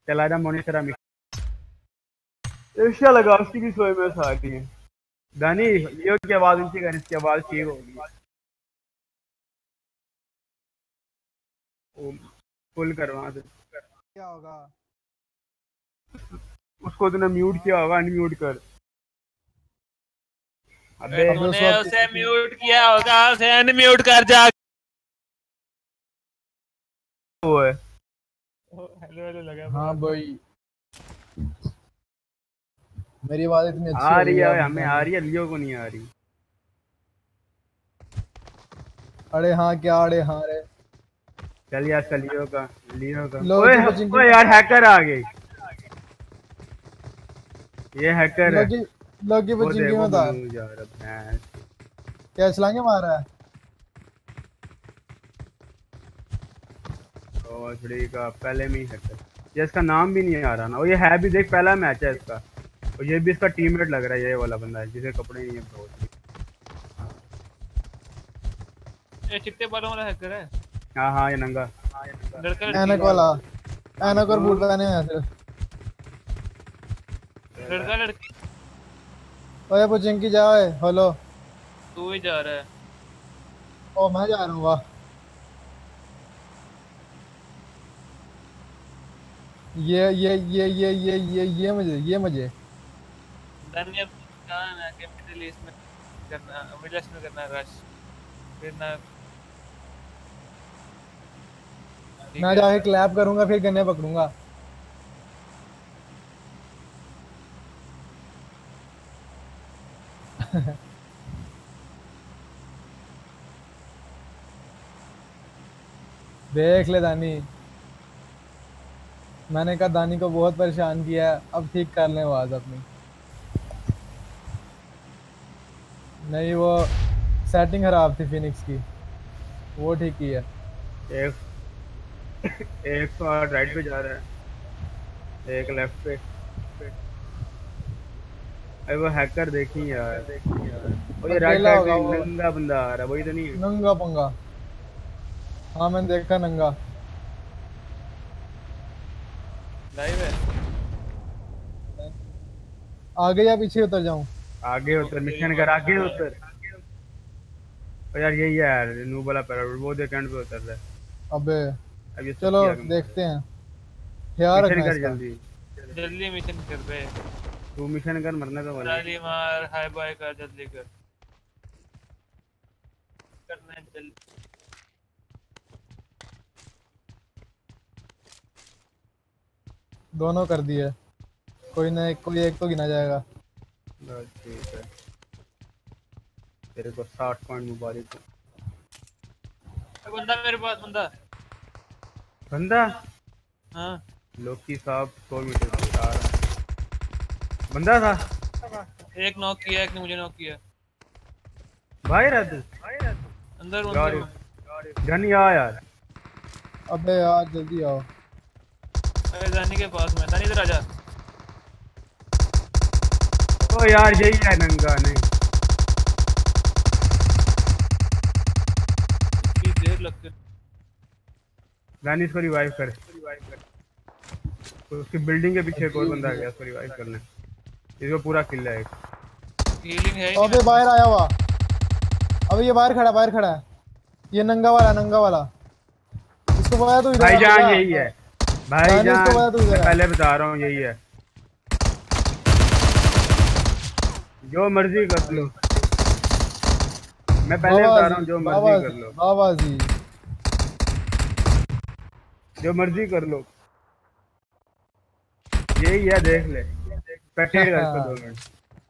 चला जा मोनिटरा में एशिया लगा उसकी भी सोए में आ रही है। दानी लियो की आवाज ऊंची कर, इसकी आवाज ठीक होगी। फुल कर वहां से। क्या होगा? उसको तूने म्यूट किया होगा, अनम्यूट कर। अबे तूने उसे म्यूट किया होगा, उसे अनम्यूट कर जा। वो है हेलो हेलो लगा। हाँ भाई मेरी आवाज इतनी अच्छी आ हो रही गई है, है हमें आ रही है, लियो को नहीं आ रही। अरे हाँ क्या अरे हाँ रे। चल यार लियो का लोगी ओए बचिंगी ओए यार हैकर आ गई। ये हैकर है। लोगी वो बचिंगी देखो में था। मनूज यार भैंस। क्या छलांगे मारा है? ओछड़ी का पहले में ही हैकर। ये इसका नाम भी नहीं आ रहा ना। और ये है भी, देख पहला मैच है इसका। और ये भी इसका टीममेट लग रहा है, ये वाला बंदा है जिसे कपड़े नहीं है बहुत। ये चिट्टे बालों वाला हैकर है। हाँ हाँ ये नंगा लड़का ऐनक वाला, ऐनक और बूट पहने हैं सिर्फ। लड़का लड़की। ओए बचिंगी जाए। हेलो तू ही जा रहा है। ओ मैं जा रहा हूँ। वाह ये मुझे धन्य कहा ना कि मिडिल ईस्ट में करना, मिडिल ईस्ट में करना रश, फिर ना मैं जाके क्लैप करूंगा फिर गन्ने पकड़ूंगा। देख ले दानी, मैंने कहा दानी को बहुत परेशान किया, अब ठीक कर ले आवाज अपनी। नहीं वो सेटिंग खराब थी फिनिक्स की, वो ठीक की है। एक तो राइट पे जा रहा है, एक लेफ्ट पे। अरे वो हैकर देखी यार। और ये राइट साइड पे नंगा बंदा आ रहा है, वही तो नहीं है? नंगा पंगा। हाँ मैंने देखा नंगा। लाइव है। आगे या पीछे उतर जाऊं? आगे उतर, मिशन कर आगे उतर। और यार यही है यार नूब वाला पैराडूट, वो देख एंड पे उतर रहा है। अबे अब ये चलो देखते हैं, ख्याल रखना कर इसका। जल्दी मिशन कर बे। तू मिशन कर, मरना तो वाला। जल्दी मार, हाय बाय कर, जल्दी कर। करना है जल्दी। दोनों कर दिए, कोई ना कोई एक तो गिना जाएगा। बस ठीक है, तेरे को 60 पॉइंट मुबारक। बंदा मेरे पास, बंदा हाँ लोकी साहब 100 मीटर से आ रहा है। बंदा था, एक नॉक किया, एक ने मुझे नॉक किया। भाई रहा तू अंदर गन यार। अबे यार जल्दी आओ। अरे दानी के पास में, दानी इधर आजा। ओ यार यही है नंगा। नहीं इतनी देर लगती। दानी इसको रिवाइव कर। तो उसकी बिल्डिंग के पीछे एक और बंदा आ गया, उसको रिवाइव करना है। इसको पूरा किल है। हीलिंग है। अबे बाहर आया हुआ, अबे ये बाहर खड़ा है, ये नंगा वाला। इसको बताया तू इधर भाईजान यही है भाईजान, मैं पहले बता रहा हूँ यही है। जो मर्जी कर लो, मैं पहले बता रहा हूँ, जो मर्जी कर लो। बाबा जी जो मर्जी कर लो, यही है। देख ले, स्पेक्टेट कर इसको 2 मिनट।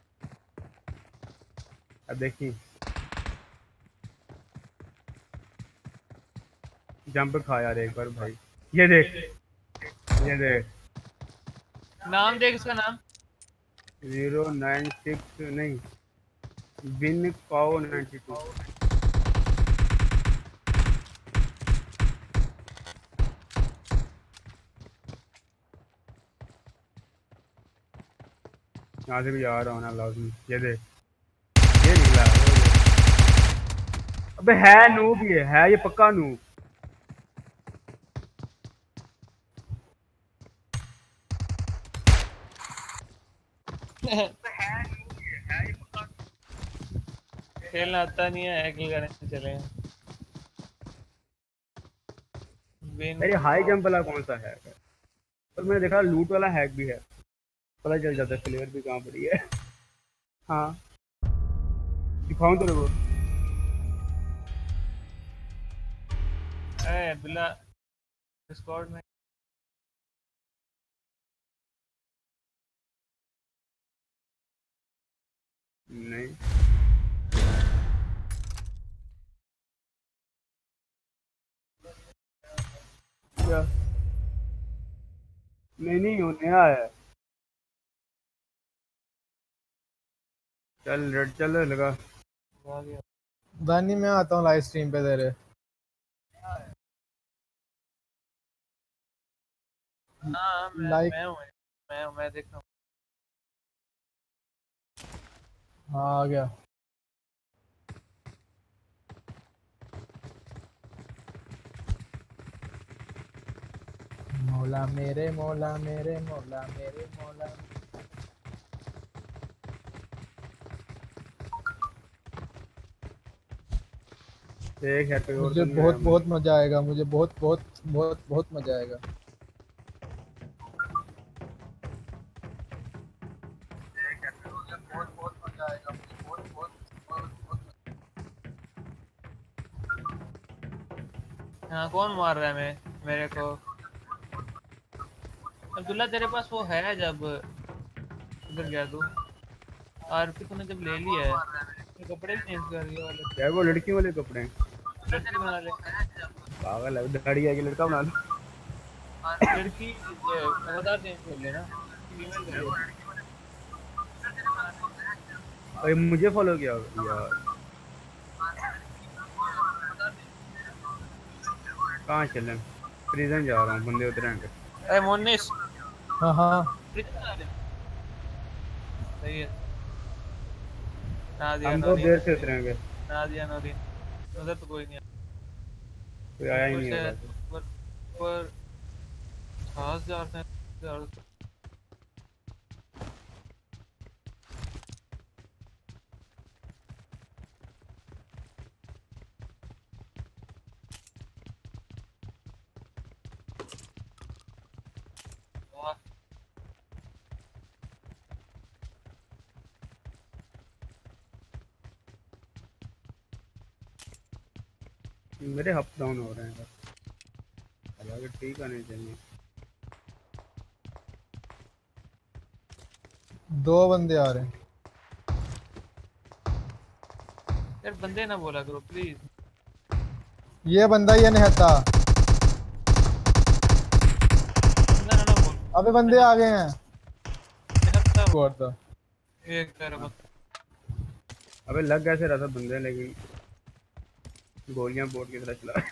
अब देखिए जंप खा यार एक बार भाई। ये देख नाम देख इसका नाम। 096 नहीं, बिन पाओ 92। यहाँ से भी आ रहा हूँ ना लाजमी। ये देख, ये निकला। अबे है नूब, ये है, ये पक्का नूब। खेलना आता नहीं है, हैक लगाने चले विन। अरे हाई जंप वाला कौन सा हैक है? पर मैंने देखा लूट वाला हैक भी है, पता चल जाता है फ्लेवर भी कहाँ पड़ी है। हाँ दिखाऊं तेरे को? ए बिल्ला डिस्कॉर्ड में नहीं क्या? नहीं वो नया है। चल रेड चल लगा। आ गया। दानी मैं आता हूँ लाइव स्ट्रीम पे तेरे। हाँ लाइक मैं हूँ, मैं देख रहा हूँ। हाँ आ गया। मौला मेरे मौला मेरे मौला मेरे मौला। एक है कोई और मुझे तो नहीं आया बहुत मुझे। बहुत मजा आएगा, मुझे बहुत बहुत बहुत बहुत मजा आएगा। मुझे बहुत बहुत मजा आएगा, मुझे बहुत बहुत बहुत बहुत। हाँ कौन मार रहा है मेरे को? अब्दुल्ला तेरे पास वो है जब उधर गया तू, आरपी तूने जब ले लिया है तो कपड़े भी चेंज कर दिए वाले, क्या वो लड़की वाले कपड़े हैं? लड़की बना ले। पागल है, दाढ़ी आके लड़का बना लो। लड़की अवतार चेंज कर लेना, फीमेल कर ले। अरे मुझे फॉलो किया यार। कहाँ चले? प्रिजन जा रहा हूँ, बंदे उतरेंगे। अरे मोनिश हाँ हाँ सही है। नादिया हम तो नौरीन, देर से उतरेंगे, नादिया नौरीन उधर तो कोई नहीं कोई है। आया ही ऊपर नहीं से होगा। ऊपर ऊपर खास जाते हैं। वाह, मेरे अप डाउन हो रहे हैं, हालांकि ठीक आने चाहिए। दो बंदे आ रहे हैं। यार बंदे ना बोला करो प्लीज। ये बंदा ये निहत्ता। बंदा ना बोल। अबे बंदे आ गए हैं। निहत्था वो What the- एक कर बस। अबे लग कैसे रहा था बंदे, लेकिन गोलियां बोर्ड की तरह चला।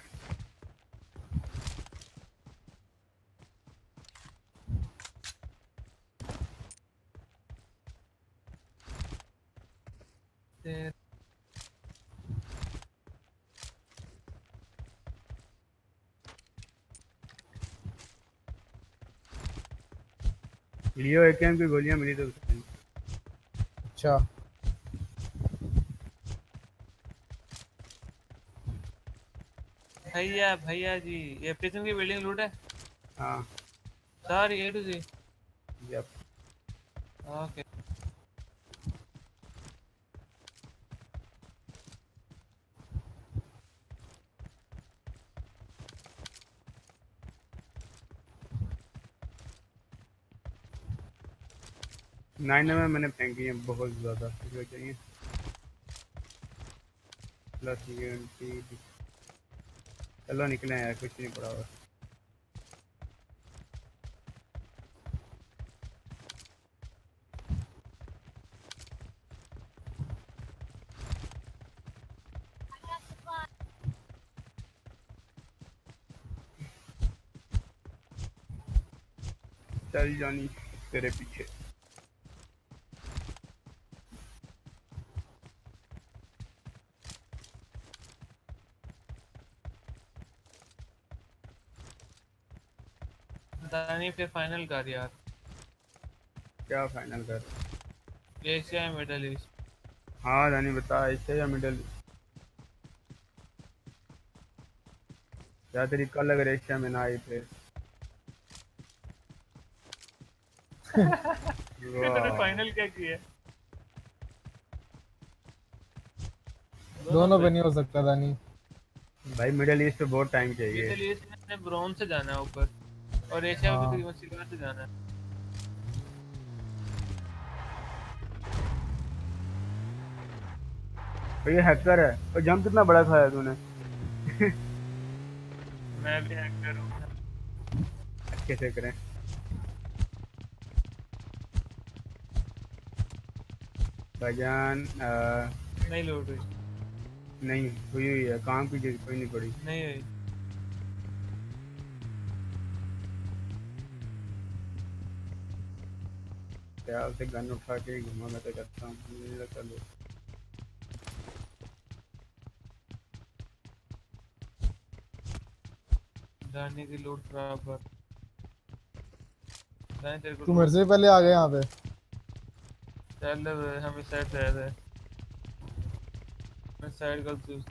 तेरे लियो एकेएम की गोलियां मिली तो अच्छा भैया भैया जी, ये प्रिजन की बिल्डिंग लूट है हाँ। सारी A to G. Yup. Okay 9 में मैंने फेंकी है बहुत ज़्यादा, इसको चाहिए प्लस यूएनटी। चलो निकले यार, कुछ नहीं पड़ा हुआ। चल जानी तेरे पीछे। दानी फिर फाइनल कर यार। क्या फाइनल कर? एशिया या मिडल ईस्ट? हाँ जानी बता, एशिया या मिडल? क्या तेरी कल अगर एशिया में ना आई थे? तूने वाह। फाइनल क्या किया? दोनों दोनों पे। पे नहीं हो सकता दानी। भाई मिडल ईस्ट पे बहुत टाइम चाहिए। मिडल ईस्ट में ब्रोंज से जाना है ऊपर, और एशिया में भी हाँ तकरीबन सिल्वर से जाना है। तो ये हैकर है, और जंप कितना बड़ा खाया तूने? मैं भी हैकर हूँ। कैसे करें? भाईजान नहीं लूट हुई। नहीं हुई हुई है, काम की चीज कोई नहीं पड़ी। नहीं हुई। क्या उसे गन उठा के ही घुमा मैं तो करता हूँ, मुझे नहीं लगता लोग। जाने की लूट खराब कर। जाने तेरे को तू मेरे लूट। से भी पहले आ गया यहाँ पे। चल हम इस साइड से आए थे। मैं साइड का चूज।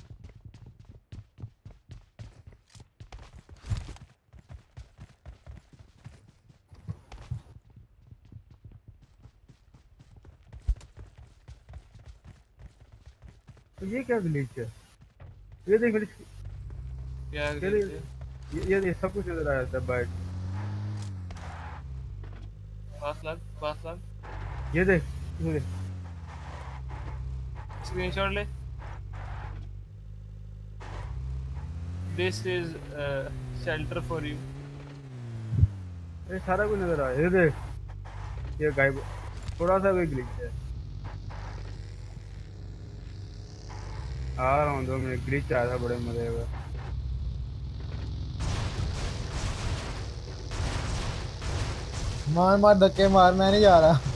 तो ये क्या ग्लिच है? ये देख glitch- क्या ये glitch है? देख, ये देख, सब कुछ नजर आ जाता है बाइट। 5 लाख 5 लाख। ये देख, ये देख। स्क्रीनशॉट ले। This is shelter for you. ये सारा कुछ नजर आ रहा है, ये देख। ये गायब, थोड़ा सा भी ग्लिच है। आ रहा हूँ 2 मिनट, ग्लिच आया था बड़े मजे का। मार मार धक्के मार, मैं नहीं जा रहा।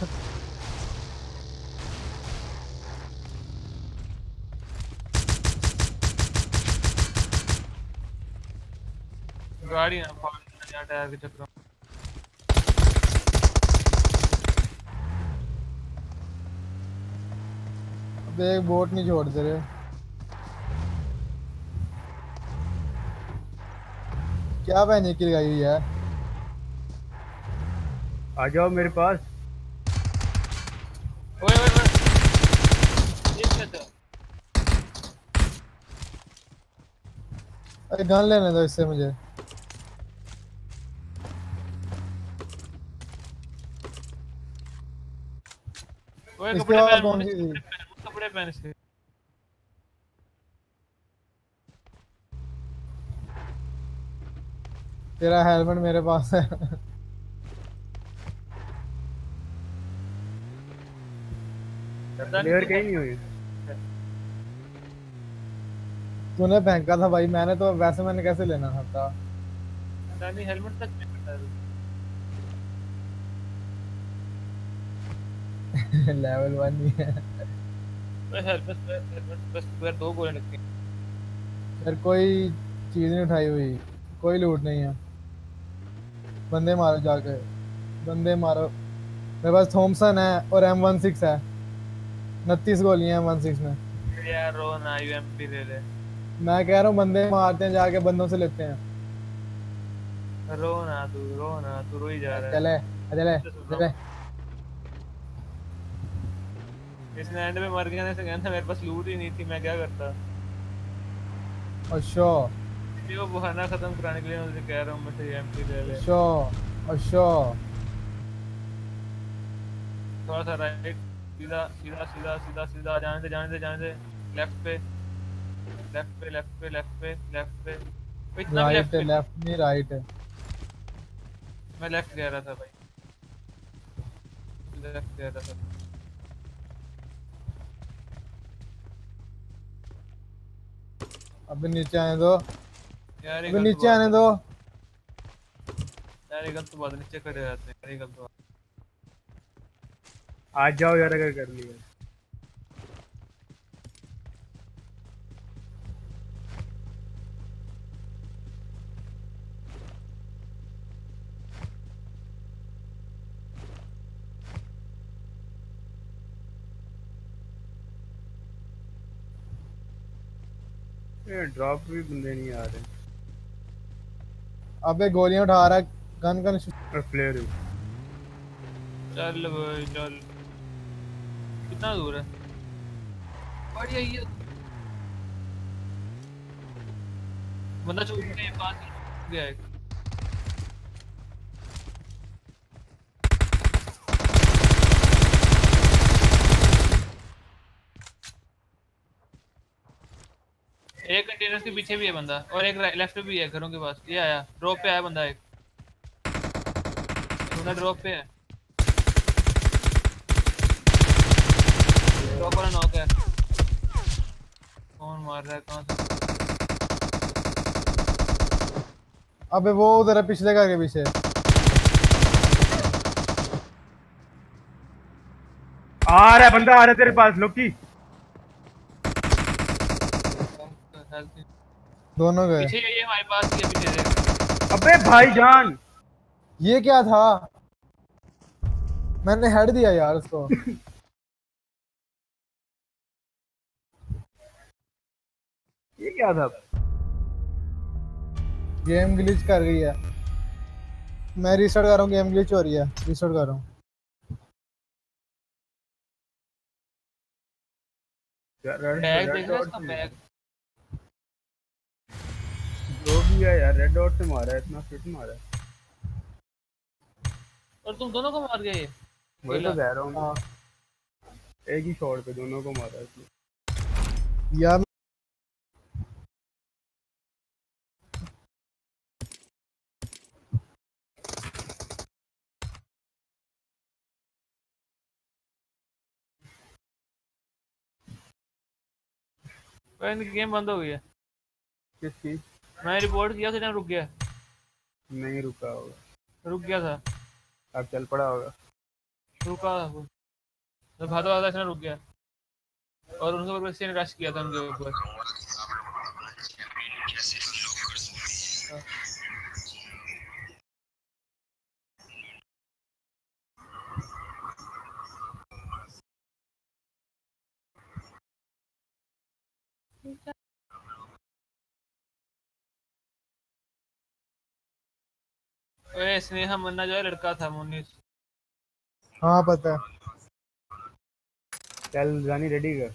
गाड़ी ना फाड़ यार, टायर के चक्कर में। अब एक बोट नहीं छोड़ते रहे। क्या पहने की लगाई हुई है? आ जाओ मेरे पास। ओए ओए ओए, ये क्या था? अरे गन लेने दो इससे मुझे। ओए इसके कपड़े बाद पहन, कौन मुझे सी थी? कपड़े पहन इसके। तेरा हेलमेट मेरे पास है। दानी क्लियर तू कहीं है। नहीं हुई। तूने फेंका था भाई, मैंने तो वैसे मैंने कैसे लेना था? दानी हेलमेट तक नहीं पहना है। लेवल 1 ही है। ओए हेलमेट बस पूरा 2 गोले लगते हैं। यार कोई चीज नहीं उठाई हुई, कोई लूट नहीं है। बंदे मारो जाके, बंदे मारो। मेरे पास थॉमसन है और M16 है। 29 गोलियां M16 में। यार रो ना, यूएमपी ले ले। मैं कह रहा हूँ बंदे मारते हैं जाके, बंदों से लेते हैं। रो ना तू रो ही जा रहा है। चले चले तो सुन रहा चले। हूँ। इसने एंड में मर गया, ने से कहना मेरे पास लूट ही नहीं थी, मैं क्या करता। अच्छा ये वो बहाना खत्म कराने के लिए मैं तुझे कह रहा हूँ, मैं यूएमपी ले ले। अच्छा अच्छा। थोड़ा सा राइट, सीधा सीधा सीधा सीधा सीधा, जाने दे जाने दे जाने दे। लेफ्ट पे लेफ्ट पे लेफ्ट पे लेफ्ट पे लेफ्ट पे। भाई इतना भी राइट लेफ्ट है, पे नहीं। लेफ्ट नहीं राइट है। मैं लेफ्ट कह रहा था भाई, लेफ्ट कह रहा था। अभी नीचे आने दो, यार ये अभी गलत नीचे बात आने है। दो। यार ये गलत बात है, नीचे खड़े रहते हैं यार, ये गलत बात। आ जाओ यार अगर कर लिया। ये ड्रॉप भी बंदे नहीं आ रहे। अबे गोलियां उठा रहा है, गन गन और फ्लेयर भी। चल भाई चल, कितना दूर है? बढ़िया ये बंदा छूट के पास गया है। एक कंटेनर के पीछे भी है बंदा और एक लेफ्ट पे भी है घरों के पास। ये आया ड्रॉप पे आया बंदा, एक बंदा ड्रॉप पे है। ड्रॉप वाला नॉक है। कौन मार रहा है कहां से? अबे वो उधर है पिछले घर के पीछे। आ रहा है बंदा, आ रहा है तेरे पास लोकी। दोनों गए। पीछे ये हमारे पास ही है, पीछे देख। अबे भाईजान ये क्या था? मैंने हेड दिया यार उसको। ये क्या था? गेम ग्लिच कर रही है। मैं रीस्टार्ट कर रहा हूँ, गेम ग्लिच हो रही है, रीस्टार्ट कर रहा हूँ। बैग देख रहा है इसका बैग। जो भी है यार, रेड डॉट से मारा है, इतना फिट मारा है। और तुम दोनों को मार गए? वही तो कह रहा हूँ, हाँ एक ही शॉट पे दोनों को मारा है इसने। यार इनकी गेम बंद हो गई है। किसकी? मैंने रिपोर्ट किया था, रुक गया। नहीं रुका होगा, रुक गया था, अब चल पड़ा होगा। रुका था वो। तो भागा भागा इसने रुक गया और उनके ऊपर किसी ने रश किया था उनके ऊपर। ओए स्नेहा मन्ना जो है लड़का था मुन्नीस। हाँ पता है। चल जानी रेडी कर।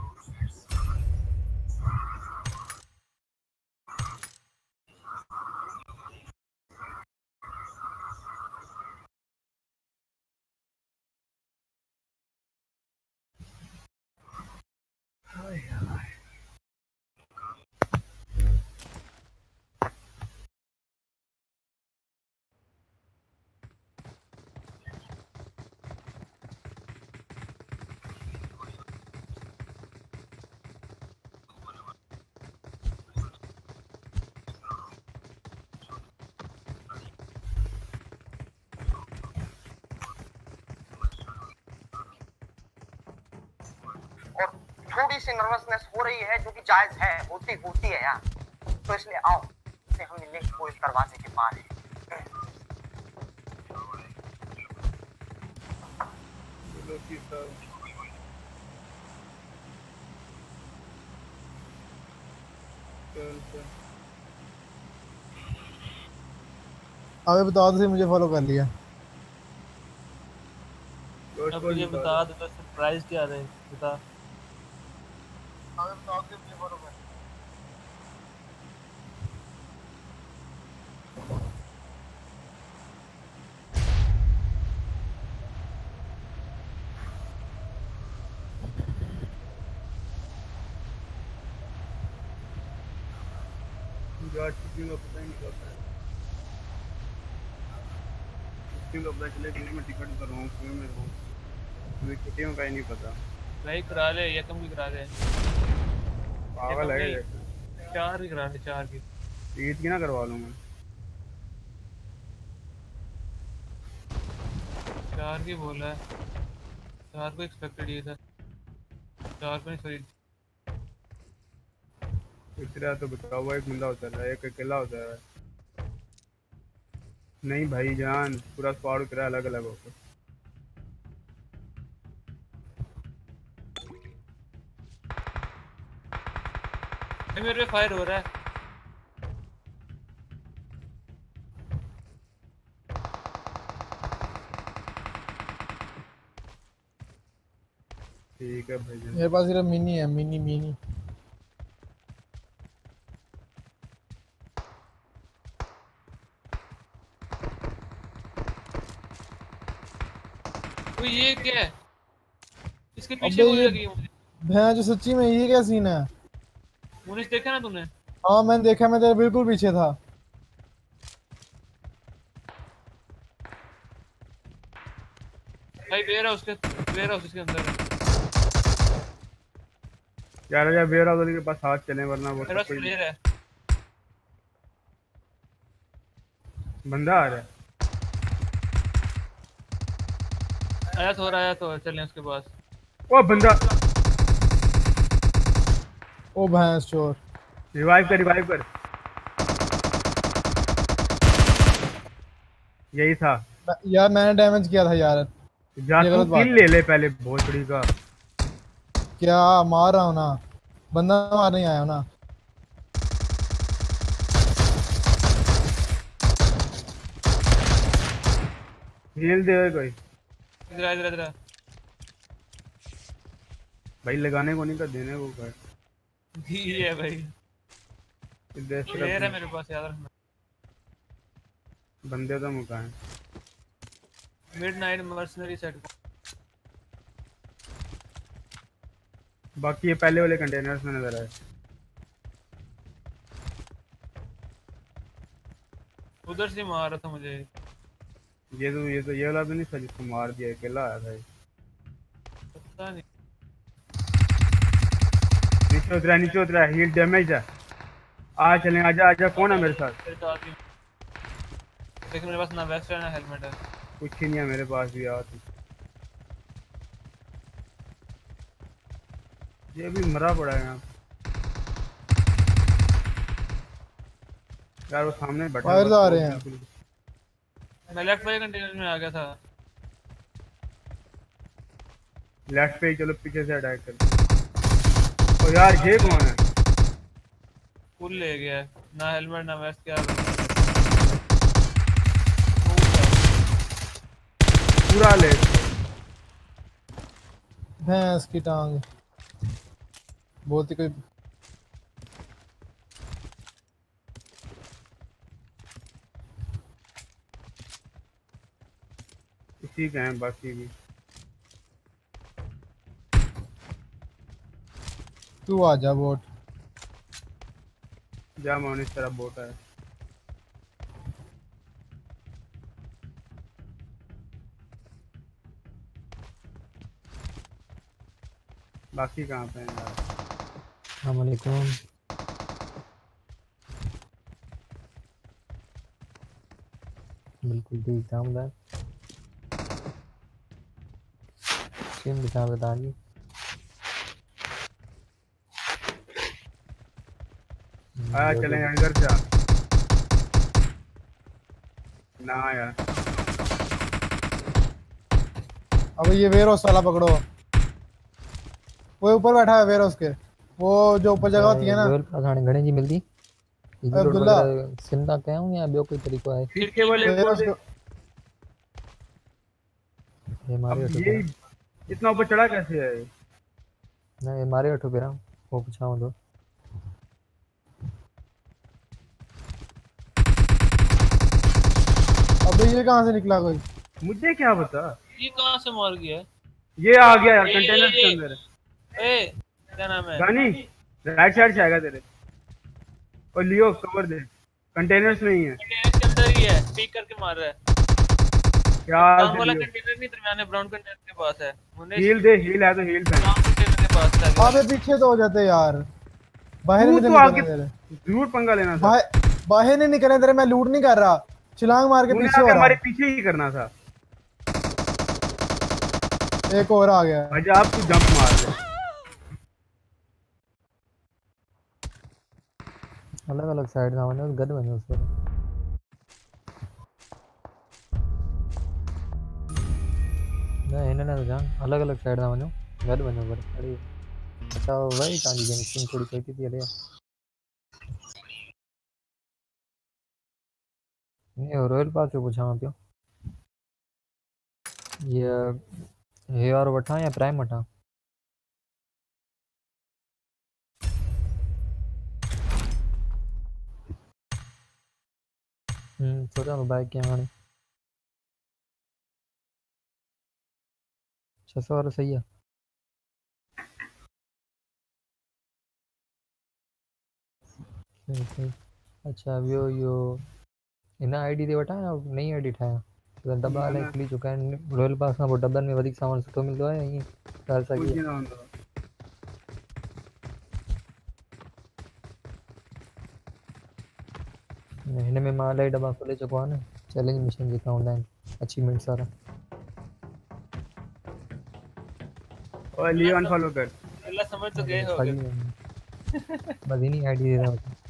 थोड़ी सी नर्वसनेस हो रही है जो कि जायज है, होती है यार। तो इसलिए आओ से हम मिलने को इस दरवाजे के पार है। अबे बता दो से मुझे फॉलो कर लिया। अब मुझे बता दो तो सरप्राइज क्या है, बता। अबे बता दो से मुझे फॉलो कर। पता ही नहीं चलता है। पता चले कि मैं टिकट कर रहा हूँ, क्यों मेरे को मुझे छुट्टियों का ही नहीं पता। भाई करा ले, ये कम भी करा ले। पागल है, 4 की करा ले, 4 की। ईद की ना करवा लूँ मैं। 4 की बोला है, 4 को एक्सपेक्टेड ये था, 4 को नहीं सॉरी। इतना तो बताओ, वो एक बंदा होता है, एक अकेला होता है। नहीं भाई जान, पूरा स्क्वाड उतरा अलग अलग होकर। मेरे पे फायर हो रहा है। ठीक है भाई जान। मेरे पास सिर्फ मिनी है, मिनी। वो ये क्या है? इसके अबे पीछे गोली ये लगी है मुझे। भैया जो सच्ची में ये क्या सीन है? मुनीष देखा ना तूने? हाँ मैंने देखा, मैं तेरे बिल्कुल पीछे था। भाई वेयर हाउस इसके अंदर है। यार यार वेयर हाउस के पास हाथ चले वरना वो मेरे पास सब कोई प्लेयर है। बंदा आ रहा है। आया तो चलें उसके पास। ओ बंदा ओ भैंस चोर। रिवाइव कर। यही था यार मैंने डैमेज किया था यार। जा, ये तू गलत बात किल है। ले ले पहले भोसड़ी का। क्या मार रहा हूँ ना, बंदा मारने ही आया हूँ ना। हील दे कोई। इधर आ। भाई लगाने को नहीं कर, देने को कर। ये है भाई, इधर प्लेयर है सिर्फ मेरे पास, याद रखना। बंदे तो मुका है। Midnight mercenary set. बाकी ये पहले वाले कंटेनर्स में नजर आए। उधर से मार रहा था मुझे। ये वाला तो नहीं था जिसको मार दिया, अकेला आया था ये। पता नहीं। नीचे उतरा है, हील डैमेज है। आ चलें, आजा कौन है मेरे साथ? लेकिन मेरे पास ना वेस्ट है ना हेलमेट है। कुछ ही नहीं है मेरे पास भी यार। ये भी मरा पड़ा है यहाँ यार। वो सामने बैठा फायर आ रहे हैं। मैं लेफ्ट वाले कंटेनर में आ गया था। लेफ्ट पे ही, चलो पीछे से अटैक कर। ओ यार ये कौन है? फुल ले गया है, ना हेलमेट ना वेस्ट। क्या पूरा ले। भैंस की टांग बोलती कोई। इसी का है बाकी भी। तू आ जा बोट। जा मोनिस तेरा बोट है। बाकी कहाँ पे हैं यार? अस्सलाम वालेकुम। बिल्कुल ठीक काम है। सिम दिखा बता दी। आया चलें इधर से। ना यार अब ये वेयर हाउस वाला पकड़ो। वो ऊपर बैठा है वेयर हाउस के, वो जो ऊपर जगह होती है ना। गोल पठाने घणे जी मिलदी। अब्दुल्ला सिम दा कयूं या ॿियो कोई तरीक़ो आहे? पीछे वाले वेयर हाउस बोल ये मारे अब वठो ये इतना ऊपर चढ़ा कैसे है? ना ये मारे वठो पहिरां पोइ पुछांव थो। अबे ये कहाँ से निकला कोई? मुझे क्या पता। ये कहाँ से मार गया? ये आ गया यार कंटेनर के अंदर। ए क्या नाम है? गानी राइट साइड से आएगा तेरे। और लियो कवर दे, कंटेनर्स नहीं है। कंटेनर के अंदर ही है, पीक करके मार रहा है। क्या ब्राउन वाला कंटेनर नहीं, दरमियाने ब्राउन कंटेनर के पास है। हील दे, हील है तो हील पहन। ब्राउन कंटेनर के पास है। अबे पीछे तो हो जाते यार, बाहर तू नहीं तो निकलने आगे दे रहे। जरूर पंगा लेना था। बाहर नहीं निकलने दे रहे, मैं लूट नहीं कर रहा, छलांग मार के तूने पीछे हो आके रहा। हमारे पीछे ही करना था। एक और आ गया। भाई आप तू जंप मार दे। अलग अलग साइड ना वञो, गॾु वञो सर। न हिन न जान अलग अलग साइड ना वञो, गॾु वञो पर अड़े अच्छा वही तव्हांजी गेम थोड़ी सही थी हले। नहीं रॉयल पास पे पूछा मैं पियो ये और वठा या प्राइम वठा सोचा तो बाइक क्या हाणे 600 वाला सही है सही अच्छा वियो यो इन आईडी ते वठा या नई आईडी ठाया दॿा अलाए खुली चुका आहिनि रॉयल पास खां पोइ डॿनि में वधीक सामान सुठो मिलंदो आहे ईअं ॻाल्हि साॻी कुछ आहे ना होता। हिन में मां इलाही दॿा खोले चुको आहे न चैलेंज मिशन जेका हूंदा आहिनि अचीवमेंट्स वारा और लियो अनफॉलो कर। अल्लाह समझ तो गए खाली होगे बस इन्हीं आईडी दे रहा हूँ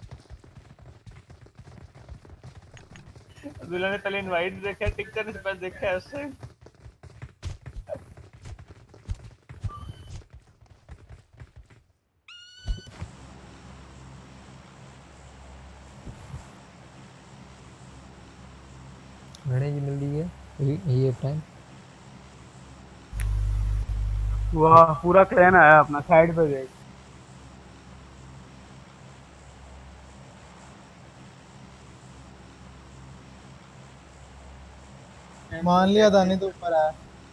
अब्दुल्ला ने पहले इनवाइट देखा टिक करने से पहले देखा है उससे घणे जी मिल रही है ये प्राइम वाह पूरा क्लैन आया अपना साइड पे देख। मान लिया था नहीं तो ऊपर आया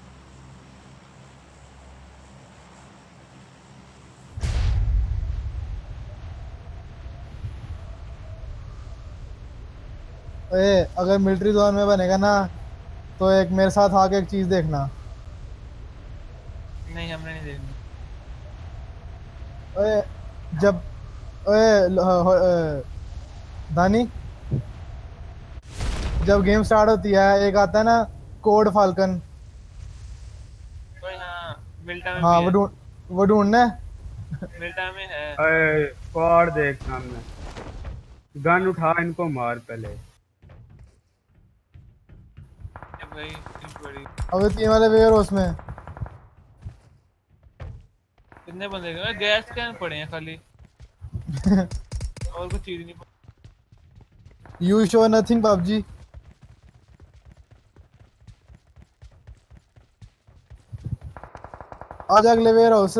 ए अगर मिलिट्री जोन में बनेगा ना तो एक मेरे साथ आके एक चीज देखना नहीं हमने नहीं देखी ओए जब ओए दानी जब गेम स्टार्ट होती है एक आता है ना कोड फाल्कन कोई हाँ मिल्टा में हाँ भी है वो ढूंढना है मिल्टा में है अरे स्क्वाड देख सामने गन उठा इनको मार पहले। ये भाई इतनी बड़ी अबे 3 वाले वेयर हाउस में कितने बंदे गए गैस कैन पड़े हैं खाली और कुछ चीज नहीं यू शो नथिंग पबजी आजा अगले वेयर हाउस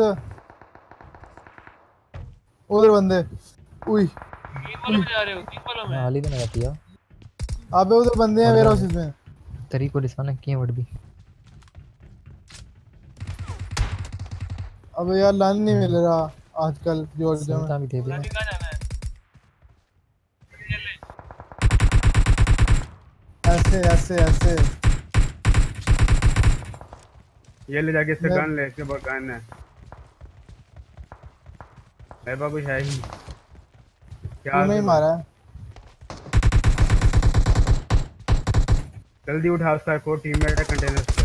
उधर बंदे उई तीन वालों में जा रहे हो तीन वालों में हाली तो ना पिया अबे उधर बंदे हैं वेयर हाउस में तरीको ॾिसां न कीअं वठबी अबे यार लाइन नहीं मिल रहा आजकल जॉर्जिया में सुनता भी थे भी ना अभी कहाँ जाना है ऐसे ऐसे ऐसे ये ले जाके इससे मैं- गन ले इसके पास गन है मेरे पास कुछ है ही क्या तूने ही मारा है जल्दी उठा उसका को टीममेट है कंटेनर पे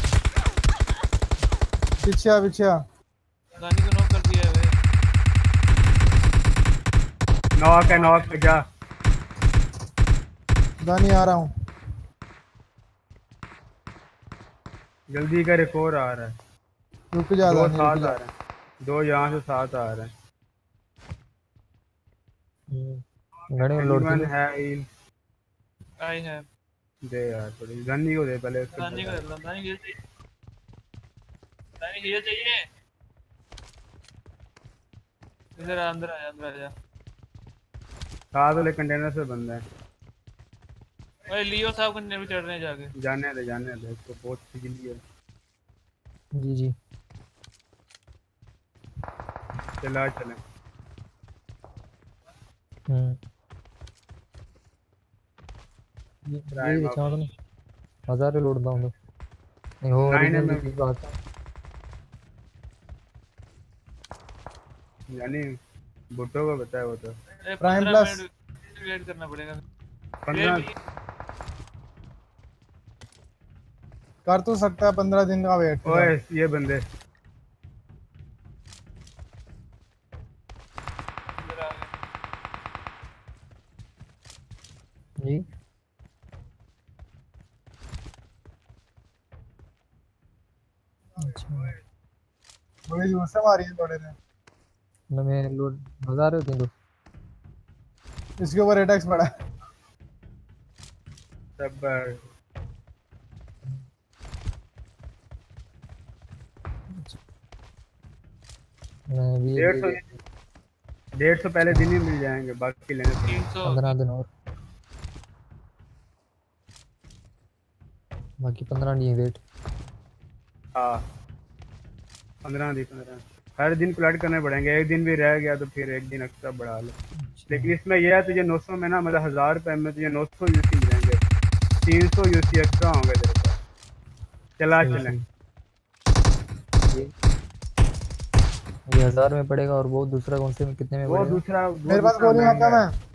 पीछे आ गानी को नॉक कर दिया है भाई नॉक पे जा दानी आ रहा हूँ जल्दी कर एक और आ रहा है रुक जा दो दानी साथ रुक आ जा रहे हैं दो यहाँ से साथ आ रहे हैं घणे लोड Anyone थी है हील आई है दे यार थोड़ी गन्नी को दे पहले उसको गानी को देता हूँ गानी हील चाहिए गानी हील चाहिए इधर अंदर आ जा साथ वाले कंटेनर से बंदा है भाई लियो साहब कंटेनर पे चढ़ रहे हैं जाके जाने दे इसको बहुत फिजली है जी जी चला चले ये Prime दिखाओ तो 1000 लोड डाउन दो नहीं हो Nine ओरिजिनल MM की बात है यानी भुट्टो को बताया वो तो Prime 15 Plus। मिनट वेट करना पड़ेगा 15 कर तो सकता है 15 दिन का वेट ओए ये बंदे इधर आ गए जी अच्छा बड़ी दूर से मारी है थोड़े ने न में लोड 1000 होते तो इसके ऊपर अटैक्स पड़ा है सबर। मैं भी 150 150 पहले दिन ही मिल जाएंगे, बाकी लेने पड़ेंगे। 300 15 दिन और, बाकी 15 दिन वेट। हाँ 15 हर दिन प्लाट करने पड़ेंगे, एक दिन भी रह गया तो फिर एक दिन एक्स्ट्रा बढ़ा लो। लेकिन इसमें यह है तुझे 900 में ना, मतलब 1000 रुपये में तुझे 900 यूसी मिलेंगे, 300 यूसी एक्स्ट्रा होंगे तेरे पास। चला सही, चलें। सही। ये 1000 में पड़ेगा, और वो दूसरा कौन से में कितने में वो पड़ेगा? दूसरा मेरे पास गोलियां महंगा खत्म है। है।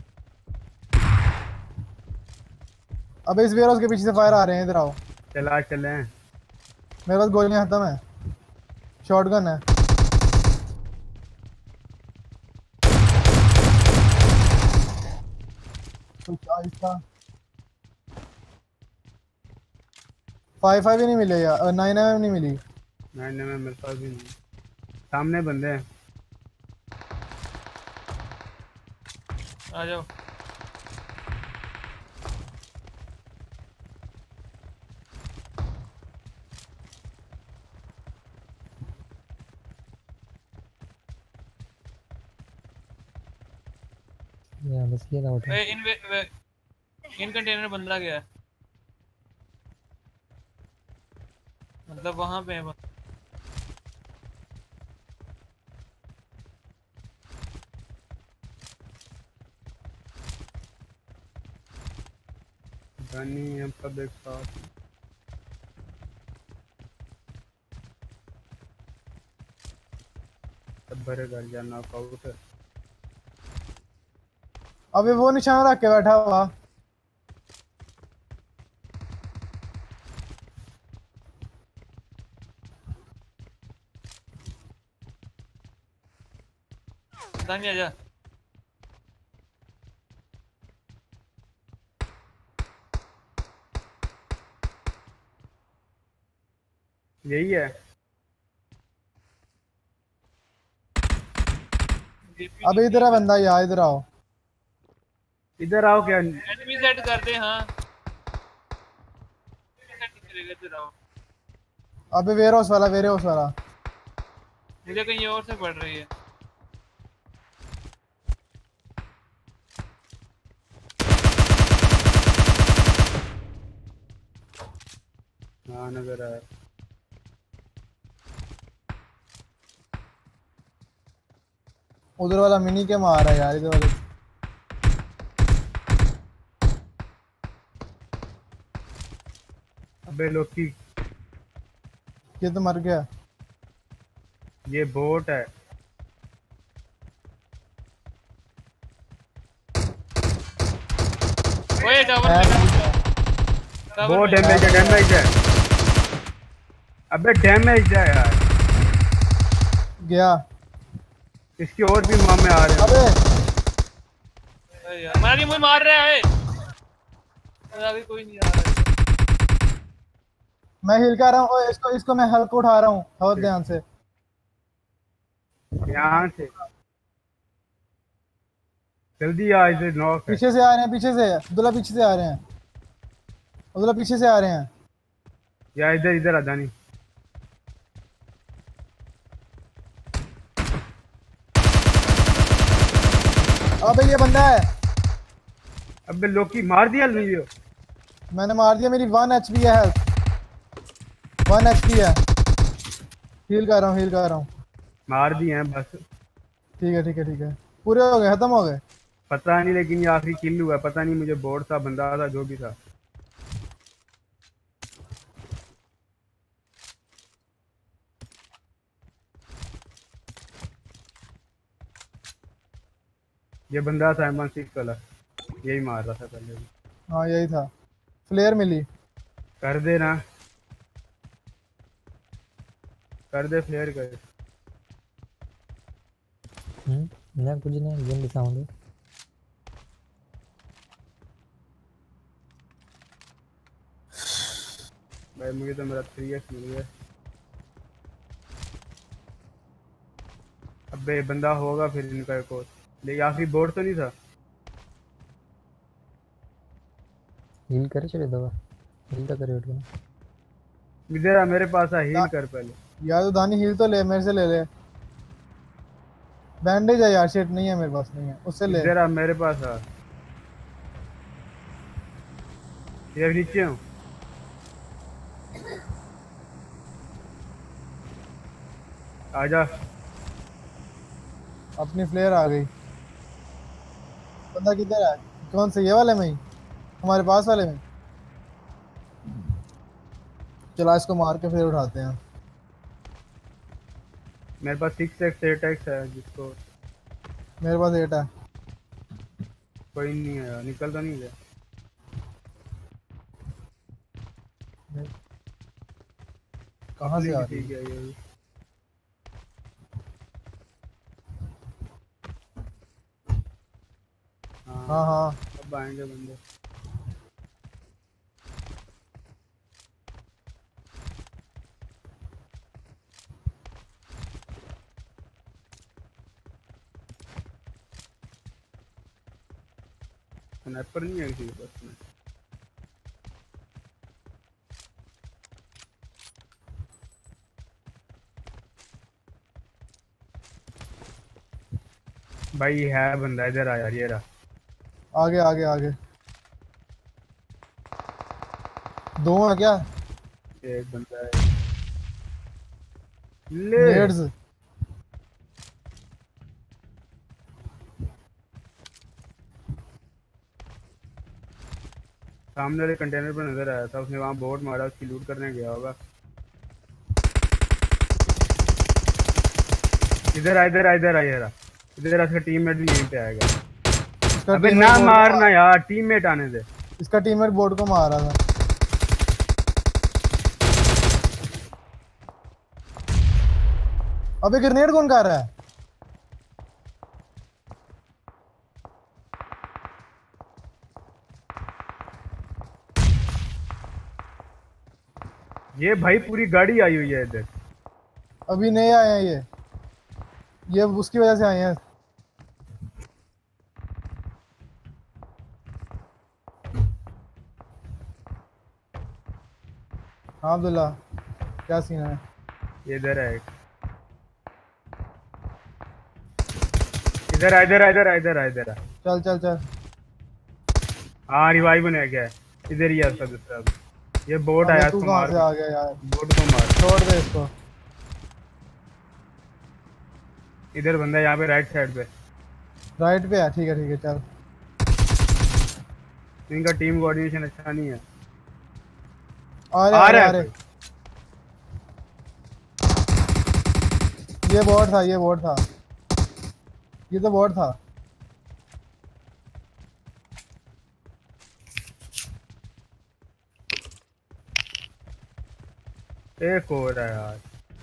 अबे इस वेयर हाउस के पीछे से फायर आ रहे हैं, इधर आओ। चला चलें। मेरे पास गोलियां खत्म है, शॉटगन है। कुछ आहिस्ता 5 ही नहीं मिले यार, 9 नहीं मिली। मैंने में मेरे पास भी नहीं। सामने बंदे हैं। आ जाओ। या बस ये था उठा। इन कंटेनर बंदा गया है, मतलब वहां पे है बनी हम सब एक साथ। सब भरे घर जाना आउट। अबे वो निशान रख के बैठा हुआ। नहीं। आ जा। यही है। अबे इधर है बंदा यार, इधर आओ। इधर आओ क्या? एनिमी सेट कर दे। हाँ सेट करेगा, इधर आओ। अबे वेयर हाउस वाला। मुझे कहीं और से पड़ रही है। हाँ नजर आया। उधर वाला मिनी के मार रहा है यार, इधर वाले। अबे लोकी, ये तो मर गया। ये बोट है। ओए टावर है में, नहीं। टावर बहुत में। डैमेज है। अबे डैमेज है यार। गया। इसके और भी मामे आ रहे हैं। अबे अरे यार हमारी मुझे मार रहा है। अभी कोई नहीं आ रहा। मैं हिल कर रहा हूँ। ओए, इसको मैं हल्का उठा रहा हूँ, बहुत ध्यान से। यहाँ से जल्दी आ, इधर नॉक है। पीछे से आ रहे हैं, पीछे से अब्दुल्ला पीछे से आ रहे हैं। अब्दुल्ला पीछे से आ रहे हैं। या इधर इधर आ जानी। अबे ये बंदा है। अबे लोकी मार दिया वीडियो। मैंने मार दिया, मेरी 1 HP है हेल्थ। 1 HP है। हील कर रहा हूँ। मार दिए हैं बस। ठीक है। पूरे हो गए, खत्म हो गए। पता नहीं, लेकिन ये आखिरी किल हुआ। पता नहीं मुझे बोर्ड था, बंदा था, जो भी था। ये बंदा था M16 वाला, यही मार रहा था पहले भी। हाँ यही था। फ्लेयर मिली। कर दे ना, कर दे फ्लेयर कर। ना कुछ नहीं, गेम दिखाऊंगा। भाई मुझे तो मेरा 3x मिल गया। अबे बंदा होगा फिर इनका एक और, लेकिन आखिरी बोर्ड तो नहीं था। हील करे चले दवा हील तो करे उठ के इधर आ मेरे पास आ हील कर पहले। यार तो दानी हील तो ले मेरे से ले ले। बैंडेज है यार, शिट नहीं है मेरे पास, नहीं है उससे ले। इधर आ मेरे पास आ। ये नीचे हूँ। आजा। अपनी फ्लेयर आ गई। बंदा किधर है? कौन से, ये वाले में ही, हमारे पास वाले में? चला इसको मार के फिर उठाते हैं। मेरे पास 6x 8x है जिसको। मेरे पास 8 है। कोई नहीं है, निकल तो नहीं गया। कहाँ से आ रही ठीक है ये। हाँ हाँ अब आएंगे बंदे। स्नैपर नहीं है किसी के पास में। भाई है बंदा, इधर आ यार, ये रहा। आगे आगे आगे। दो है क्या? एक बंदा है। ले नेड्स। सामने वाले कंटेनर पर नजर आया था, उसने वहां बोट मारा, उसकी लूट करने गया होगा। इधर आ इधर आ इधर आ, ये रहा। इधर इसका टीममेट भी यहीं पे आएगा। इसका अबे teammate ना बोर्ड को मारना यार, टीममेट आने दे। इसका टीममेट बोर्ड को मार रहा था। अबे ग्रेनेड कौन कर रहा है? ये भाई पूरी गाड़ी आई हुई है इधर। अभी नहीं आए हैं ये उसकी वजह से आए हैं। हाँ अब्दुल्ला, क्या सीन है? ये इधर है एक। इधर आ इधर आ इधर आ इधर आ इधर आ। चल चल चल। हाँ रिवाइव होने गया है। इधर ही है उसका दूसरा। ये बोट अबे आया, तू इसको कहाँ मार। से आ गया यार? बोट को मार। छोड़ दे इसको। इधर बंदा, यहाँ पे राइट साइड पे। राइट पे है, ठीक है चल। इनका टीम कोऑर्डिनेशन अच्छा नहीं है। आ आ रहा रहे है ये बोट था, ये बोट था, ये तो बोट था। एक और है यार।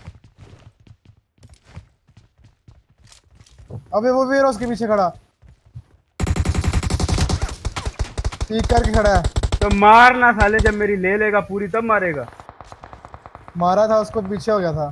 अबे वो वेयर उसके पीछे खड़ा, पीक करके खड़ा है। तो मारना साले, जब मेरी ले लेगा पूरी तब मारेगा। मारा था उसको, पीछे हो गया था।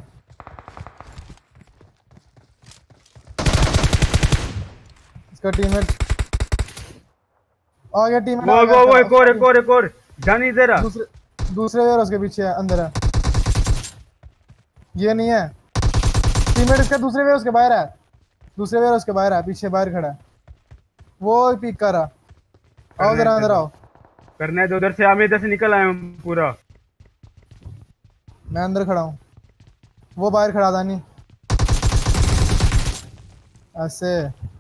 इसका टीममेट आ गया, टीममेट आ गया। वो एक और जानी इधर आ। दूसरे वेयर उसके पीछे है, अंदर है। ये नहीं है टीममेट, इसका दूसरे वेयर उसके बाहर है। दूसरे वेयर उसके बाहर है, पीछे बाहर खड़ा है। वो पीक कर रहा। आओ जरा अंदर आओ। करना है तो उधर से आ, मैं इधर से निकल आया हूँ पूरा। मैं अंदर खड़ा हूँ, वो बाहर खड़ा था। नहीं ऐसे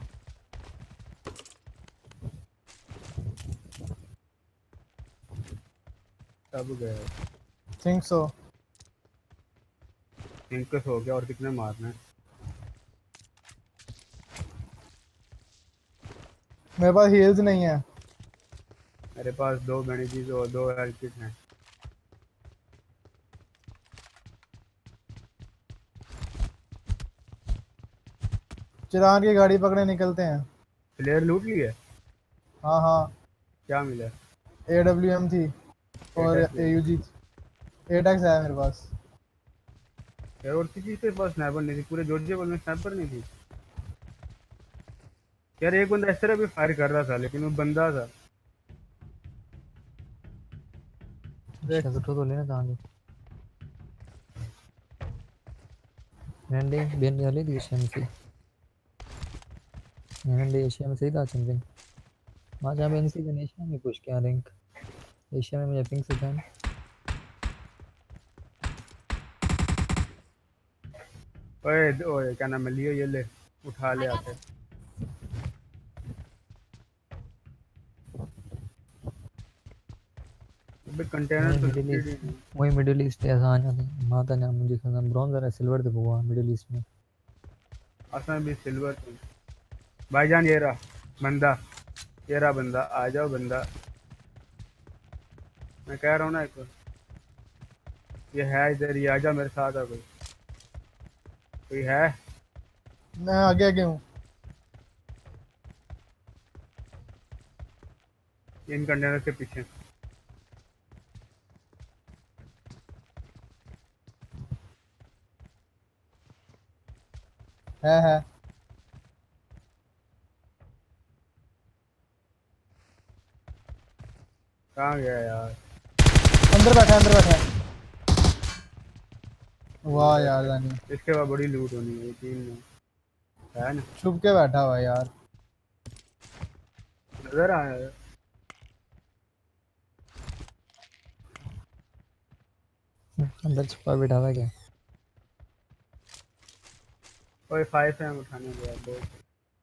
सब गए। Think so. इंकस हो गया, और कितने मारना है? मेरे पास हील्स नहीं है। मेरे पास 2 बैंडेजेस और 2 हेल्थ किट हैं। चिराग की गाड़ी पकड़े निकलते हैं। प्लेयर लूट लिए? हाँ हाँ, क्या मिला? AWM थी और 8x AUG 8x है मेरे पास। यार और किसी के पास स्नाइपर नहीं थी, पूरे जॉर्जिया बॉल में स्नाइपर नहीं थी यार। एक बंदा इस तरह भी फायर कर रहा था, लेकिन वो बंदा था। एशिया सुठो थो हले न तव्हांजो नंढे ॿियनि ॾे हले थी एशिया में सही नंढे एशिया में सही था अचनि पिन मां चवां पियो सीज़न एशिया में पुश कयां रैंक एशिया में मुंहिंजा पिंग सुठा आहिनि ओए क्या नाम है लियो ये ले उठा ले आके अबे कंटेनर तो मिडिल ईस्ट वही मिडिल ईस्ट ते असां अञा मां त अञा मुंहिंजी खंदा ब्रॉन्ज वारा सिल्वर ते पोइ मिडिल ईस्ट में असां भी सिल्वर पे भाईजान ये रहा बंदा आ जाओ बंदा मैं कह रहा हूँ ना एक ये है इधर ये आजा मेरे साथ आ कोई है मैं आगे आगे हूँ इन कंटेनर के पीछे है कहाँ गया यार अंदर बैठा है वाह यार जानी इसके बाद बड़ी लूट होनी है टीम में है ना छुप के बैठा हुआ है यार नजर आया है अंदर छुपा बैठा हुआ है क्या कोई 5 है उठाने को यार बहुत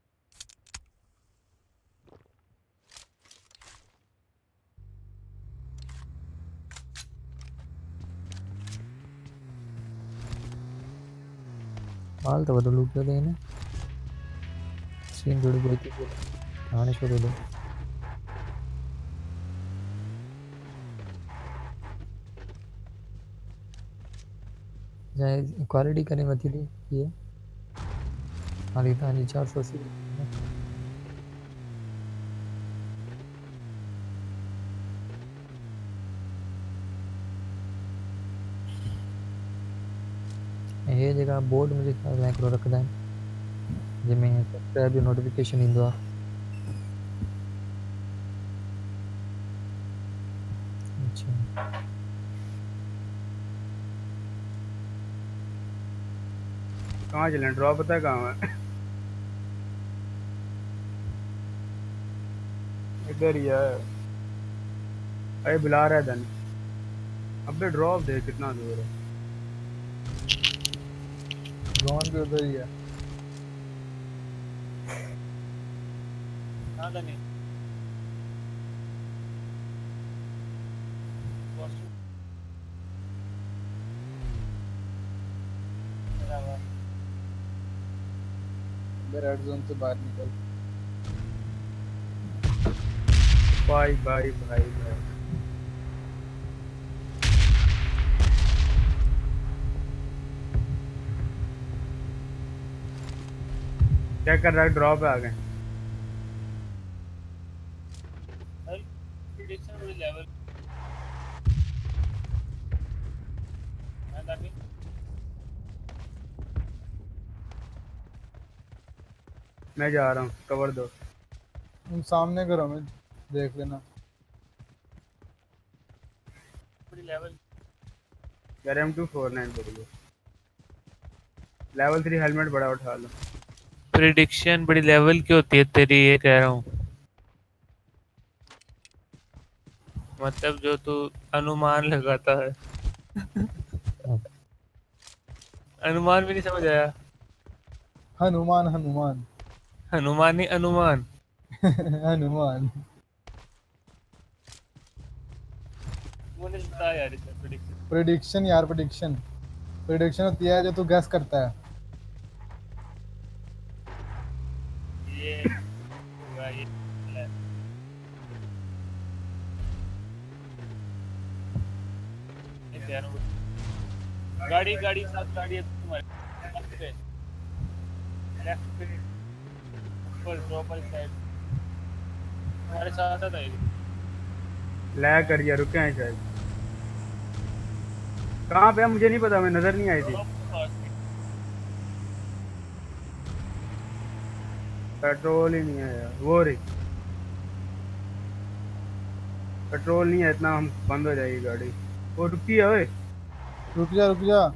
हाल तो बदल लूट लेते हैं ना सीन जोड़ी कोई थी आने शो दे दो जाए क्वालिटी करने मती थी ये हाली तानी 480 ये जगह बोर्ड मुझे ख्याल है हिकिड़ो रखंदा आहिनि जंहिंमें सब्सक्राइब जो नोटिफिकेशन ईंदो आहे अच्छा कहाँ चलें ड्रॉप पता है कहाँ है इधर ही है अरे बुला रहा है धन अबे ड्रॉप दे कितना दूर है जॉन भी उधर ही है कहाँ था नहीं रेड जोन से बाहर निकल भाई क्या कर रहा है ड्रॉप पे आ गए प्रेडिक्शन बड़ी लेवल मैं जा रहा हूँ कवर दो तुम सामने करो मैं देख लेना बड़ी लेवल यार M249 बढ़िया लेवल 3 हेलमेट बड़ा उठा लो प्रेडिक्शन बड़ी लेवल की होती है तेरी ये कह रहा हूँ मतलब जो तू अनुमान लगाता है अनुमान भी नहीं समझ आया हनुमान हनुमान नहीं अनुमान हनुमान मुझे बता यार इसका प्रेडिक्शन प्रेडिक्शन यार प्रेडिक्शन होती है जो तू गैस करता है ये होगा ये कह रहा हूँ गाड़ी साथ गाड़ी है तुम्हारे लेफ्ट पे ऊपर ऊपर साइड हमारे साथ आता है लैग कर दिया रुके हैं शायद कहाँ पे है मुझे नहीं पता मैं नजर नहीं आई थी पेट्रोल ही नहीं है यार वो रही पेट्रोल नहीं है इतना हम बंद हो जाएगी गाड़ी वो रुकी है ओए। रुक जा रुक जा।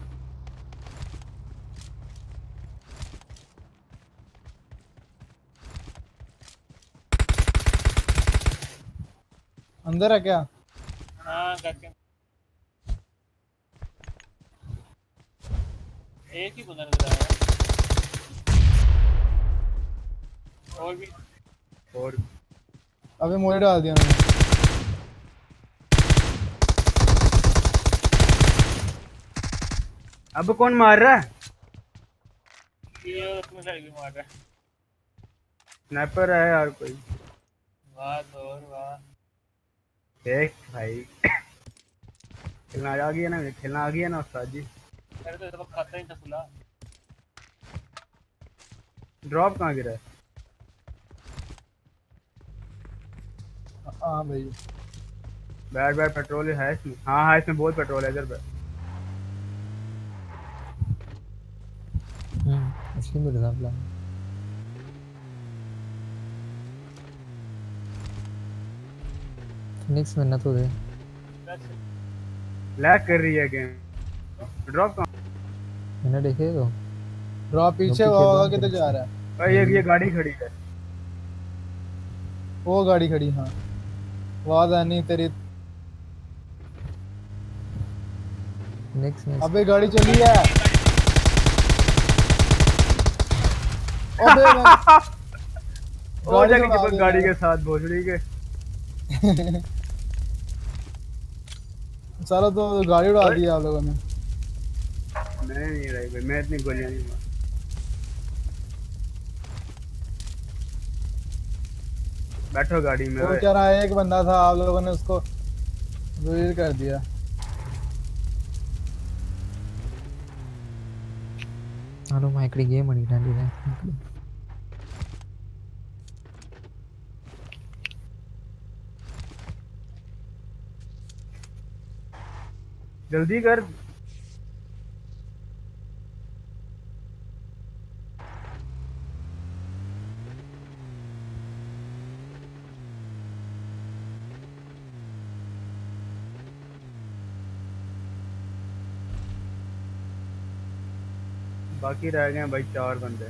अंदर है क्या? हाँ करके एक ही बंदा नजर आया और भी। और अबे मोड़े डाल दिया उन्होंने। अब कौन मार रहा है? ये उसमें लड़की मार रहा है। स्नाइपर है यार कोई। वाह और वाह। देख भाई खेलना आ गया ना, खेलना आ गया ना उस्ताद जी। अरे तो इसको खाता ही था सुला। ड्रॉप कहाँ गिरा है? हाँ भाई बैट बैट पेट्रोल है इसमें। हाँ हाँ इसमें बहुत पेट्रोल है इधर पे। इसलिए मेरे साथ प्लान नेक्स्ट में ना तो दे लैग कर रही है गेम। ड्रॉप कहाँ? मैंने देखे तो ड्रॉप पीछे पीछे होगा ड्रॉप किधर पीछे। जा रहा है? भाई ये गाड़ी खड़ी है। वो गाड़ी खड़ी हाँ। आवाज आनी तेरी। नेक्स्ट में अबे गाड़ी चली है। अबे और जाके चला चिपक दिया गाड़ी यार। के साथ भोसड़ी के। चलो तो गाड़ी उड़ा दी आप लोगों ने। मैं नहीं रही भाई, मैं इतनी गोलियां नहीं मार। बैठो गाड़ी में वो ओए। क्या रहा है, एक बंदा था आप लोगों ने उसको वीर कर दिया। हालो मैं इकड़ी गेम अड़ी डाली है जल्दी कर। बाकी रह गए हैं भाई 4 बंदे।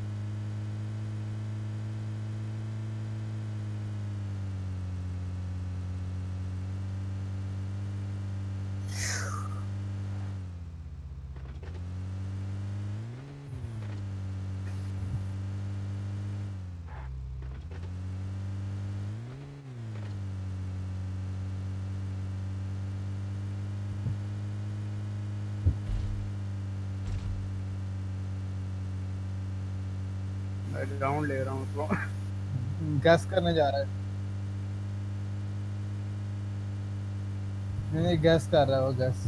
मैं राउंड ले रहा हूँ उसको। गैस करने जा रहा है। नहीं गैस कर रहा है वो गैस।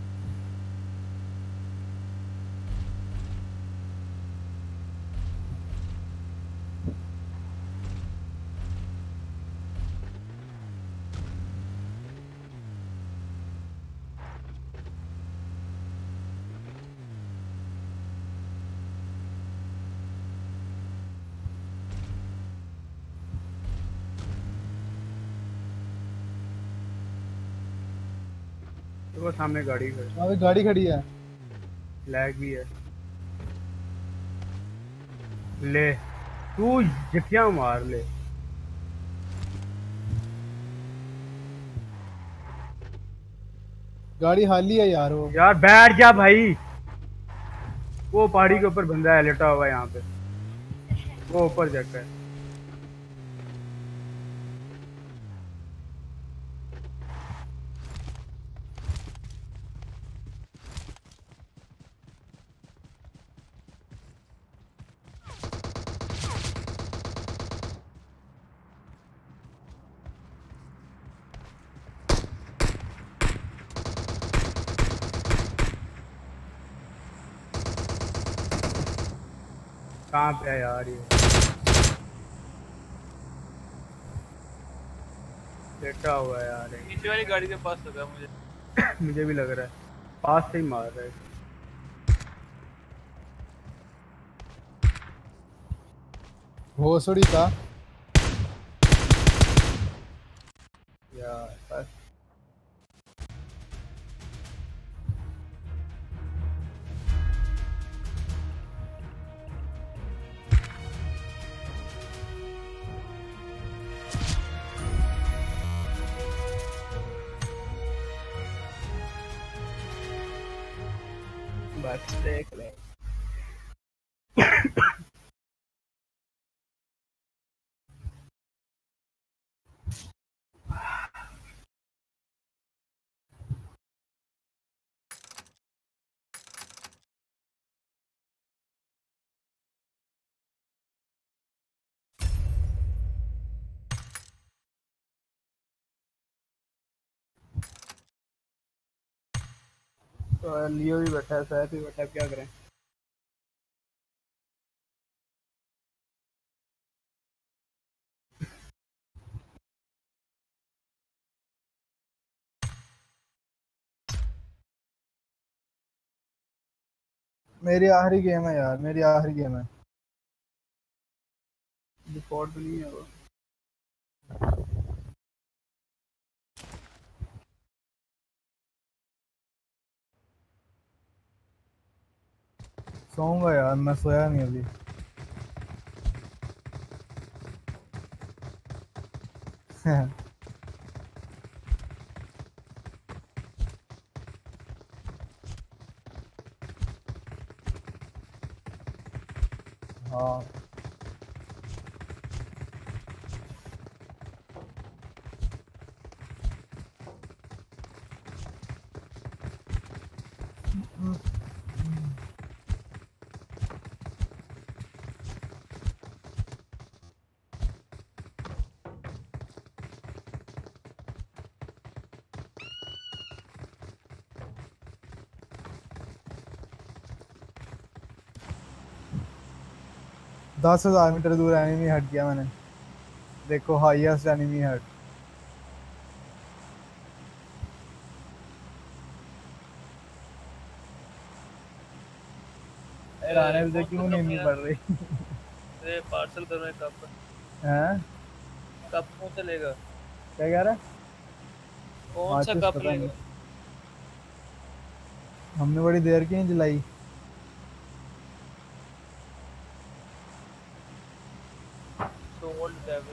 तो वो सामने गाड़ी खड़ी। अबे गाड़ी खड़ी है। लैग भी है। ले तू जटिया मार ले। गाड़ी खाली है यार वो। यार बैठ जा भाई। वो पहाड़ी के ऊपर बंदा है लेटा हुआ है यहाँ पे। वो ऊपर जाकर है। कहाँ पे है यार ये? लेटा हुआ है यार ये। नीचे वाली गाड़ी के पास लगा मुझे। मुझे भी लग रहा है पास से ही मार रहा है। भोसड़ी का यार बस बस देख ले। तो लियो भी बैठा है, सैफ भी बैठा है, क्या करें? मेरी आखिरी गेम है यार, मेरी आखिरी गेम है। डिफॉल्ट नहीं है वो। सोऊंगा यार, मैं सोया नहीं अभी। हाँ, दस 1000 मीटर दूर एनिमी हट गया मैंने। देखो हाईएस्ट एनिमी हट। राने से क्यों नहीं पड़ रही? अरे पार्सल करो एक कप। हैं? कप कौन सा लेगा? क्या कह रहा है? कौन सा माचिस कप पता लेगा? नहीं, हमने बड़ी देर की नहीं जलाई। Sold devil.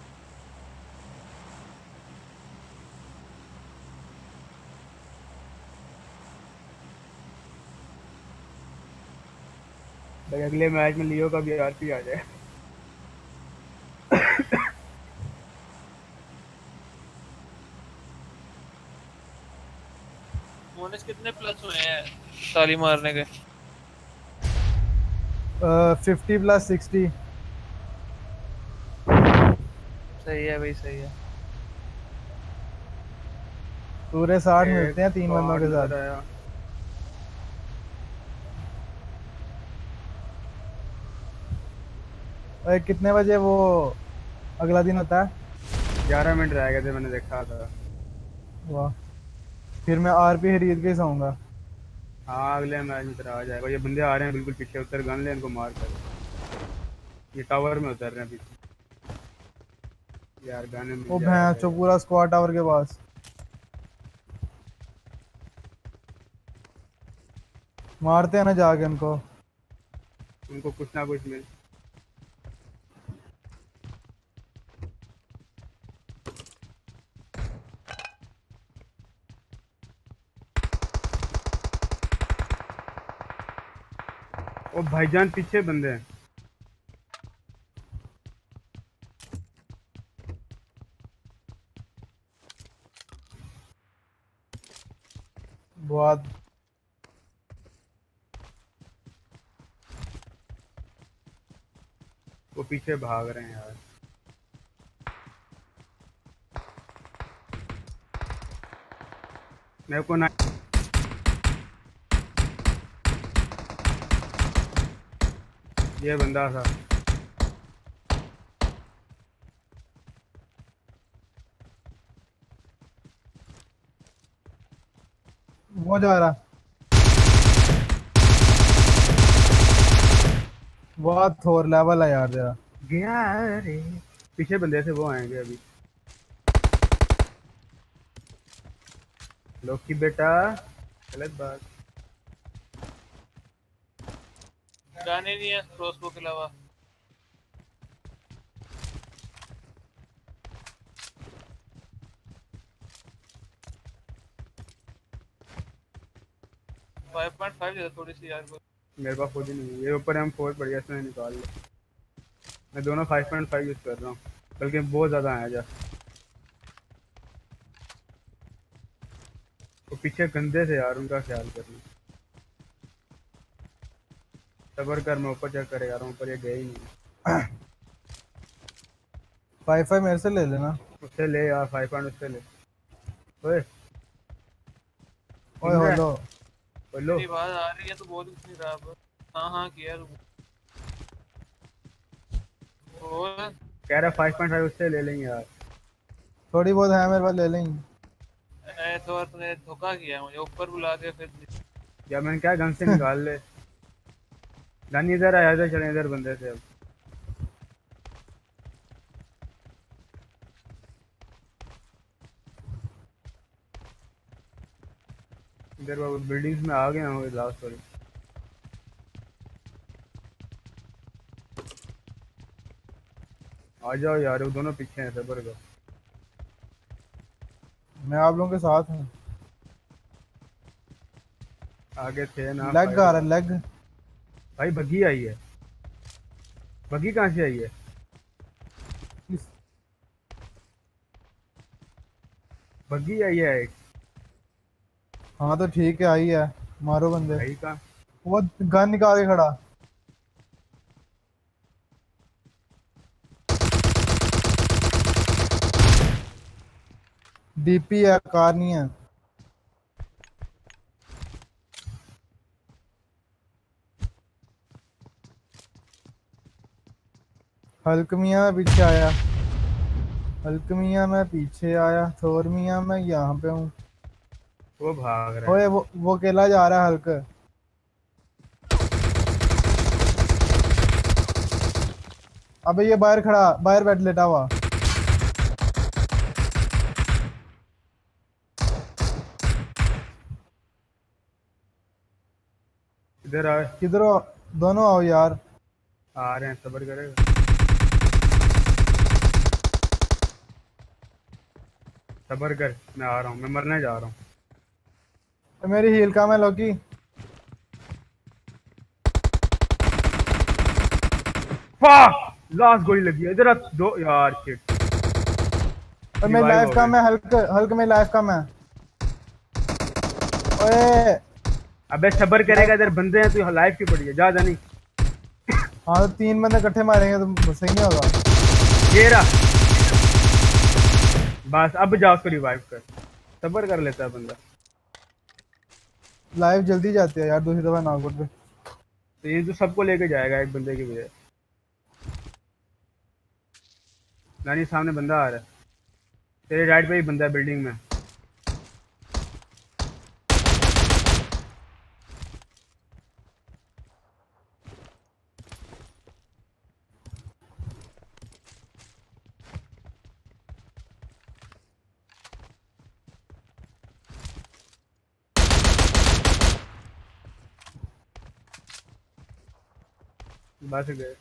भाई अगले मैच में लियो का भी आरपी आ जाए। मोनिस कितने प्लस हुए हैं ताली मारने के? 50 + 60। सही है भाई, सही है। पूरे 60 एक मिलते हैं 3 बंदों स्क्वाड के नजर साथ। आया। कितने बजे वो अगला दिन होता है? 11 मिनट रह गए थे, मैंने देखा था। वाह, फिर मैं आरपी खरीद के ही सोऊंगा। हाँ अगले मैच में तेरा आ जाएगा। ये बंदे आ रहे हैं बिल्कुल पीछे, उतर गन ले इनको मार कर। ये टावर में उतर रहे हैं पीछे। यार गाने वो मिल भैंस जाएगा जो यार। पूरा स्क्वाड टावर के पास। मारते हैं ना जाके उनको। उनको कुछ ना कुछ मिल। ओ भाईजान पीछे बंदे हैं। बहुत वो पीछे भाग रहे हैं यार। मेरे को ना ये बंदा था। वो जा रहा। बहुत थोर लेवल है यार तेरा। गया रे। पीछे बंदे से वो आएंगे अभी। लोकी बेटा गलत बात। गाने नहीं है क्रॉसबो के अलावा। 5.5 दे दो थोड़ी सी यार को। मेरे पास खुद ही नहीं है, ये ऊपर M4 बढ़िया इसमें निकाल लो। मैं दोनों 5.5 यूज़ कर रहा हूँ, बल्कि बहुत ज़्यादा है जा। वो पीछे गंदे थे यार, उनका ख्याल करना। सबर कर, मैं ऊपर चेक करे जा रहा हूँ, ऊपर ये गए ही नहीं। 5-5 मेरे से ले लेना। उससे ले यार, 5 पॉइंट उससे ले। ओए ओए हेलो बोलो। मेरी आवाज आ रही है तो बोल कुछ नहीं रहा बस। हाँ किया तू। और कह रहा 5.5 उससे ले लेंगे यार। थोड़ी बहुत है मेरे पास, ले लेंगे। तो तूने धोखा किया मुझे, ऊपर बुला के फिर या मैंने क्या गन से निकाल ले। गन इधर आया था, चले इधर बंदे थे अब। इधर वो बिल्डिंग्स में आ गए हैं लास्ट वाली। आ जाओ यार, वो दोनों पीछे हैं, सबर कर। मैं आप लोगों के साथ हूँ। आगे थे ना लेग आ रहा है, लेग। भाई बग्गी आई है। बग्गी कहाँ से आई है? बग्गी आई है एक। हाँ तो ठीक है, आई है, मारो बंदे। भाई का वो गन निकाल के खड़ा। डीपी है, कार नहीं है। हल्क मियाँ मैं पीछे आया, हल्क मियाँ मैं पीछे आया, थोर मियाँ मैं यहाँ पे हूँ। वो भाग रहा ओए है। वो अकेला जा रहा है हल्क। अबे ये बाहर खड़ा, बाहर बैठ लेटा हुआ। इधर आ। किधर हो? दोनों आओ यार। आ रहे हैं, सबर करेगा। सबर कर, मैं आ रहा हूँ, मैं मरने जा रहा हूँ। तो मेरी हील का मैं लोकी। लास्ट गोली लगी है इधर। दो यार शिट। और मेरी लाइफ का मैं हल्क, हल्क में लाइफ का मैं। ओए अबे सबर करेगा, इधर बंदे हैं, तू लाइफ की पड़ी है, जा नहीं। हाँ तो 3 बंदे इकट्ठे मारेंगे तो सही नहीं होगा। ये रहा, बस अब जा उसको रिवाइव कर। सबर कर लेता है बंदा। लाइफ जल्दी जाती है यार दूसरी दफा नॉकआउट पे। तो ये तो सबको लेके जाएगा एक बंदे की वजह। नानी सामने बंदा आ रहा है, तेरे राइट पे ही बंदा है बिल्डिंग में। बस गए।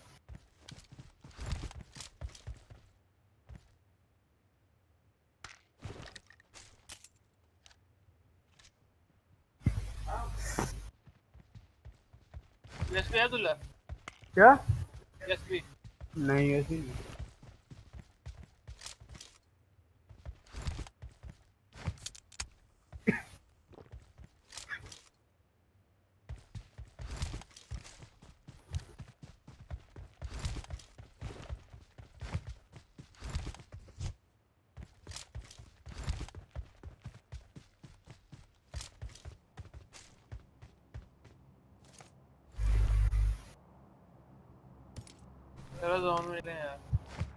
एसपी है तुला क्या? एसपी नहीं ऐसी नहीं। तेरा जोन में ले यार।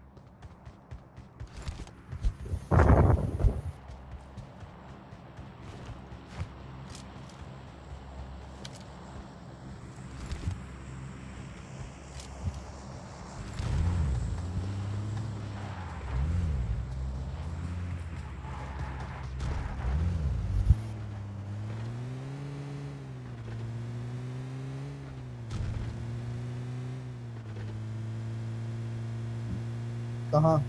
कहाँ?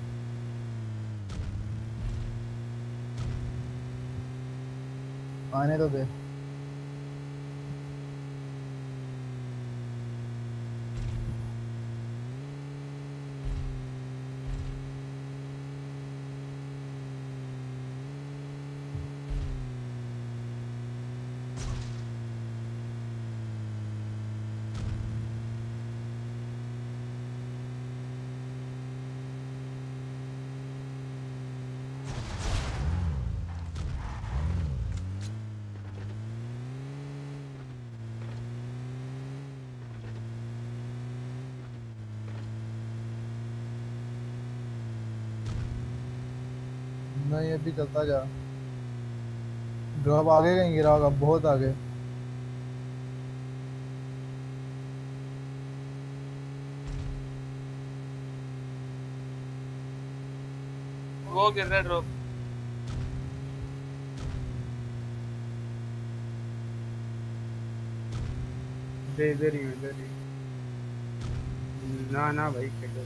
आने तो दे। नहीं अभी चलता जा। ड्रॉप आगे कहीं गिरा होगा, बहुत आगे। वो गिर रहा है ड्रॉप। दे इधर ही ना ना भाई खेलो।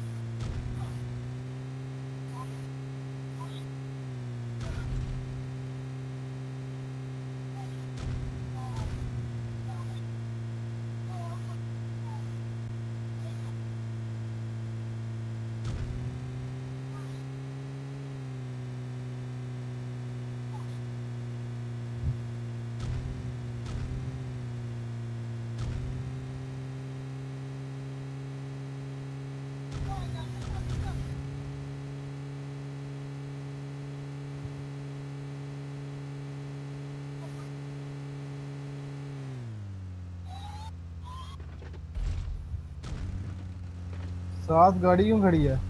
साथ गाड़ी क्यों खड़ी है?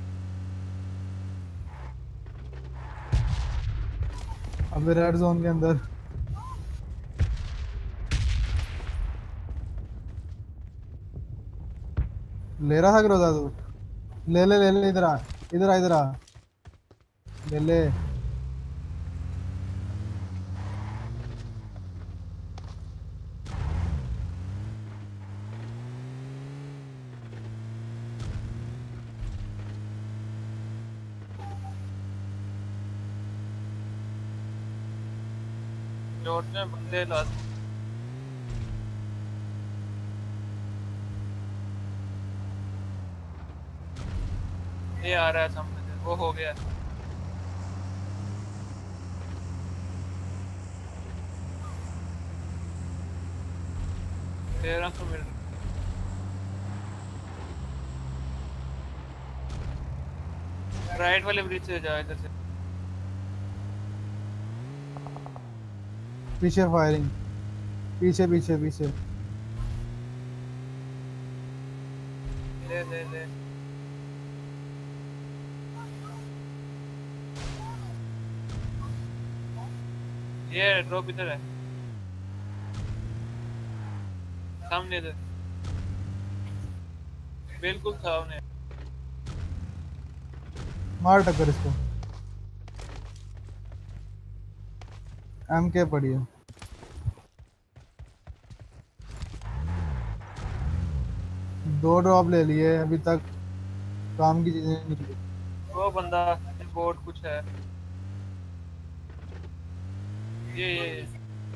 अबे रेड जोन के अंदर। ले रहा था ग्रोजा तू? ले ले ले ले, इधर आ इधर आ इधर आ, ले ले। रोड में बंदे लात। ये आ रहा है सामने से, वो हो गया। 1300 मीटर। राइट वाले ब्रिज से जाओ इधर से। पीछे फायरिंग, पीछे पीछे पीछे। ले ले ले। ये ड्रॉप इधर है सामने, इधर बिल्कुल सामने। मार टक्कर इसको। MK पड़ी है। दो ड्रॉप ले लिए अभी तक, काम की चीजें नहीं निकली। वो बंदा बोर्ड कुछ है। ये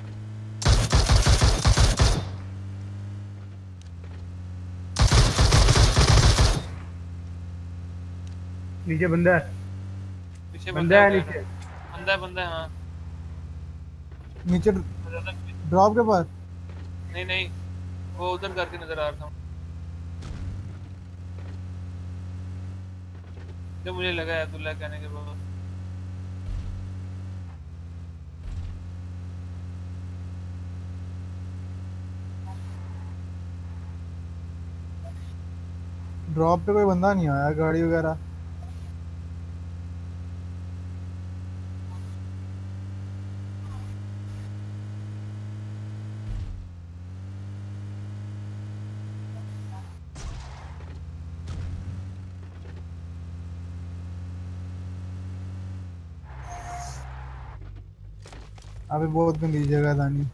नीचे बंदा है, पीछे बंदा है है। नीचे। बंदा है हाँ। नीचे ड्रॉप के पास। नहीं नहीं, वो उधर करके नजर आ रहा था। जो मुझे लगा है अब्दुल्ला कहने के बाद। ड्रॉप पे कोई बंदा नहीं आया, गाड़ी वगैरह। अभी बहुत गंदी जगह था नहीं।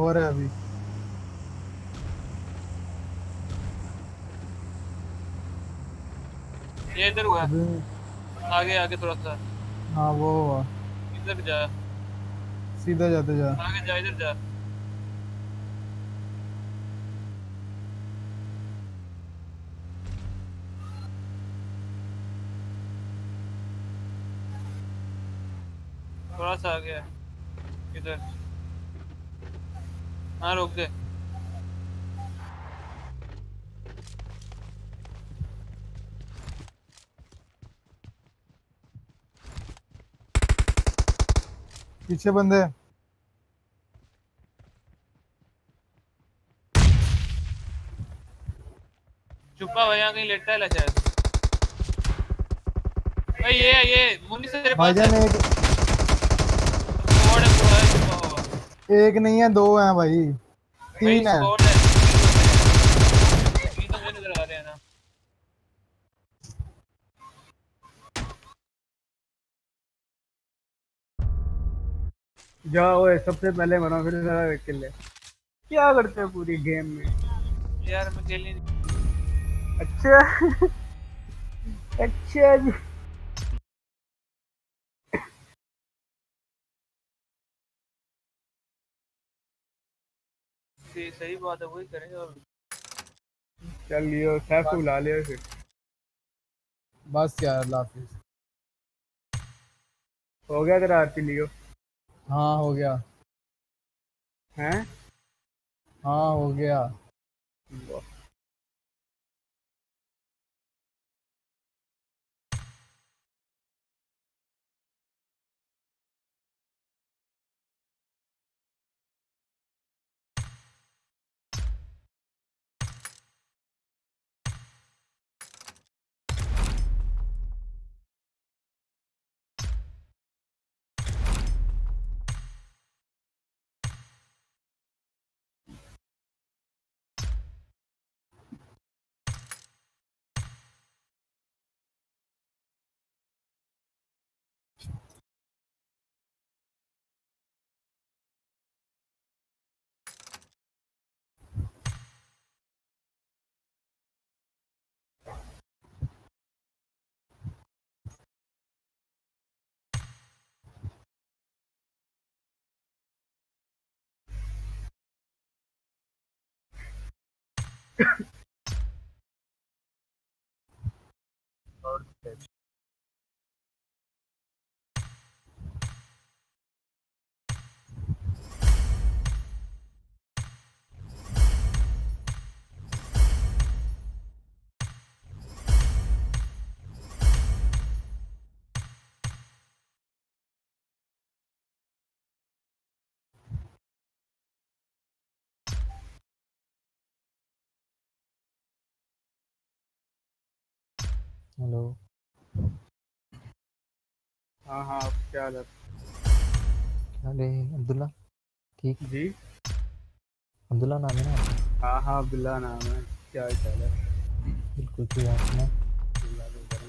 हो रहा है अभी। ये इधर हुआ है। अभी आगे आगे थोड़ा सा हाँ वो हुआ। इधर जा, सीधा जाते जा। आगे जा, इधर जा। थोड़ा सा आगे है, इधर। हाँ रोक दे। पीछे बंदे। छुपा हुआ यहाँ कहीं लेटा है शायद। भाई ये मुन्नी से तेरे पास है। भाईजान स्क्वाड है पूरा, है छुपा हुआ। एक नहीं है, दो हैं भाई, भाई तीन है। स्क्वाड है, तीन तो मुझे नजर आ रहे हैं ना। जाओ ओए, सबसे पहले मरो फिर सारा किल ले। क्या करते हो पूरी गेम में? यार मैं अकेले नहीं। अच्छा अच्छा जी। सही बात है, वही करेंगे। और चल लियो, सैफ को बुला लियो फिर। बस यार लाफिज। हो गया तेरा आरती लियो? हाँ हो गया। हैं? हाँ हो गया। वाह। हेलो। हाँ हाँ, क्या हाल है? अरे अब्दुल्ला, ठीक? जी अब्दुल्ला नाम है ना आपका? हाँ हाँ, अब्दुल्ला नाम है। क्या हाल है? बिल्कुल ठीक है। आपने अब्दुल्ला को करें।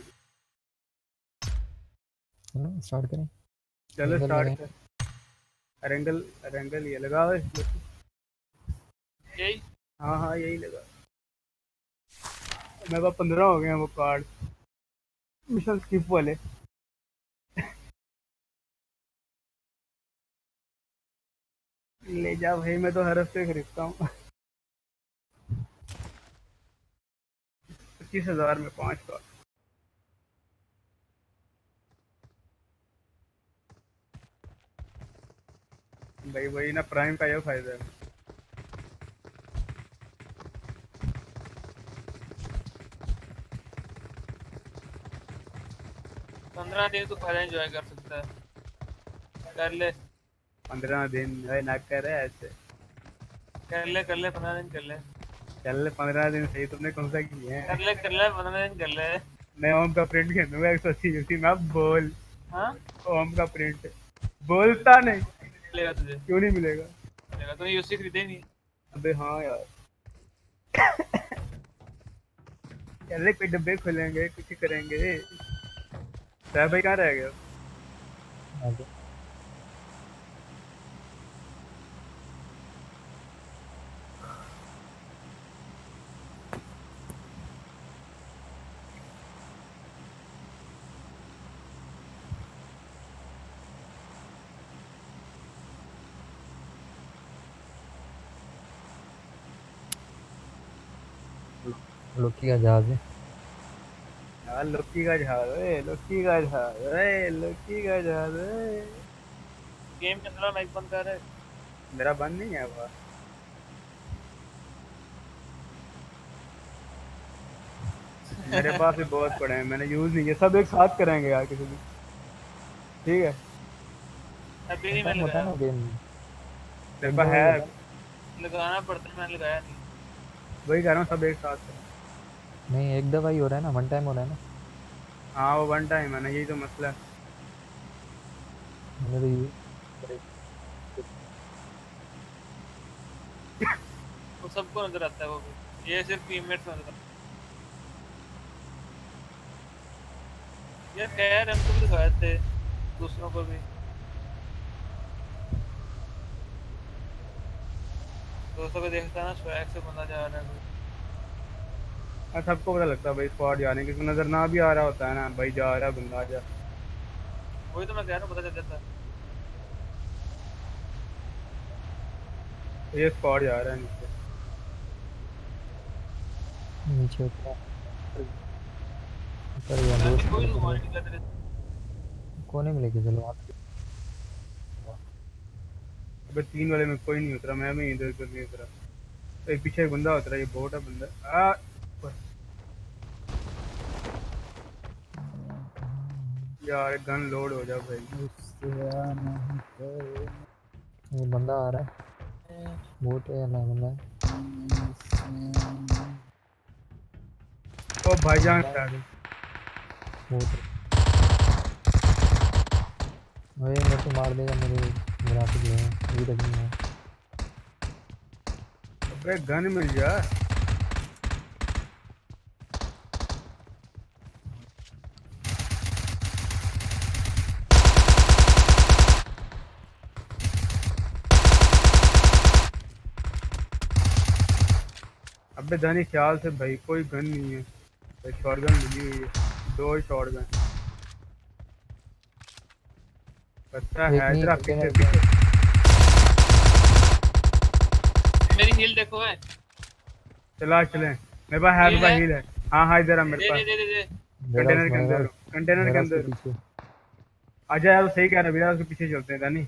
चलो स्टार्ट करें। चलो एंगल स्टार्ट लगाएं। कर। रेंगल रेंगल ये लगा हुआ है इसमें। यही हाँ हाँ, यही लगा। मेरे पास 15 हो गए हैं वो कार्ड, मिशन स्किप वाले। ले जा भाई, मैं तो हर हफ्ते खरीदता हूँ। 25,000 में 5 कार्ड। भाई वही ना, प्राइम का ये फायदा है। 15 दिन तो पहले एंजॉय कर सकता है। कर ले 15 दिन भाई ना करे ऐसे। कर ले 15 दिन कर ले। चल 15 दिन सही, तुमने कौन सा किए हैं? कर ले 15 दिन कर ले। मैं ओम का प्रिंट खेलूंगा 180 यूसी में। अब बोल। हाँ ओम का प्रिंट बोलता नहीं। मिलेगा तुझे, क्यों नहीं मिलेगा? मिलेगा। तूने यूसी खरीदे ही नहीं। अबे हाँ यार। चल कोई डब्बे खोलेंगे, कुछ करेंगे। साहब भाई कहाँ रह गया? आगे लोकी का जहाज है। यार लोकी का जहाज, ओए लोकी का जहाज, ओए लोकी का जहाज, ओए। गेम के अंदर माइक बंद कर रहे मेरा बंद नहीं है वो। मेरे पास भी बहुत पड़े हैं, मैंने यूज नहीं किए, सब एक साथ करेंगे यार किसी दिन, ठीक है। अभी नहीं मैं टाइम होता है लगाया ना गेम। मेरे एक पास दफा ही है, होता है। लगाना पड़ता है मैंने लगाया नहीं वही कह रहा हूँ, सब एक साथ करें। नहीं एक दफा ही हो रहा है ना, वन टाइम हो रहा है ना। हाँ वो वन टाइम है ना, यही तो मसला है। मैंने तो वो सबको नजर आता है वो भी ये सिर्फ टीममेट्स नजर आता है यार खैर हमको भी दिखाए थे दूसरों को भी दोस्तों को देखता है ना स्वैग से बंदा जा रहा है कोई हाँ सबको पता लगता है भाई स्क्वाड जा रहे हैं, किसी को नजर ना भी आ रहा होता है ना, भाई जा रहा है बंदा, जा। वही तो मैं कह रहा हूँ पता चल जाता है ये स्क्वाड जा रहा है नीचे। नीचे उतरा ऊपर या यार दोस्त कोई मेरे रुआ को नहीं कर रहे कोने में लेके चलो आप। अबे 3 वाले में कोई नहीं उतरा, मैं भी इधर उधर नहीं उतरा। एक पीछे एक बंदा उतरा, ये बोट है बंदा। यार गन लोड हो जा भाई। ये बंदा आ रहा है, बोट है या ना बंदा है। ओ भाईजान बंदा है, शायद। बोट भाई मेरे को मार देगा, मेरे ग्राफिक जो है अभी तक नहीं है। अबे गन मिल जा। अबे दानी ख्याल से भाई, कोई गन नहीं है भाई, शॉटगन मिली हुई है, 2 शॉटगन। अच्छा एक है नहीं इधर पीछे कंटेनर पीछे। मेरी हील देखो है चला चले, मेरे पास है, मेरे पास हील है। हाँ हाँ इधर है मेरे दे पास। दे दे दे दे कंटेनर के अंदर हूँ, कंटेनर के मेरा उसके अंदर हूँ। पीछे आजा यार, सही कह रहा है भैया, उसके पीछे चलते हैं दानी।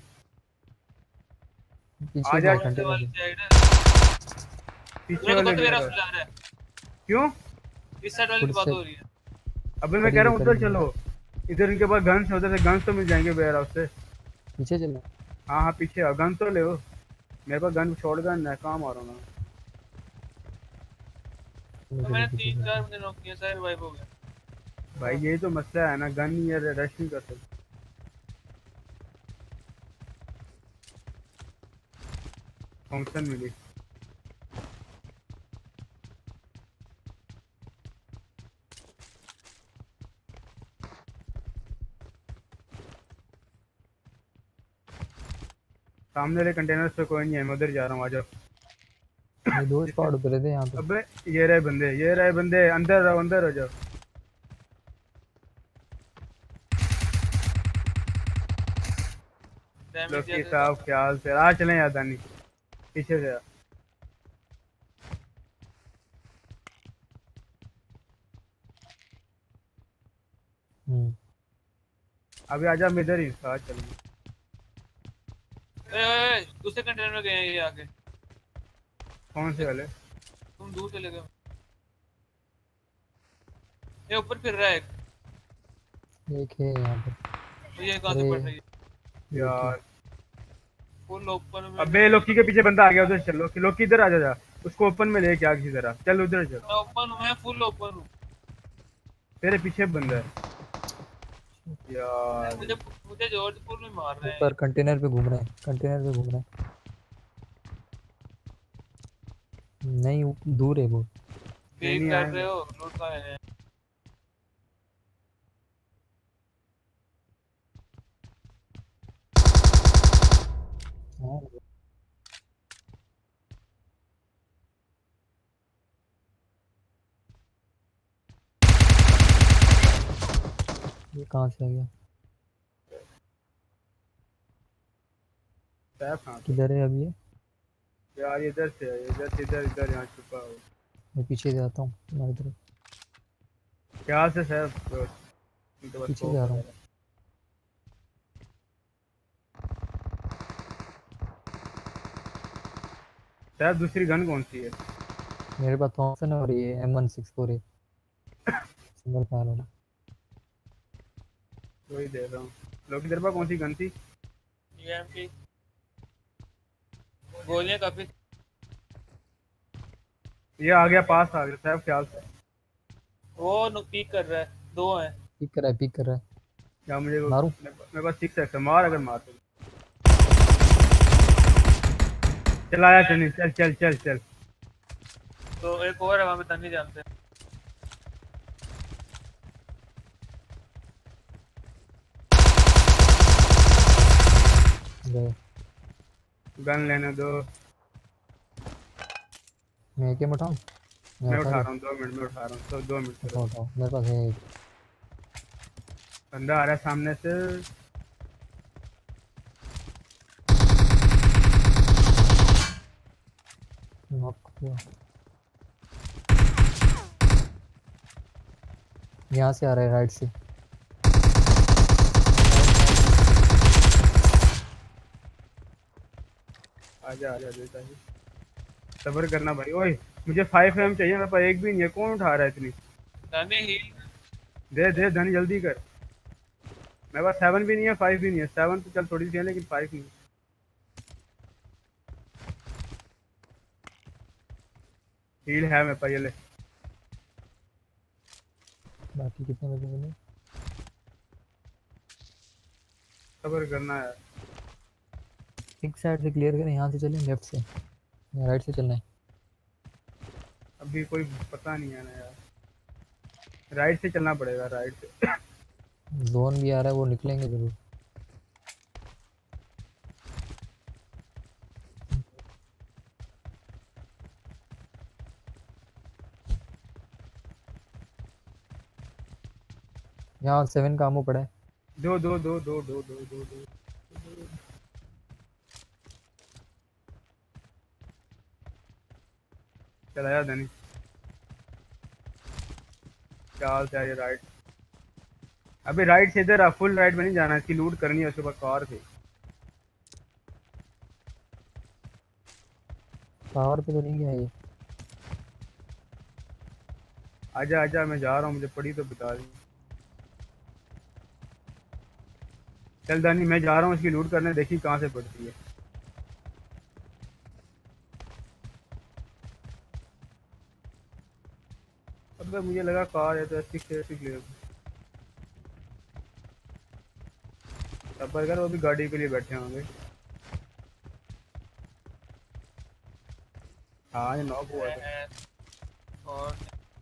पीछे आजा क्या कौन से कंटेनर वाली के। साइड है पीछे मेरे को वाले तो मेरा घर। लग रहा है क्यों? इस साइड वाली खुद की बात से हो रही है अबे मैं कह रहा हूँ उधर करीब चलो, इधर इनके पास गन्स है, उधर से गन्स तो मिल जाएंगे बेयर हाउस से। पीछे चलो। हाँ हाँ पीछे आओ, गन तो ले हो। मेरे पास गन शॉटगन है, काम आ रहा हूँ मैं। तो मैंने 3-4 बंदे नॉक किए सारे रिवाइव हो गए भाई यही तो मसला है ना, गन नहीं है, रश नहीं कर सकते। फंक्शन मिली। सामने वाले कंटेनर्स पे कोई नहीं है, मैं उधर जा रहा हूँ, आ जाओ। ये दो स्पॉट उतरे थे यहाँ पे। अबे ये रहे बंदे, ये रहे बंदे, अंदर रहो, अंदर हो जाओ। डैमेज लोकी दिया साहब ख्याल से आ, चलें यार दानी, पीछे से आ। अभी आजा, हम इधर ही साथ चलेंगे। ए दूसरे कंटेनर में गए हैं ये आगे कौन से वाले? तुम दूर चले गए ये ऊपर फिर रहा है एक है यहाँ पे। तो ये कहाँ से पड़ रही है यार फुल ओपन में अबे लोकी के पीछे बंदा आ गया, उधर चल। लोकी, लोकी इधर आ जा, जा उसको ओपन में ले क्या किसी तरह, चल उधर चल। मैं ओपन हूँ मैं फुल ओपन हूँ तेरे पीछे बंदा है यार। मुझे मुझे जॉर्जपुर में मार रहे हैं ऊपर कंटेनर पे घूम रहे हैं, कंटेनर पे घूम रहे हैं। नहीं दूर है वो। नहीं फेक कर आएंगे। रहे हो लूट का है हाँ, ये कहाँ से आ गया, टैप हाँ किधर है अभी ये। यार इधर से है, इधर से इधर, इधर यहाँ छुपा हो। मैं पीछे से आता हूँ तुम्हारी तरफ, क्या से सर पीछे से आ रहा हूँ। सर दूसरी गन कौन सी है? मेरे पास थॉमसन है और ये M164 है, सिंगल फायर वाला। वही दे रहा हूँ। लोग तेरे पास कौन सी गन थी? यूएमपी गोलियां काफी। ये आ गया, पास आ गया साहब, ख्याल से। वो पीक कर रहा है, दो हैं। पिक कर रहा है, पिक कर रहा है। या मुझे मारूं? मेरे पास 6x है, मार अगर मार तो। चलाया चल चल चल चल चल। तो एक और है वहां पे, तन्नी जानते हैं। गए। गन लेने दो। मैं एके में उठाऊं? मैं उठा उठा लूं? रहा हूँ, 2 मिनट में उठा रहा हूँ, तो 2 मिनट उठाओ करो। उठाओ, मेरे पास है एक। बंदा आ रहा है सामने से। नॉक हुआ। यहाँ से आ रहा है, राइट से। आजा आजा देता है। सब्र करना भाई। ओए मुझे 5M चाहिए, मेरे पास एक भी नहीं है। कौन उठा रहा है इतनी? तन्नी हील। दे दे धन, जल्दी कर। मेरे पास 7 भी नहीं है, 5 भी नहीं है। 7 तो चल थोड़ी सी है, लेकिन 5 नहीं। हील है मेरे पास, ये ले। बाकी कितने बजे मिले? सब्र करना है। एक साइड से क्लियर करें, यहाँ से चलें लेफ्ट से या राइट से चलना है? अभी कोई पता नहीं है ना यार। राइट से चलना पड़ेगा, राइट से। जोन भी आ रहा है, वो निकलेंगे जरूर। यहाँ 7 का आमो पड़ा है। दो दो दो दो दो दो दो दो। चलाया धनी। चाल चाहिए राइट। अभी राइट से इधर फुल राइट में नहीं जाना, इसकी लूट करनी है। उसके पास कार थी। पावर पे तो नहीं गया ये। आजा आजा, मैं जा रहा हूँ, मुझे पड़ी तो बता दी। चल दानी, मैं जा रहा हूँ इसकी लूट करने, देखी कहाँ से पड़ती है। अब तो मुझे लगा कार है तो ऐसी ले। सबर कर, वो भी गाड़ी के लिए बैठे होंगे। हाँ ये नॉक हुआ था। और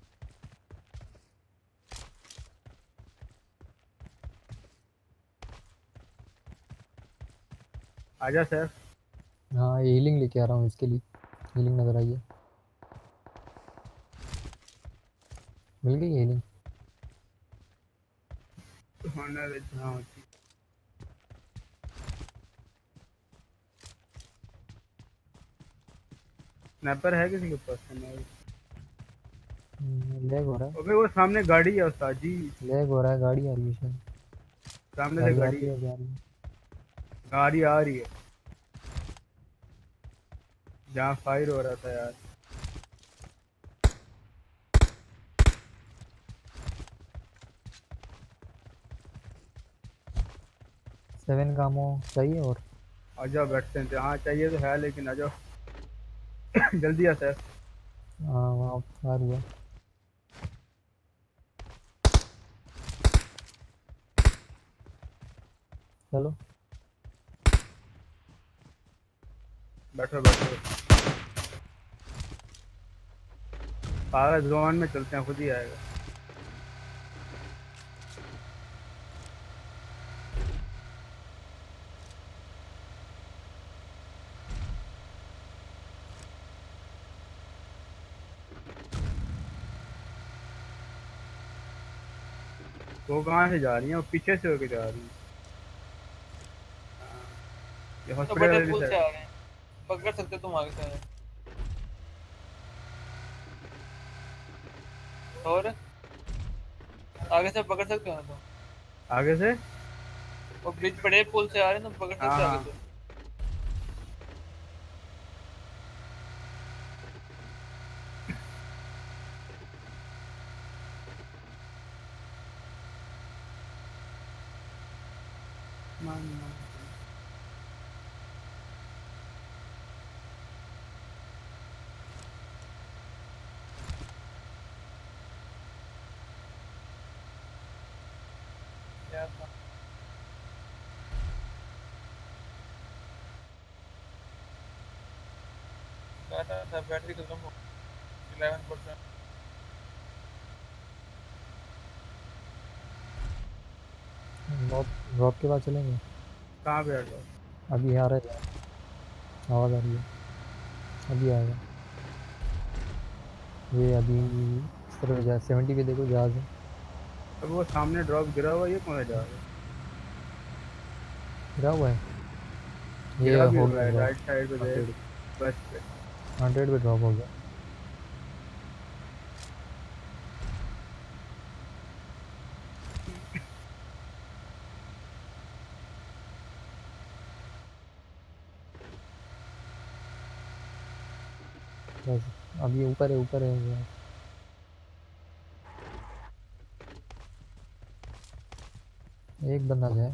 आजा सर। हाँ ये हीलिंग लेके आ रहा हूँ, इसके लिए हीलिंग नजर आई है। मिल गई हीलिंग? हाँ स्नैपर है किसी के पास? लैग हो रहा है। अबे वो सामने गाड़ी है उस्ताद जी। लैग हो रहा है, गाड़ी आ रही है शायद। सामने से गाड़ी आ है। रही है। गाड़ी आ रही है जहाँ फायर हो रहा था यार। सेवन का आमो चाहिए और? आजा बैठते हैं। हाँ चाहिए तो है, लेकिन आ जाओ। जल्दी आ सर। हाँ वहाँ फायर हुआ। चलो बैठो बैठो। पागल जोन में चलते हैं, खुद ही आएगा। वो कहाँ से जा रही है? वो पीछे से होके जा रही है। ये तो हॉस्पिटल बड़े वाली पुल से आ साइड। रहे हैं, पकड़ सकते तुम आगे से। और आगे से पकड़ सकते हो ना तुम? आगे से वो ब्रिज बड़े पुल से आ रहे हैं, तुम पकड़ सकते हाँ हो हाँ आगे से? यार डाटा था, बैटरी खत्म हो 11%। ड्रॉप ड्रॉप के बाद चलेंगे। कहाँ पे आगे? अभी आ रहा है, आवाज़ आ रही है, अभी आएगा ये। अभी इस तरफ जा 70 पे देखो जहाज है, अब वो सामने ड्रॉप गिरा हुआ, ये कौन है जा रहा है? गिरा हुआ है, ये गिरा भी हो हुआ गया है ड्रॉप। राइट साइड पे देख, 100 बस पे। 100 पे ड्रॉप हो गया। बस अब ये ऊपर है जहाज। एक बंदा जाए।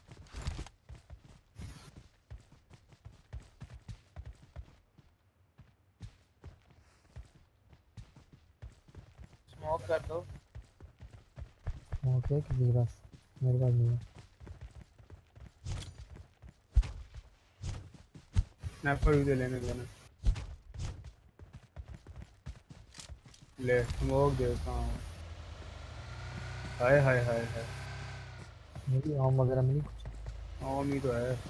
स्मोक कर दो। ओके किसी के पास, मेरे पास नहीं है। स्नैपर भी तो लेने देना। ले स्मोक देता हूँ। हाय हाय हाय हाय, मिली आम वगैरह मिली कुछ? उम्मीद तो है।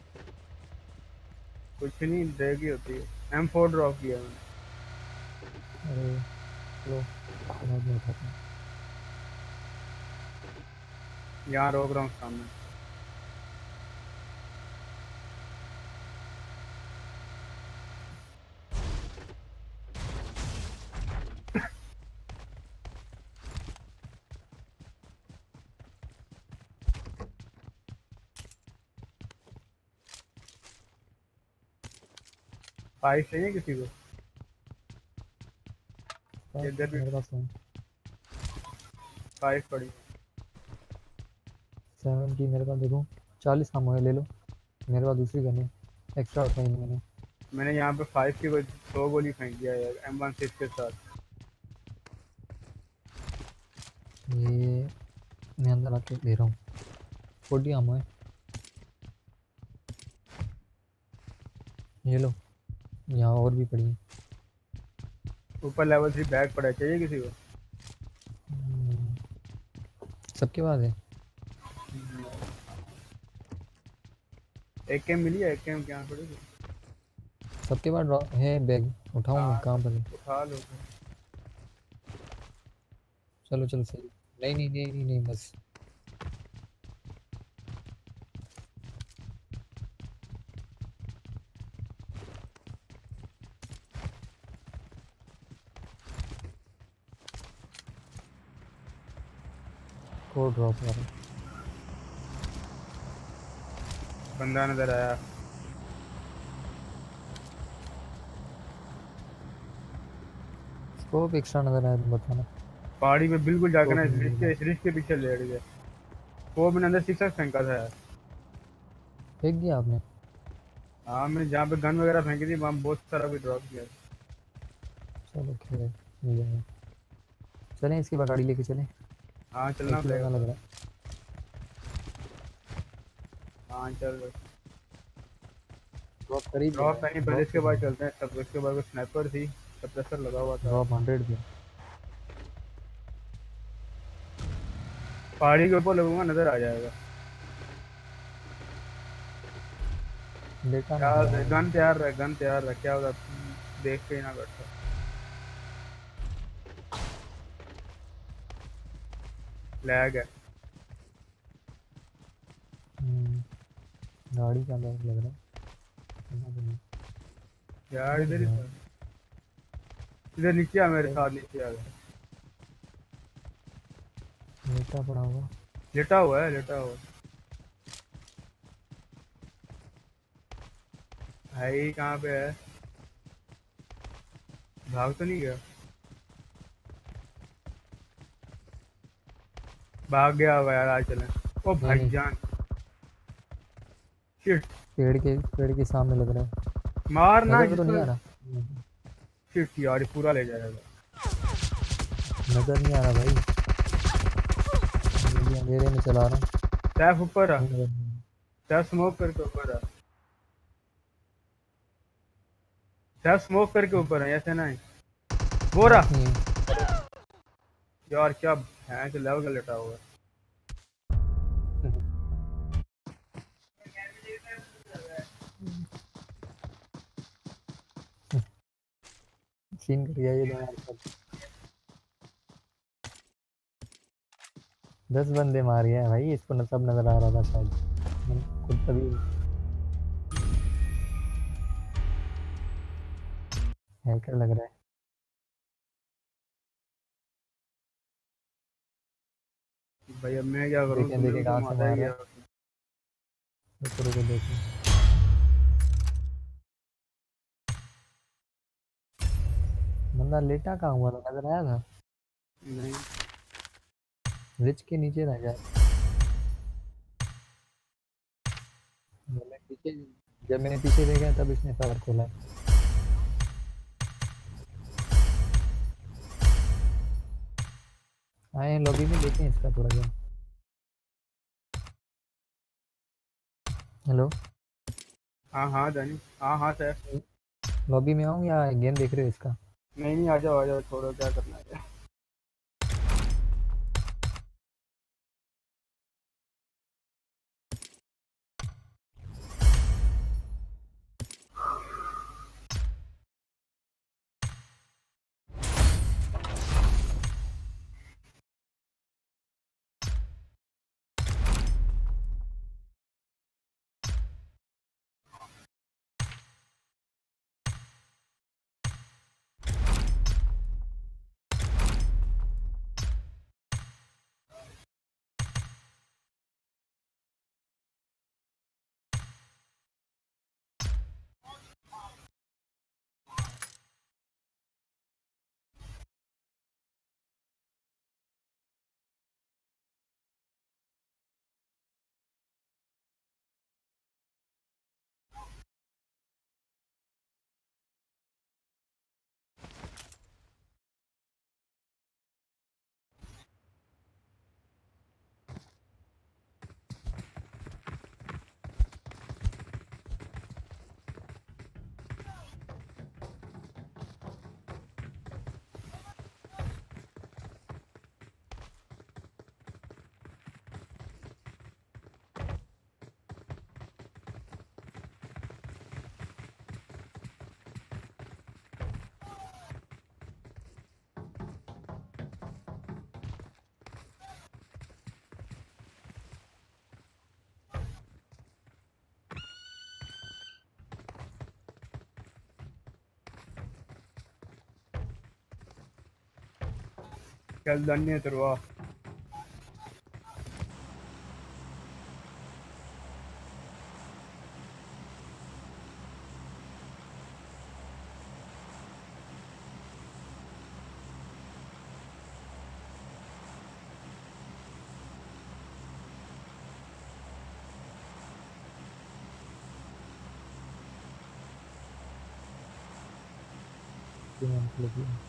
कुछ नहीं, ड्रैग ही होती है। M4 ड्रॉप किया मैंने। अरे चलो बाद में उठाते हैं। यहाँ रोक रहा हूँ सामने। फाइव चाहिए किसी को? इधर भी मेरे पास नहीं। 5 पड़ी। 70 मेरे पास देखो, 40 काम हुए ले लो। मेरे पास दूसरी गन है, एक्स्ट्रा उठाई नहीं मैंने। मैंने यहाँ पे 5 की कोई 100 गोली फेंक दिया यार, M16 के साथ। ये मैं अंदर आके दे रहा हूँ। 40 आम है, ये लो। यहाँ और भी पड़ी है। ऊपर लेवल 3 बैग पड़ा है, चाहिए किसी को? हम्म, सबके पास है। एक कैम मिली है, एक कैम क्या पड़ी थी? सबके पास है बैग, उठाऊँ मैं? हाँ, कहाँ पर है? उठा लो। चलो चलो सही। नहीं नहीं नहीं नहीं नहीं बस। कोड ड्रॉप कर रहा। बंदा नजर आया। स्कोप एक्स्ट्रा नजर आया तो बताना। पहाड़ी पे बिल्कुल जाकर ना स्कोप नहीं मिला। इस रिस्क के पीछे लेट गए। वो मैंने अंदर 6 फेंका था यार। फेंक दिया आपने? हाँ, मैंने जहाँ पे गन वगैरह फेंकी थी वहाँ बहुत सारा भी ड्रॉप किया। चलो खेल मिल जाएगा। चलें इसकी बाद गाड़ी लेके चलें। हाँ चलना एक ही बंदा पड़ेगा। लग रहा है। हाँ चल रहे। ड्रॉप करीब ड्रॉप नहीं, पहले इसके बाद चलते हैं। तब इसके बाद स्नाइपर थी, सप्रेसर लगा हुआ था। ड्रॉप 100 पे। पहाड़ी के ऊपर लगूंगा, नजर आ जाएगा। देखा क्या नहीं। गन तैयार रख, गन तैयार रख, क्या होगा देख के ही ना बैठो। लैग है। गाड़ी का बैग लग रहा है। पता तो नहीं। यार इधर ही था। इधर नीचे आ, मेरे साथ नीचे आ गया। लेटा पड़ा होगा। लेटा हुआ है, लेटा हुआ भाई। कहाँ पे है? भाग तो नहीं गया? भाग गया होगा यार, आज चलें। ओ नहीं, नहीं। भाईजान, शिट। पेड़ के सामने लग रहा है। मारना नजर तो नहीं आ जिसमें। रहा। शिट यार, ये पूरा ले जाएगा। नजर नहीं आ रहा भाई, ये अंधेरे में चला रहा हूँ। सैफ ऊपर आ, नहीं नजर नहीं सैफ स्मोक करके ऊपर आ, सैफ स्मोक करके ऊपर है, ऐसे नहीं। वो आ रहा रहा। नहीं है। यार, क्या है कि लेवल का लेटा हुआ है। सीन कर गया ये दोनों हमारे साथ। 10 बंदे मार गया है भाई, इसको न सब नजर आ रहा था शायद। मैंने खुद तभी हैकर लग रहा है। भाई अब मैं क्या करूँ, देखें तुम्हें देखें तो कहाँ से मारा मार ही रहा गया। है। रुको देखें। बंदा लेटा कहाँ हुआ था, नजर आया था? नहीं, रिच के नीचे था क्या? मैंने पीछे जब मैंने पीछे देखा तब इसने फायर खोला। आए लॉबी में, देखें इसका थोड़ा गेम। हेलो, हाँ हाँ जानी, हाँ हाँ सैफ। लॉबी में आऊँ या गेम देख रहे हो इसका? नहीं नहीं, आ जाओ छोड़ो, क्या करना है। चल धन्य तुरवा। लगी है।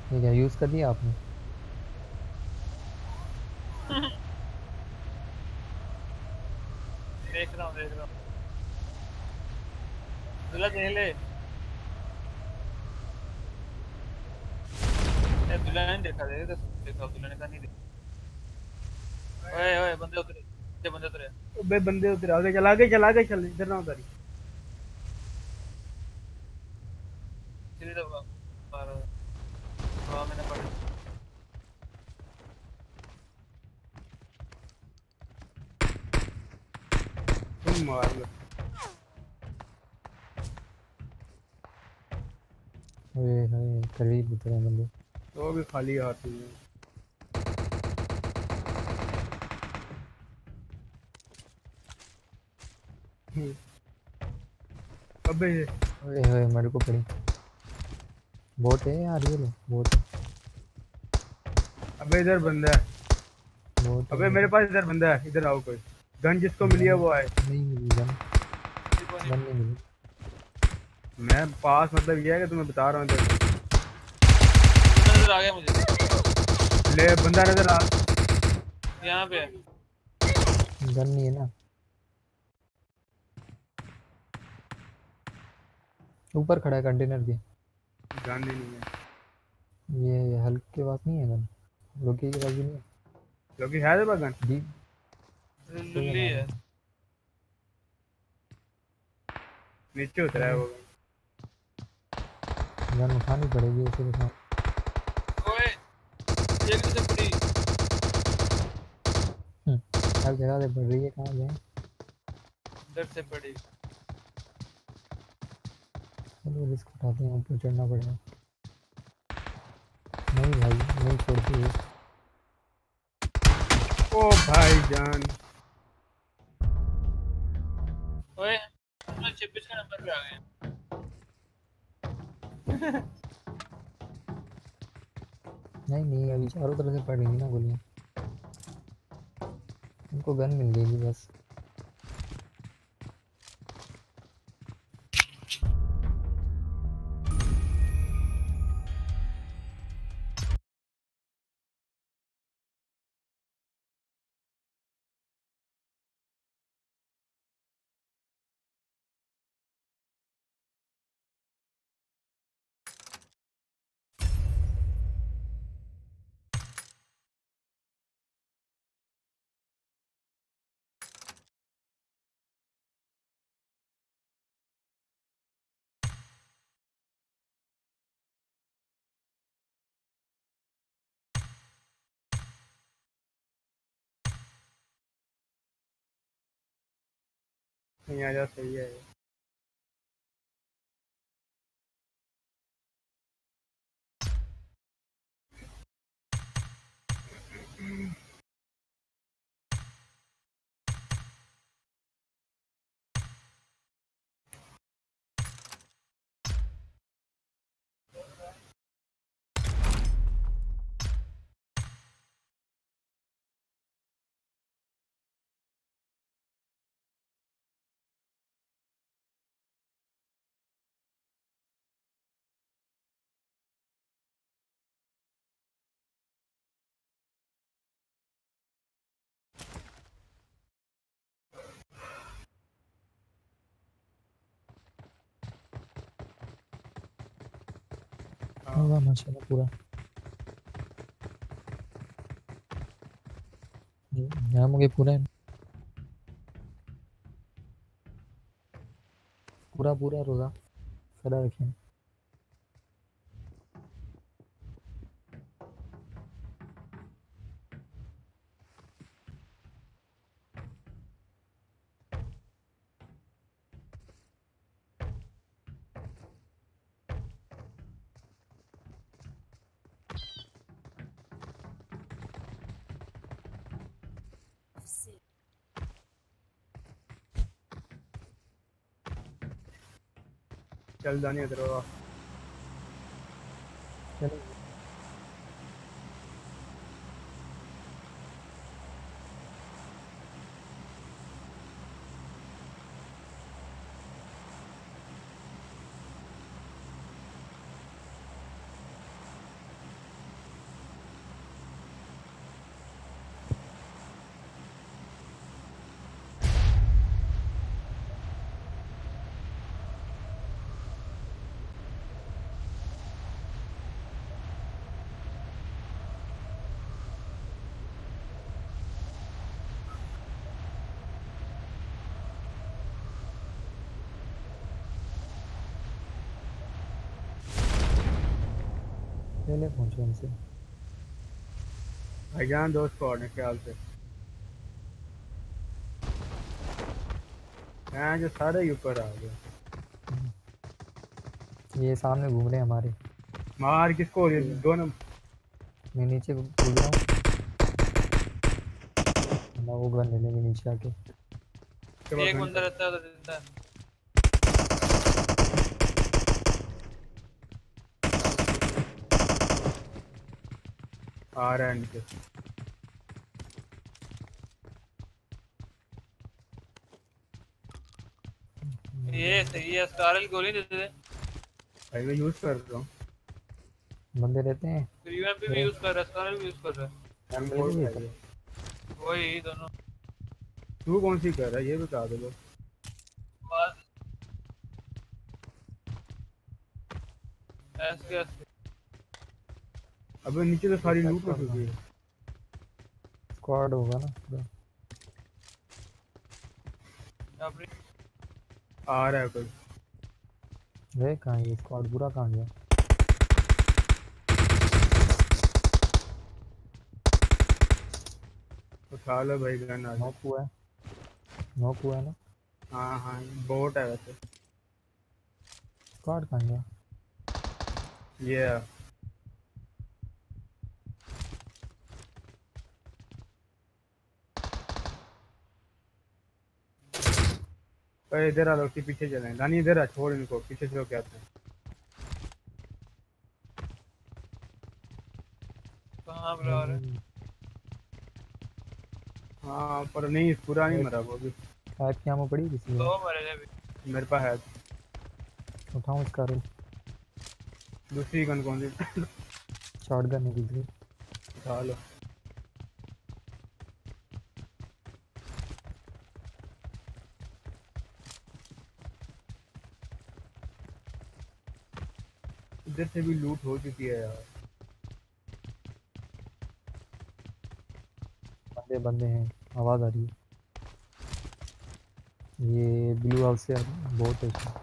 ये क्या यूज कर दिया आपने? देख रहा हूँ दूल्हा देख ले। ये दूल्हा ने देखा दूल्हा ने कहा नहीं देखा। ओए ओए बंदे उतरे। बे बंदे उधर आगे चल, इधर ना उतारी। सीधे दबा और हवा में न पड़े। तुम मार लो। ओए होए करीब उतरे बंदे। वो भी खाली हाथ ही है। अबे ओए होए मेरे को पड़ी। बोट है यार, ये लो बोट है। अबे इधर बंदा है। बोट है अबे मेरे पास इधर बंदा है, इधर आओ। कोई गन जिसको मिली है वो आए। नहीं मिली गन नहीं मिली। मैं पास मतलब ये है कि तुम्हें बता रहा हूँ इधर। नजर आ गया मुझे। ले बंदा नजर आ। यहाँ पे गन नहीं है ना। ऊपर खड़ा है कंटेनर के। गन ही नहीं है। ये हल्क के पास नहीं है गन। लोकी के पास भी नहीं है। क्योंकि है तेरे पास गन। जी लुल्ली है। नीचे उतरा है वो। गन उठानी पड़ेगी उसे दिखा। ओए ये किसे पड़ी? हर जगह से पड़ रही है, कहाँ जाए। इधर से पड़ी। चलो रिस्क उठाते हैं, ऊपर चढ़ना पड़ेगा। नहीं भाई नहीं छोड़ती है। ओ भाई जान। ओए हम 26 का नंबर पे आ गए। नहीं अभी चारों तरफ से पड़ रही ना गोलियां। उनको गन मिल गई बस। नहीं आ जा, सही है। होगा माशाल्लाह पूरा। यहाँ मुझे पूरा है। पूरा रोजा सदा रखें। चल जानी इधर आ। चलो पहले पहुंचो उनसे। भाईजान 2 स्क्वाड है ख्याल से। मैं जो सारे ही ऊपर आ गए। ये सामने घूम रहे हैं हमारे। मार किसको? ये दोनों। मैं नीचे कूद रहा हूँ ना, वो गन ले लेंगे नीचे आके। उसके बाद एक गन बंदा कर। रहता है उधर जिंदा है। आ रहा है नीचे। ये सही है, स्टार की गोली देते थे। भाई मैं यूज कर रहा हूँ। बंदे रहते हैं। फिर यूएमपी भी यूज कर रहा है, स्टार भी यूज कर रहा है। M4 भी है चाहिए। वही दोनों। तू कौन सी कर रहा है ये बता दो। बस ऐसे ऐसे। अबे नीचे तो सारी लूट हो चुकी है। स्क्वाड होगा ना पूरा। अपनी आ रहा है कोई। गए कहाँ ये स्क्वाड? पूरा कहाँ गया? उठा लो भाई गन आ जाए। नॉक हुआ है, नॉक हुआ है ना। हाँ हाँ बोट है वैसे। स्क्वाड कहाँ गया? ये अरे इधर आ लो कि पीछे चले नानी। इधर आ, छोड़ इनको, पीछे से क्या आते हैं। कहाँ पर आ रहे हैं? हाँ पर नहीं पूरा नहीं मरा वो भी। फाइव की आमो पड़ी किसी दो को? मरे थे अभी। मेरे पास है। उठाऊं इसका रोल? दूसरी गन कौन सी? शॉटगन है दूसरी। उठा लो। इधर से भी लूट हो चुकी है यार। बंदे बंदे हैं, आवाज आ रही है। ये ब्लू हाउस से बहुत है इसमें।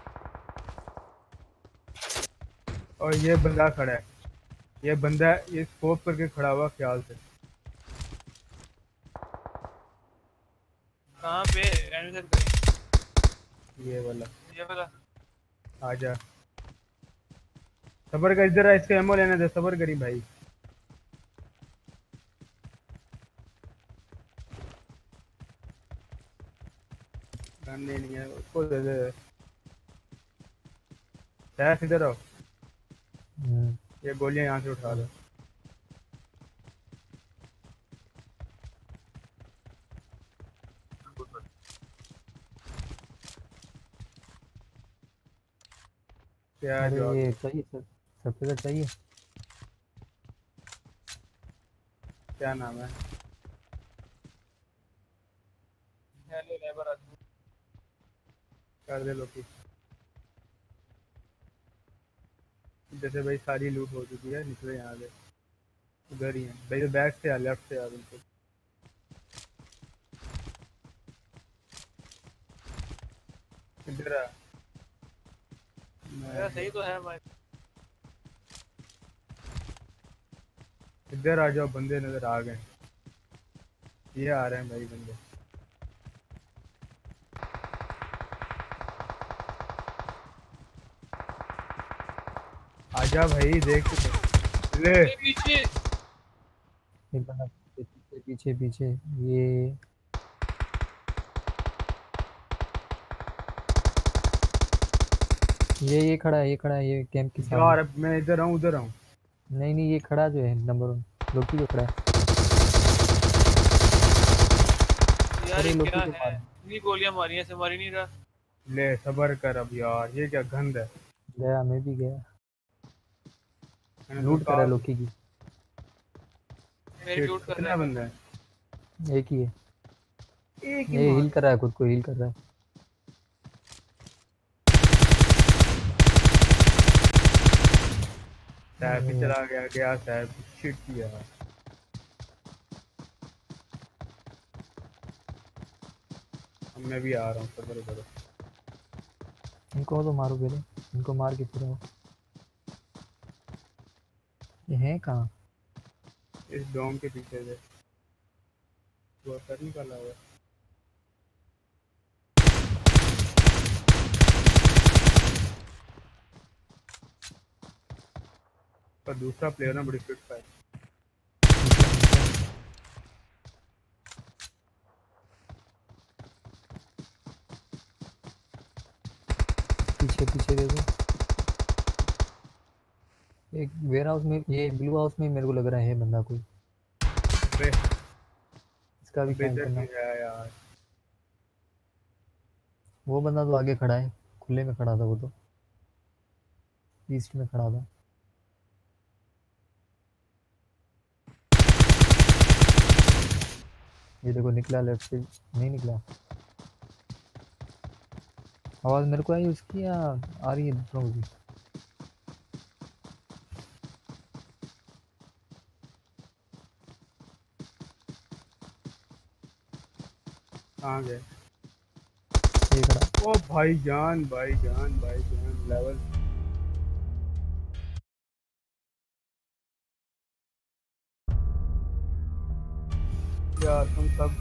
और ये बंदा खड़ा है। ये बंदा ये स्कोप करके खड़ा हुआ ख्याल से। कहाँ पे एनिमेशन करें? ये वाला ये वाला। आजा। सबर कर, इधर आ, इसके एमओ लेने दे। सबर करी भाई। गन नहीं है उसको दे दे। सैफ इधर आओ। ये गोलियां यहाँ से उठा लो। क्या अरे जवाब? ये चाहिए सर, सर्टिफिकेट चाहिए। क्या नाम है? हेलो लेबर आ। कर दे लोग। जैसे भाई सारी लूट हो चुकी है, निकले यहाँ से। उधर ही है भाई, तो बैक से आ, लेफ्ट से आ बिल्कुल। इधर आ। मेरा सही तो है भाई। इधर आ जाओ, बंदे नजर आ गए। ये आ रहे हैं भाई बंदे। आजा भाई, देख तो ले। पीछे। एक बंदा पीछे पीछे पीछे। ये ये खड़ा है, ये खड़ा है, ये कैंप के सामने। यार मैं इधर आऊँ उधर आऊँ। नहीं नहीं, ये खड़ा जो है नंबर 1 लोकी जो खड़ा है। यार अरे ये लोकी क्या को है? मार। इतनी गोलियां मारी हैं, से मारी नहीं रहा। ले सबर कर अब यार, ये क्या गंद है। गया, मैं भी गया। मैंने तो लूट करा कहा। लोकी की। मेरी लूट कर रहा कितना है। बंदा है? एक ही है। एक ही ये मार। हील कर रहा है, खुद को हील कर रहा है। सैफ ही चला गया। गया सैफ। शिट किया। मैं भी आ रहा हूँ, सबर करो। इनको तो मारो पहले, इनको मार के फिर आओ। ये है कहाँ? इस डोम के पीछे से वो सर निकाला हुआ है। पर दूसरा प्लेयर ना बड़ी फिट है। पीछे पीछे देखो, एक वेयर हाउस में, ये ब्लू हाउस में मेरे को लग रहा है बंदा कोई, अबे इसका भी अबे फाइंड इधर करना। नहीं है यार। वो बंदा तो आगे खड़ा है, खुले में खड़ा था वो तो, ईस्ट में खड़ा था। ये देखो निकला लेफ्ट से, नहीं निकला। आवाज मेरे को आई उसकी या आ रही है दूसरों की? कहाँ गए? ये खड़ा। ओ भाईजान भाईजान भाईजान लेवल। यार तुम सब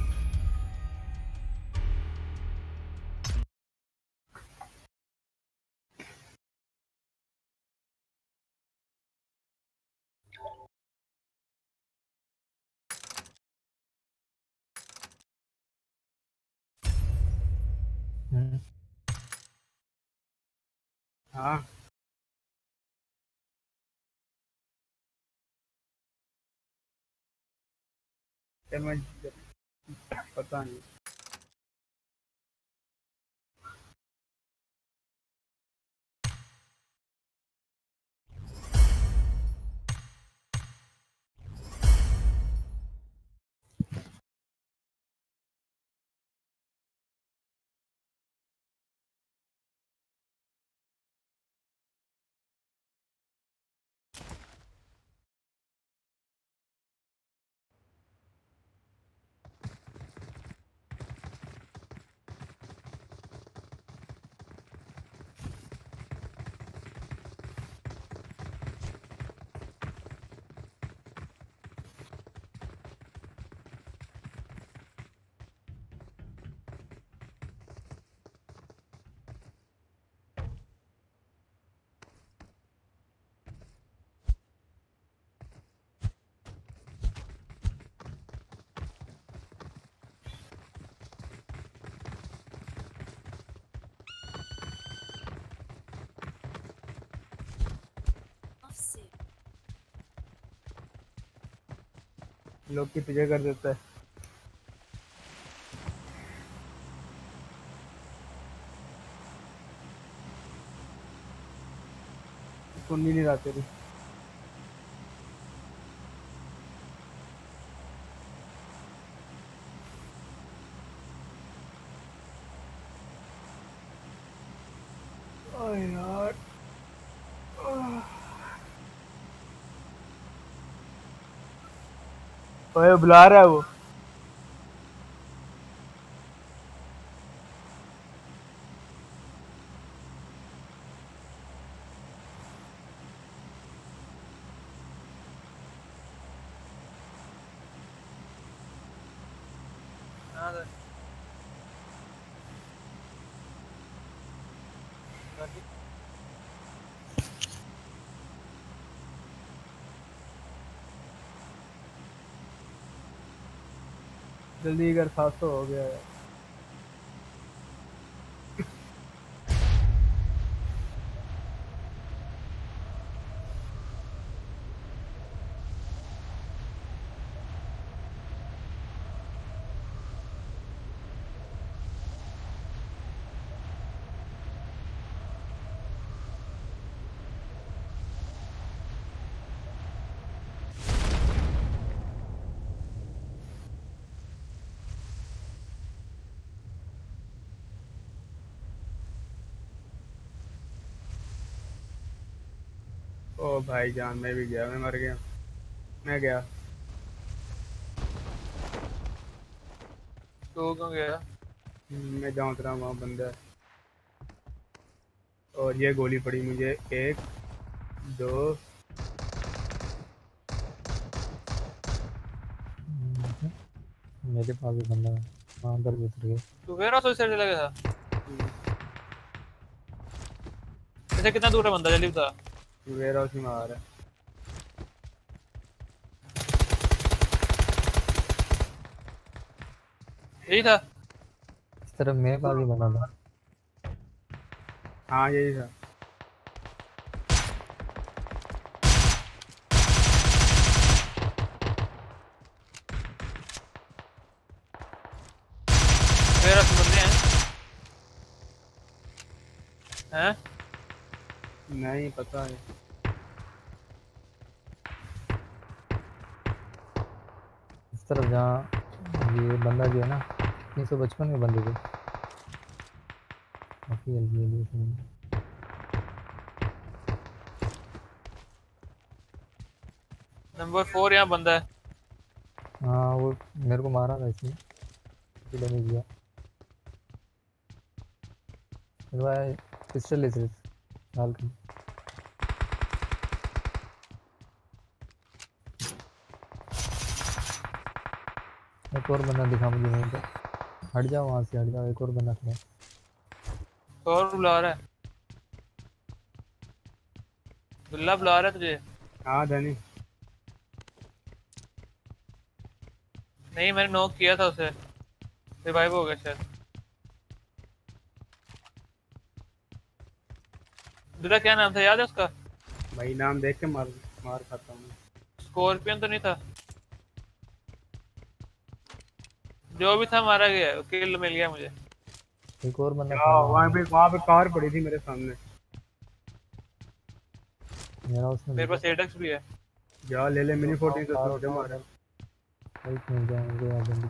हाँ क्या मैं पता नहीं। लोग की तुझे कर देता है। सुन ही नहीं रहा तेरी। ओए यार ओए बुला रहा है वो। जल्दी कर 700 हो गया है। ओ भाईजान मैं भी गया, मैं मर गया, मैं गया। तो कहाँ गया? मैं जाऊँ रहा वहाँ बंदा है। और ये गोली पड़ी मुझे, 1 2 मेरे पास भी बंदा है। हाँ अंदर भी उतर गए। तू वेयर हाउस से चला गया था? ऐसे कितना दूर है बंदा, जल्दी बता। वेयर हाउस में आ रहा है। यही था। इस तरफ मेरे पास भी बंदा था। हाँ यही था। वेयर हाउस में बंदे हैं? नहीं पता है। इस तरफ जहाँ ये बंदा जो है ना 355 में बंदे थे। काफी हल्की है इसमें। नंबर 4 यहाँ बंदा है। हाँ वो मेरे को मारा था इसने। डैमेज दिया। मेरे पास पिस्टल है सिर्फ डाल के। एक और बंदा दिखा मुझे वहीं पे। हट जाओ वहाँ से, हट जाओ। एक और बंदा खड़ा है। और बुला रहा है, बिल्ला बुला रहा है तुझे। हाँ धनी। नहीं मैंने नॉक किया था उसे, रिवाइव हो गया शायद। दूसरा क्या नाम था याद है उसका? भाई नाम देख के मार मार खाता हूँ। स्कॉर्पियन तो नहीं था? जो भी था मारा गया, किल मिल गया मुझे। एक और बंदा क्या खड़ा वहाँ पे कार पड़ी थी मेरे सामने। मेरा उसने मेरे पास एडक्स भी है। जा ले ले मिनी 14 तो कार दे मारा। बाइक मिल जाए मुझे यार जल्दी।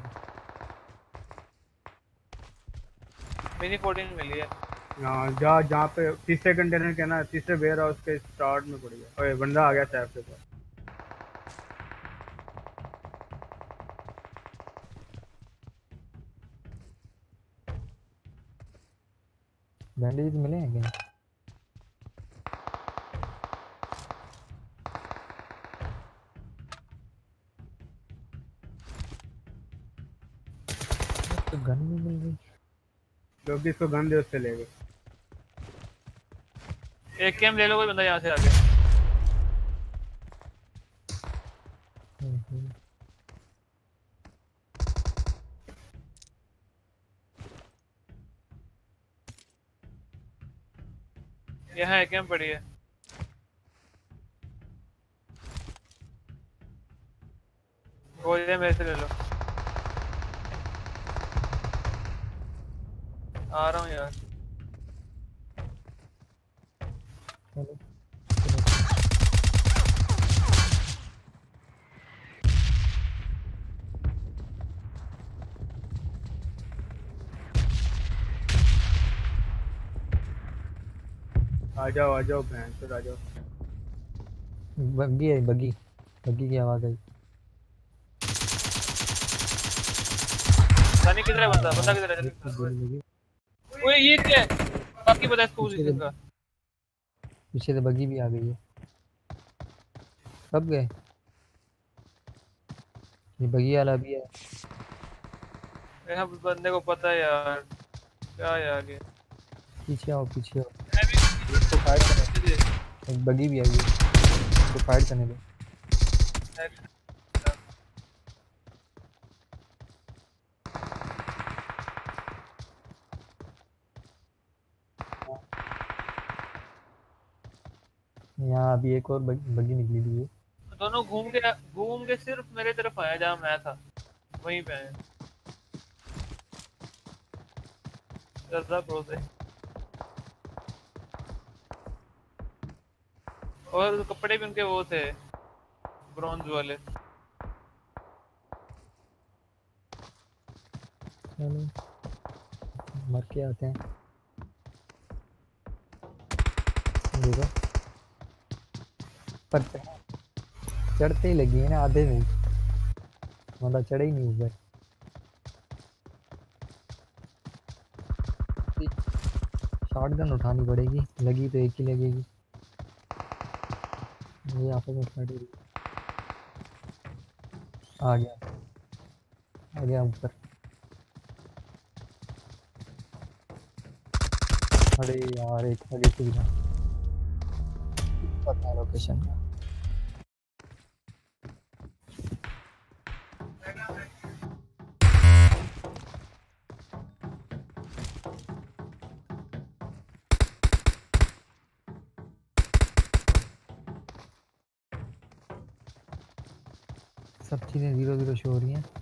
मिनी 14 मिली है। हाँ जा जहाँ पे तीसरे कंटेनर के ना, तीसरे वेयर हाउस के स्टार्ट में पड़ी है। ओए बंदा आ गया सैफ के पास। बैंडेज मिले हैं क्या? तो गन नहीं मिल रही। जो भी इसको गन दे उससे ले गए। एक कैम ले लो कोई बंदा यहाँ से आगे। हम्म। यहाँ एक कैम पड़ी है। गोलियां मेरे से ले लो। आ रहा हूँ यार। चलो आ जाओ बहन चलो आ जाओ। बग्गी है, बग्गी बग्गी की आवाज आई। सानी किधर है बंदा? बंदा किधर है? एक तो गोली लगी। ओए ये क्या है? बाकी पता है इसको पोजीशन का। पीछे से बग्गी भी आ गई है। सब गए। ये बग्गी वाला भी है। यहाँ बंदे को पता है यार। क्या यार ये? पीछे आओ, पीछे आओ। मैं भी इसको फाइट करने दो। एक बग्गी भी आई है, इसको फाइट करने दो। यहाँ अभी एक और बग्गी निकली हुई है। दोनों घूम के सिर्फ मेरे तरफ आया जहाँ मैं था, वहीं पे आए। ज्यादा क्लोज है। और कपड़े भी उनके वो थे, ब्रॉन्ज वाले। चलो मर के आते हैं। देखो पर चढ़ते ही लगी है ना आधे में, मतलब चढ़े ही नहीं ऊपर। शॉटगन उठानी पड़ेगी, लगी तो एक ही लगेगी। ये आपस में फाइट हो रही है। आ गया आ गया ऊपर। अरे यार एक आगे से गिरा, पता है लोकेशन का। सब चीजें 0-0 शो हो रही हैं।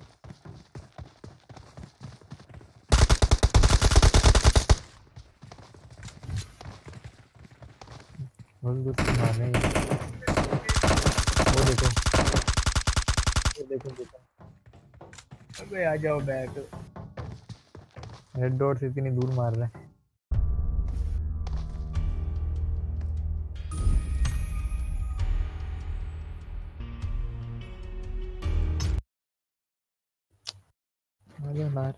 बहुत दूर से मार रहे हैं ये। वो देखो, वो देखो देखो, अबे आ जाओ बैक। रेड डॉट से इतनी दूर मार रहे हैं। आ गया बाहर।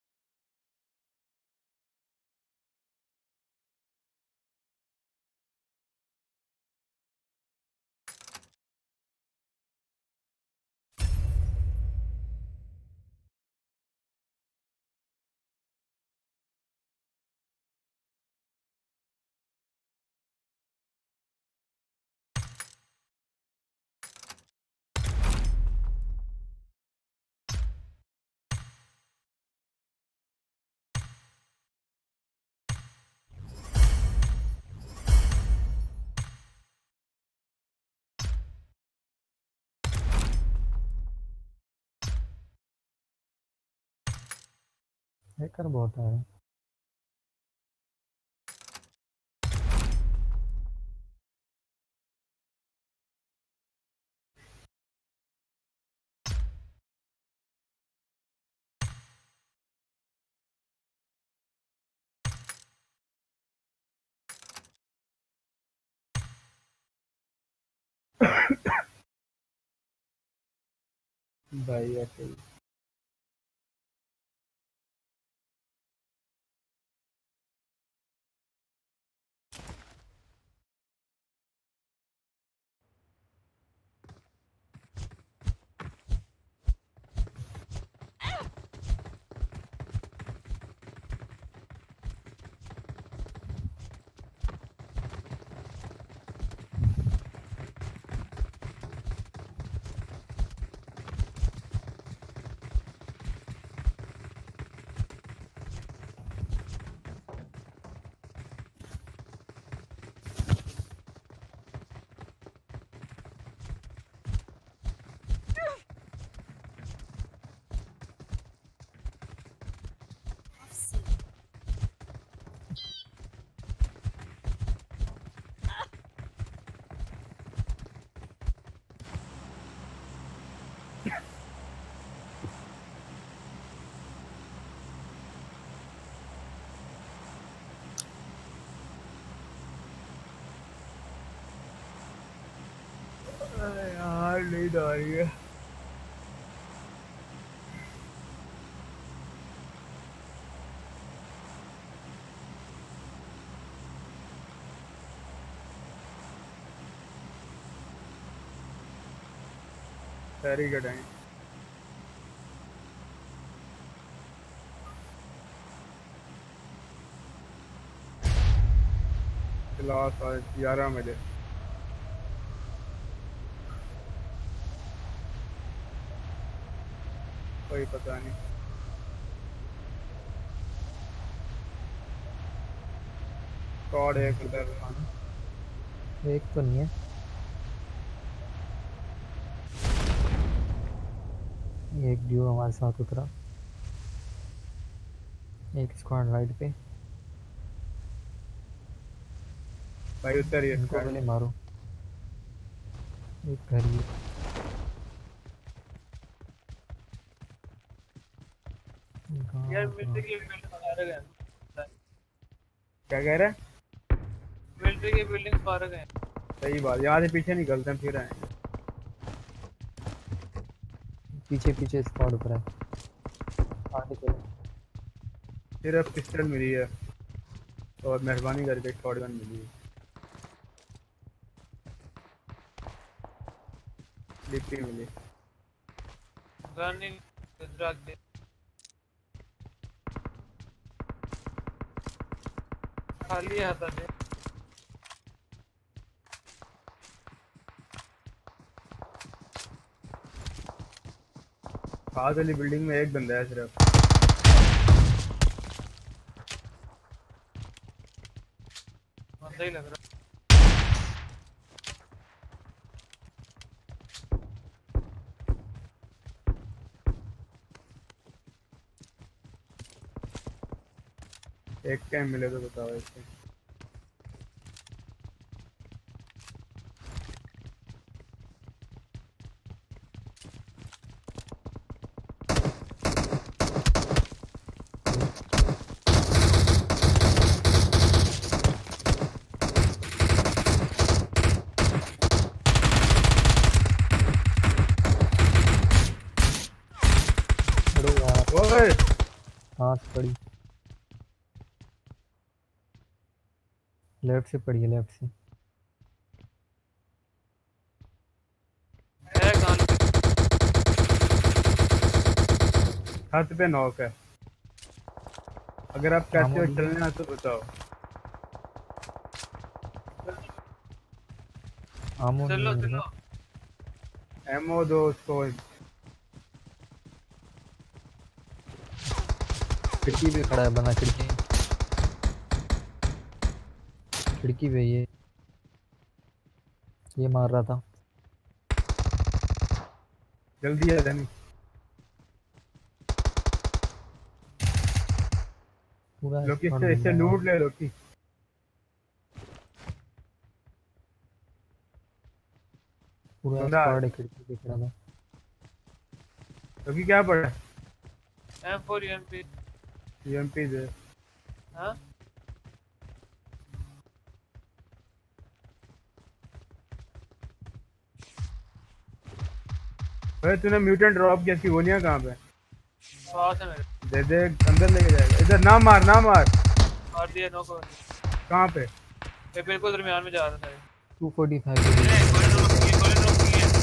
हैकर बहुत है। भाई ऐसे ही। यार नींद आ रही है। वेरी गुड है। क्लास आज 11 बजे। कोई पता नहीं। कॉड एक उधर। एक तो नहीं है, एक ड्यू हमारे साथ उतरा, एक स्क्वाड राइट पे। भाई उधर ही है इनको squad। पहले मारो। एक घर ही है। यार कहाँ मिलिट्री की बिल्डिंग फारग है, क्या कह रहे हैं? मिलिट्री की बिल्डिंग फारग है। सही बात, यहाँ से पीछे निकलते हैं फिर आएंगे। पीछे पीछे स्क्वाड उतरा है, आगे चलो। सिर्फ पिस्टल मिली है और मेहरबानी करके शॉटगन मिली है। लिपटी मिली। गन इन इधर आ गया। खाली है था ने खाद वाली बिल्डिंग में एक बंदा है सिर्फ। बंदा ही लग रहा एक कैम मिले तो बताओ इससे। अरे यार ओए हाथ पड़ी, लेफ्ट से पड़ी है, लेफ्ट से। है कहां लोग छत पे नॉक है। अगर आप कैसे हो आमो चलना तो बताओ। आमो नहीं चलो है मेरे चलो पास। एमओ दो उसको। खिड़की पे खड़ा है बंदा, खिड़की पे ये मार रहा था। जल्दी आ जानी। पूरा लोकी स्क्वाड इससे बंदा लूट है। ले लोकी। पूरा बंदा स्क्वाड है खिड़की पे खड़ा था। लोकी क्या पड़ा? M4 UMP यूएमपी दे। हां अरे तूने म्यूटेंट ड्रॉप किया, इसकी गोलियां कहाँ पे? पास है मेरे दे दे, अंदर लेके जाएगा। इधर ना मार ना मार। मार दिया नो को कहाँ पे? मैं बिल्कुल दरमियान में जा रहा था 245 गोली ड्रॉप की है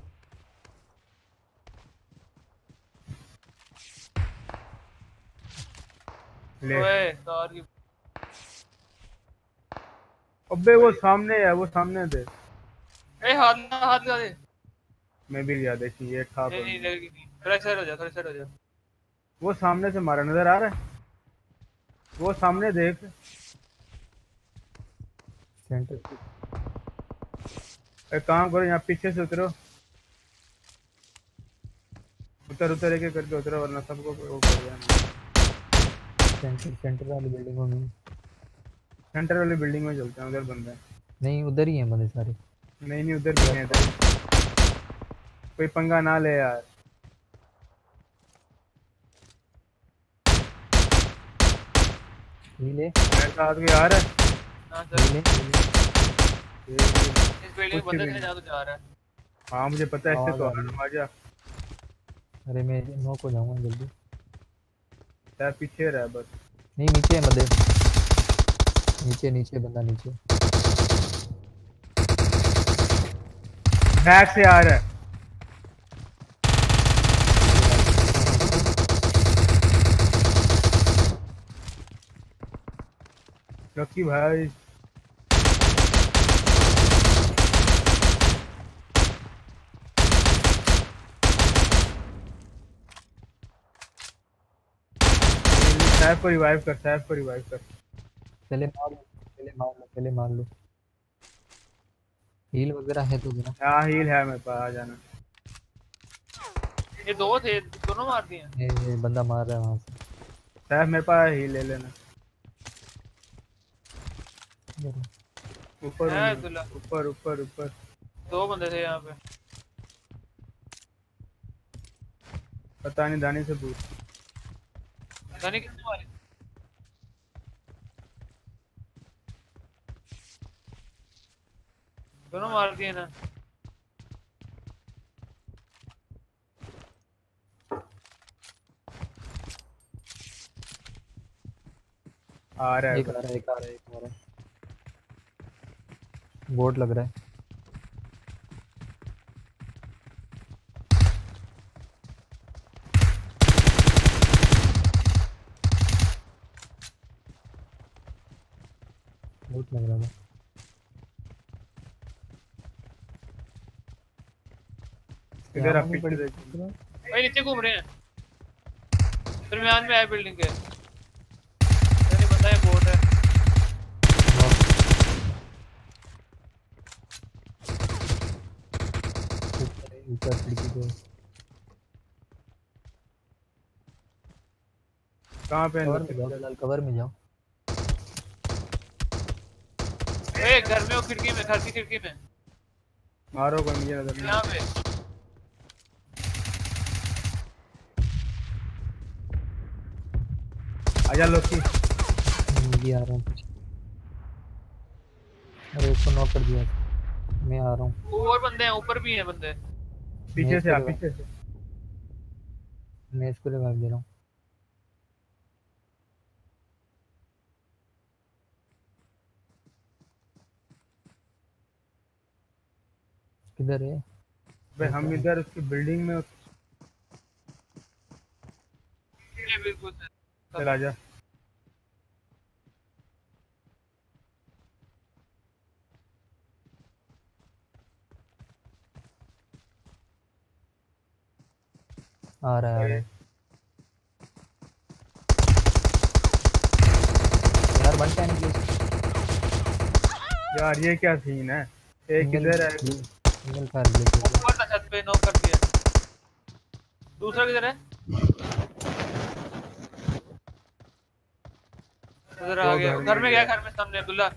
ले। ओए कार की अबे वो सामने है, वो सामने दे। ए हाथ लगा दे मैं भी लिया देखी ये खा नहीं पर। नहीं लगेगी नहीं थोड़ा साइड हो जा वो सामने से मारा नजर आ रहा है। वो सामने देख। सेंटर। एक काम करो, यहाँ पीछे से उतरो। उतर उतर एक एक करके उतरो वरना सबको वो कर देंगे। सेंटर वाली बिल्डिंग में। सेंटर वाली बिल्डिंग में चलते हैं, उधर बंदा है। नहीं उधर ही है बंदे सारे। नहीं नहीं उधर भी है इधर। कोई पंगा ना ले यार। हीले मेरे साथ कोई आ रहा है। हां सर हीले इस बिल्डिंग कुछ बंदा भी है नहीं। जहां तो जा रहा है हाँ मुझे पता है, इससे आवाज तो आ आ रही है। जा। अरे मैं नॉक हो जाऊंगा जल्दी। यार पीछे रहा बस। नहीं नीचे है बंदे, नीचे नीचे बंदा नीचे। बैक से आ रहा है। लकी भाई सैफ को रिवाइव कर, सैफ को रिवाइव कर। पहले मार लो, पहले मार लो, पहले मार लो। हील वगैरह है तो देना। हाँ हील है मेरे पास, आ जाना। ये दो थे दोनों मार दिए ये बंदा मार रहा है वहां से। सैफ मेरे पास हील ले लेना। ऊपर है अब्दुल्ला ऊपर ऊपर ऊपर। दो बंदे थे यहाँ पे पता नहीं, दानी से पूछ। गाने कितने मारे दोनों मार दिए ना आ रहा है एक आ रहा है, एक आ रहा है, एक आ रहा है। बोर्ड लग रहा है। इधर आप नहीं पड़ी पीछे देखो। भाई नीचे घूम रहे हैं दरमियान में है बिल्डिंग के नहीं पता है बोट है ऊपर खिड़की पे कहां पे कवर में जाओ फिलहाल कवर में जाओ ए घर में वो खिड़की में घर की खिड़की में मारो कोई मुझे नजर नहीं। यहाँ पे आजा लोकी। भी आ रहा हूँ अरे इसको नॉक कर दिया मैं आ रहा हूँ और बंदे हैं ऊपर भी हैं बंदे पीछे से आ पीछे से। मैं इसको रिवाइव दे रहा हूँ किधर है भाई हम इधर उसकी बिल्डिंग में ये बिल्कुल चल आजा। आ रहा है यार वन टाइम प्लीज यार ये क्या सीन है एक इधर है सिंगल फायर ब्लेड ऊपर था छत पे नॉक कर दिया दूसरा किधर है उधर आ गया घर में गया घर में सामने अब्दुल्ला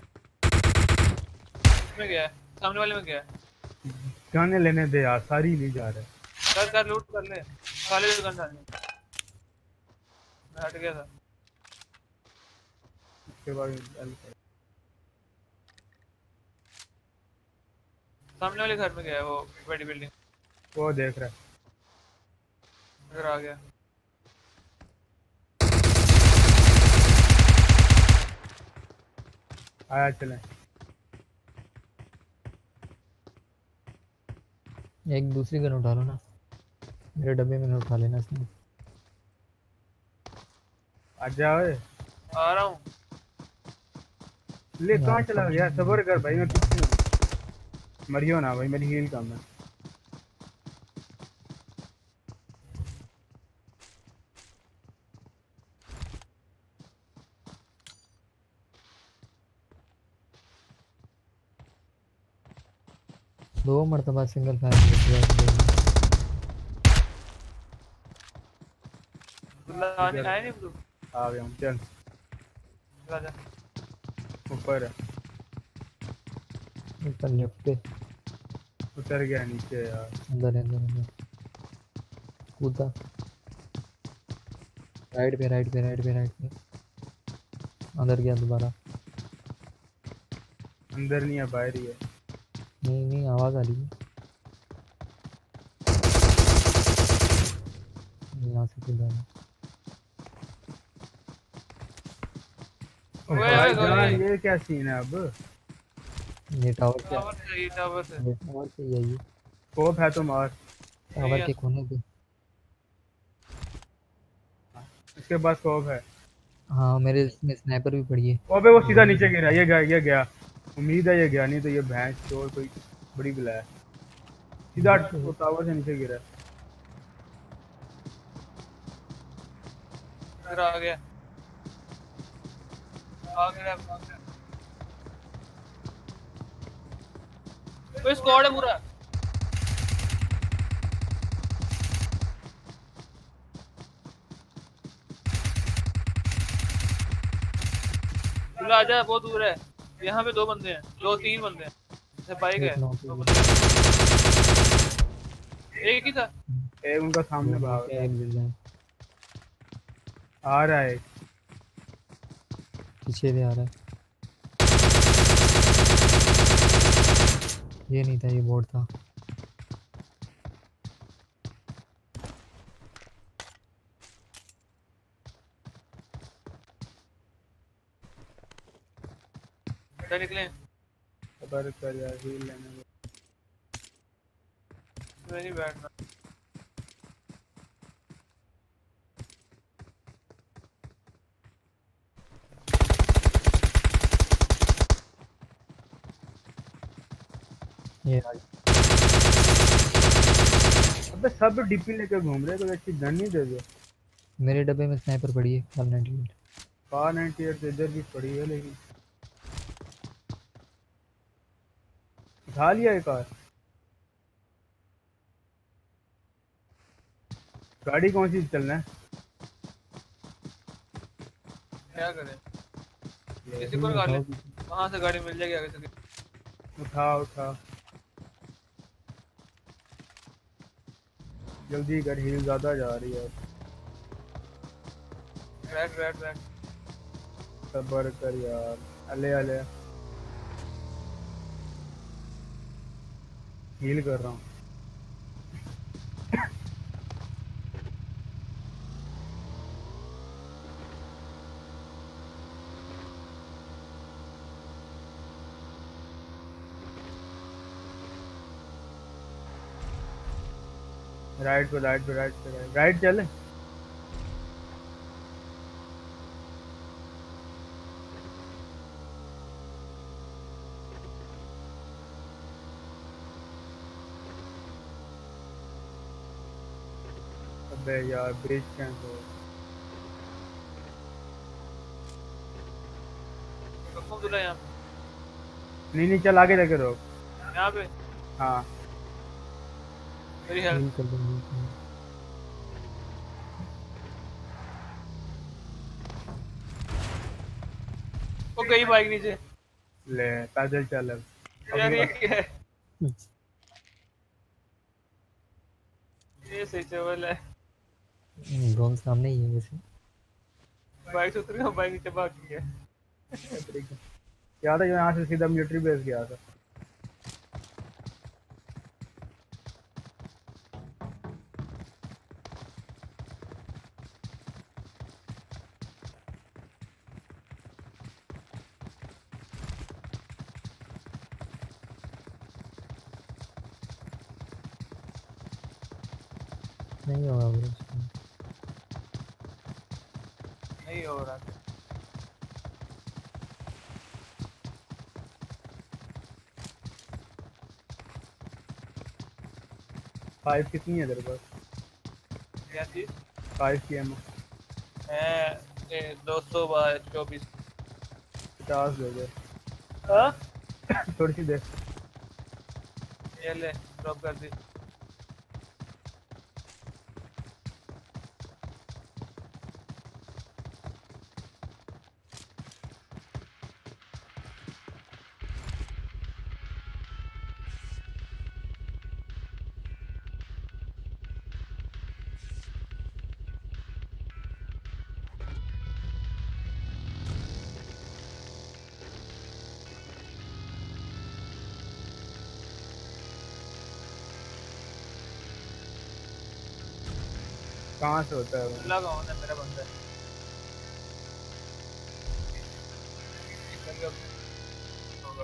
में गया सामने वाले में गया गाने लेने दे यार सारी नहीं जा रहे। कर लूट कर ले खाली दुकान डालने मैं हट गया था उसके बाद सामने वाले घर में गया वो बड़ी बिल्डिंग वो देख रहा है। इधर आ गया आया चले एक दूसरी गन उठा लो ना मेरे डब्बे में उठा लेना इसमें आजा ओए आ रहा हूँ ले कहाँ चला गया सबर कर भाई मैं पीछे हूँ मरियो ना भाई मेरी हील कम है। दो मरतबा सिंगल फायर आने आए नहीं ब्रो आ गया हूँ चल राजा ऊपर है ऊपर लेफ्ट पे उतर गया नीचे यार। अंदर कूदा राइट पे अंदर गया दोबारा अंदर नहीं है बाहर ही है। नहीं आवाज आ रही है यहाँ से कूदा है भाई जान ये क्या सीन है अब ये टावर पे टावर से टावर पे ही है ये स्कोप है तो मार। टावर के कोने पे इसके पास स्कोप है। हाँ मेरे इसमें स्नाइपर भी पड़ी है अबे वो सीधा नीचे गिरा ये गया उम्मीद है ये गया नहीं तो ये भैंस चोर कोई बड़ी बिला है सीधा टावर से नीचे गिरा। इधर आ गया कोई स्क्वाड है पूरा चलो आजा बहुत दूर है यहाँ पे 2 बंदे हैं 2-3 बंदे हैं ऐसे बाइक है 2 बंदे एक ही था एक उनका सामने भाग एक आ रहा है पीछे भी आ रहा है ये नहीं था ये बोर्ड था क्या निकले खबर कर यार हील लेने में मैं नहीं बैठना ये अबे सब डीपी लेके घूम रहे, कोई अच्छी गन नहीं दे दो। मेरे डब्बे में स्नाइपर पड़ी है कार 98। कार 98 तो इधर भी पड़ी है, लेकिन उठा लिया एक कार। गाड़ी कौन सी चलना है? क्या करें, किसी को निकाल ले, वहां से गाड़ी मिल जाएगी आगे से। उठा उठा जल्दी कर, हील ज्यादा जा रही है। रेड रेड रेड सबर कर यार, अले अले हील कर रहा हूँ। राइट पे राइट पे राइट पे राइट चले। अबे यार ब्रिज कैंसिल। कब दूल्हा यहाँ नहीं नहीं चल आगे जाके रोक। यहाँ पे हाँ मेरी हेल्प। हील कर दूंगी। वो गई बाइक नीचे। ले पैदल चल अब। यार ये क्या है, ये सही चवल है। ड्रोन सामने ही है वैसे। बाइक से उतर गया, बाइक नीचे भाग गई है। याद है जो यहाँ से सीधा मिलिट्री बेस गया था। नहीं होगा ब्रिज। नहीं हो रहा। फाइव कितनी है तेरे पास? क्या चीज 5 की एमओ है? 224। 50 दे दे। हाँ थोड़ी सी दे। ये ले ड्रॉप कर दी। कहाँ से होता है वो? लगा होना मेरा बंदा है। होगा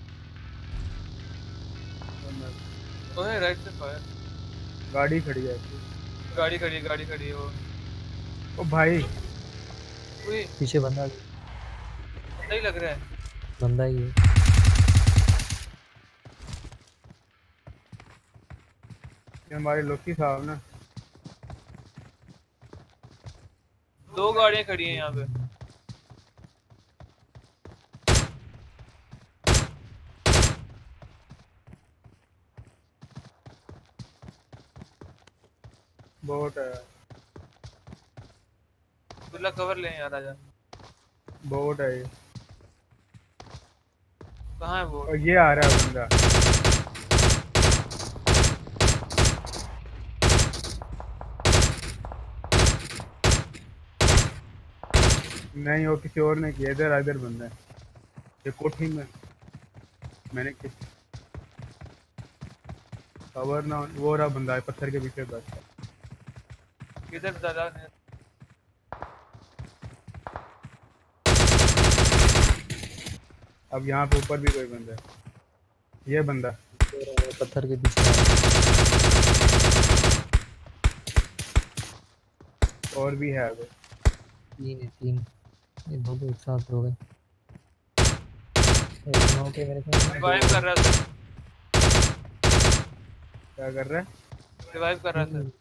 ओए राइट से फायर। गाड़ी खड़ी है। गाड़ी खड़ी है, गाड़ी खड़ी है वो। ओ भाई उई पीछे बंदा नहीं लग रहा है। बंदा ही है। ये हमारे लोकी साहब ना। 2 गाड़ियां खड़ी हैं यहाँ पे। बोट है। दूल्हा कवर ले यार, आजा। बोट है ये। कहाँ है वो? और ये आ रहा है बंदा। नहीं वो किसी और ने किया, इधर इधर बंदा है ये कोठी में। मैंने किस कवर ना, वो रहा बंदा है पत्थर के पीछे बस। किधर दादा? अब यहाँ पे ऊपर भी कोई बंदा है। ये बंदा पत्थर के पीछे। और भी है वो। 3 है 3। ये दो एक साथ हो गए। एक नौ के मेरे ख्याल में रिवाइव कर रहा था। क्या कर रहा है? रिवाइव कर रहा था।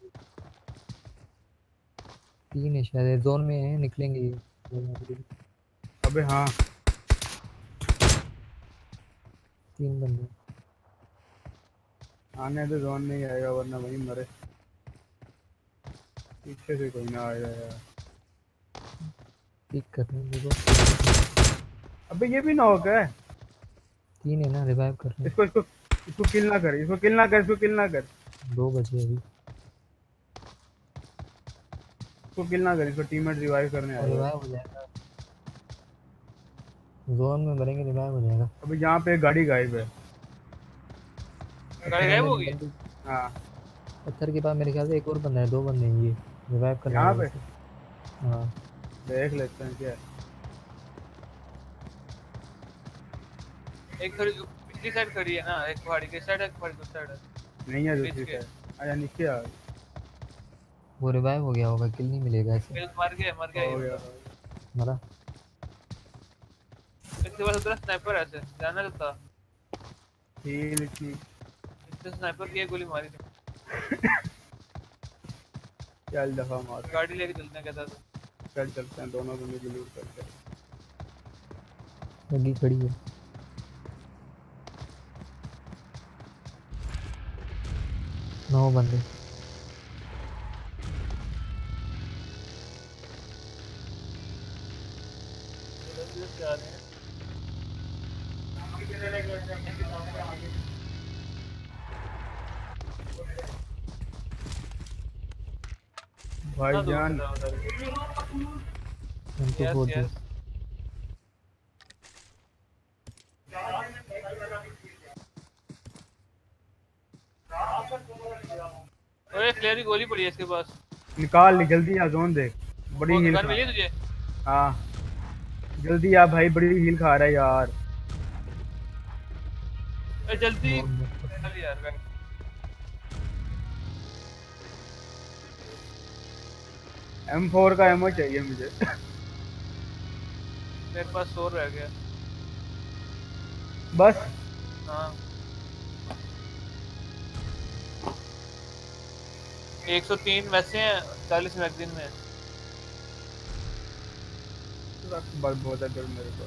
3 है शायद, जोन में है, निकलेंगे ये। अबे हाँ 3 बंदे आने तो जोन नहीं आएगा वरना वहीं मरे। पीछे से कोई ना आएगा यार। पिक करने देखो। अबे ये भी नॉक है। 3 है ना, रिवाइव कर रहे हैं। इसको इसको इसको किल ना कर, इसको किल ना कर, इसको किल ना कर, 2 बचे अभी। इसको किल ना कर, इसको टीममेट रिवाइव करने आएगा। रिवाइव हो जाएगा, जोन में मरेंगे, रिवाइव हो जाएगा। अबे यहाँ पे एक गाड़ी गायब है। गाड़ी गायब हो गई। हाँ पत्थर के पास मेरे ख्याल से एक और बंदा है, 2 बंदे हैं ये, रिवाइव करने यहाँ वाले पे से। हाँ देख लेते हैं क्या है। एक खड़ी पिछली साइड खड़ी है ना, एक पहाड़ी के साइड है, एक पहाड़ी के साइड है। नहीं है बीच दूसरी के। साइड। आया नीचे आ वो रिवाइव हो गया होगा, किल नहीं मिलेगा ऐसे। मर गया हो ये गया। बंदा। मरा। इसके पास उधर स्नाइपर है, ऐसे जाना था। हील इतनी इससे स्नाइपर की एक गोली मारी थी। चल दफा मार। गाड़ी लेके चलते हैं कहता था। चल चलते हैं दोनों को मिल लूट करते हैं। लगी खड़ी है। नौ बंदे। जा रहे हैं। भाईजान उनको यस बोल दो। यस। ओए फ्लेयर की गोली पड़ी है इसके पास। निकाल ली जल्दी आ, जोन देख। बड़ी वो हील गन मिली तुझे? हाँ जल्दी आ भाई, बड़ी हील खा रहा है यार। ए जल्दी चल यार गन। M4 का एमो चाहिए मुझे। मेरे पास 100 रह गया। बस हाँ 103 वैसे हैं, 40 मैगजीन में। बस बहुत है मेरे को।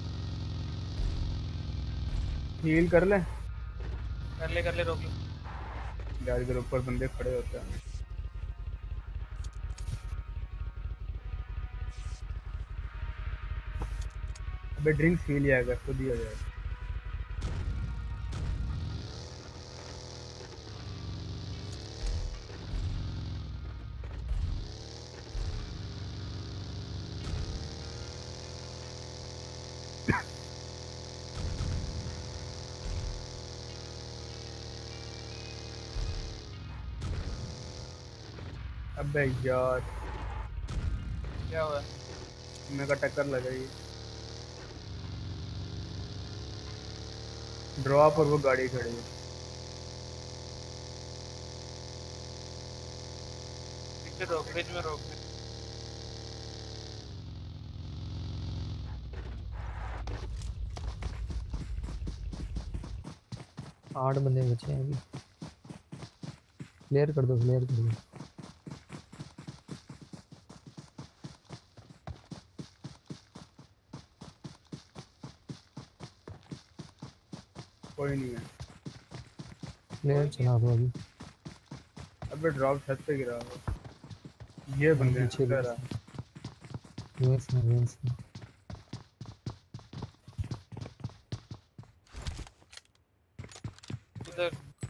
हील कर ले कर ले रोक ले। गाड़ी के ऊपर बंदे खड़े होते हैं। अबे ड्रिंक्स पी लिया अगर खुद ही हो जाएगा। अबे यार क्या हुआ? मेरे का टक्कर लग रही है। ड्रॉप और वो गाड़ी खड़ी है। पीछे रोक, बीच में रोक। 8 बंदे बचे हैं अभी। क्लियर कर दो, क्लियर कर दो। कोई नहीं है। क्लियर चला दो अभी। अबे ड्रॉप छत पे गिरा हुआ। ये बंदे हैं पीछे इधर आ। यूएस में उधर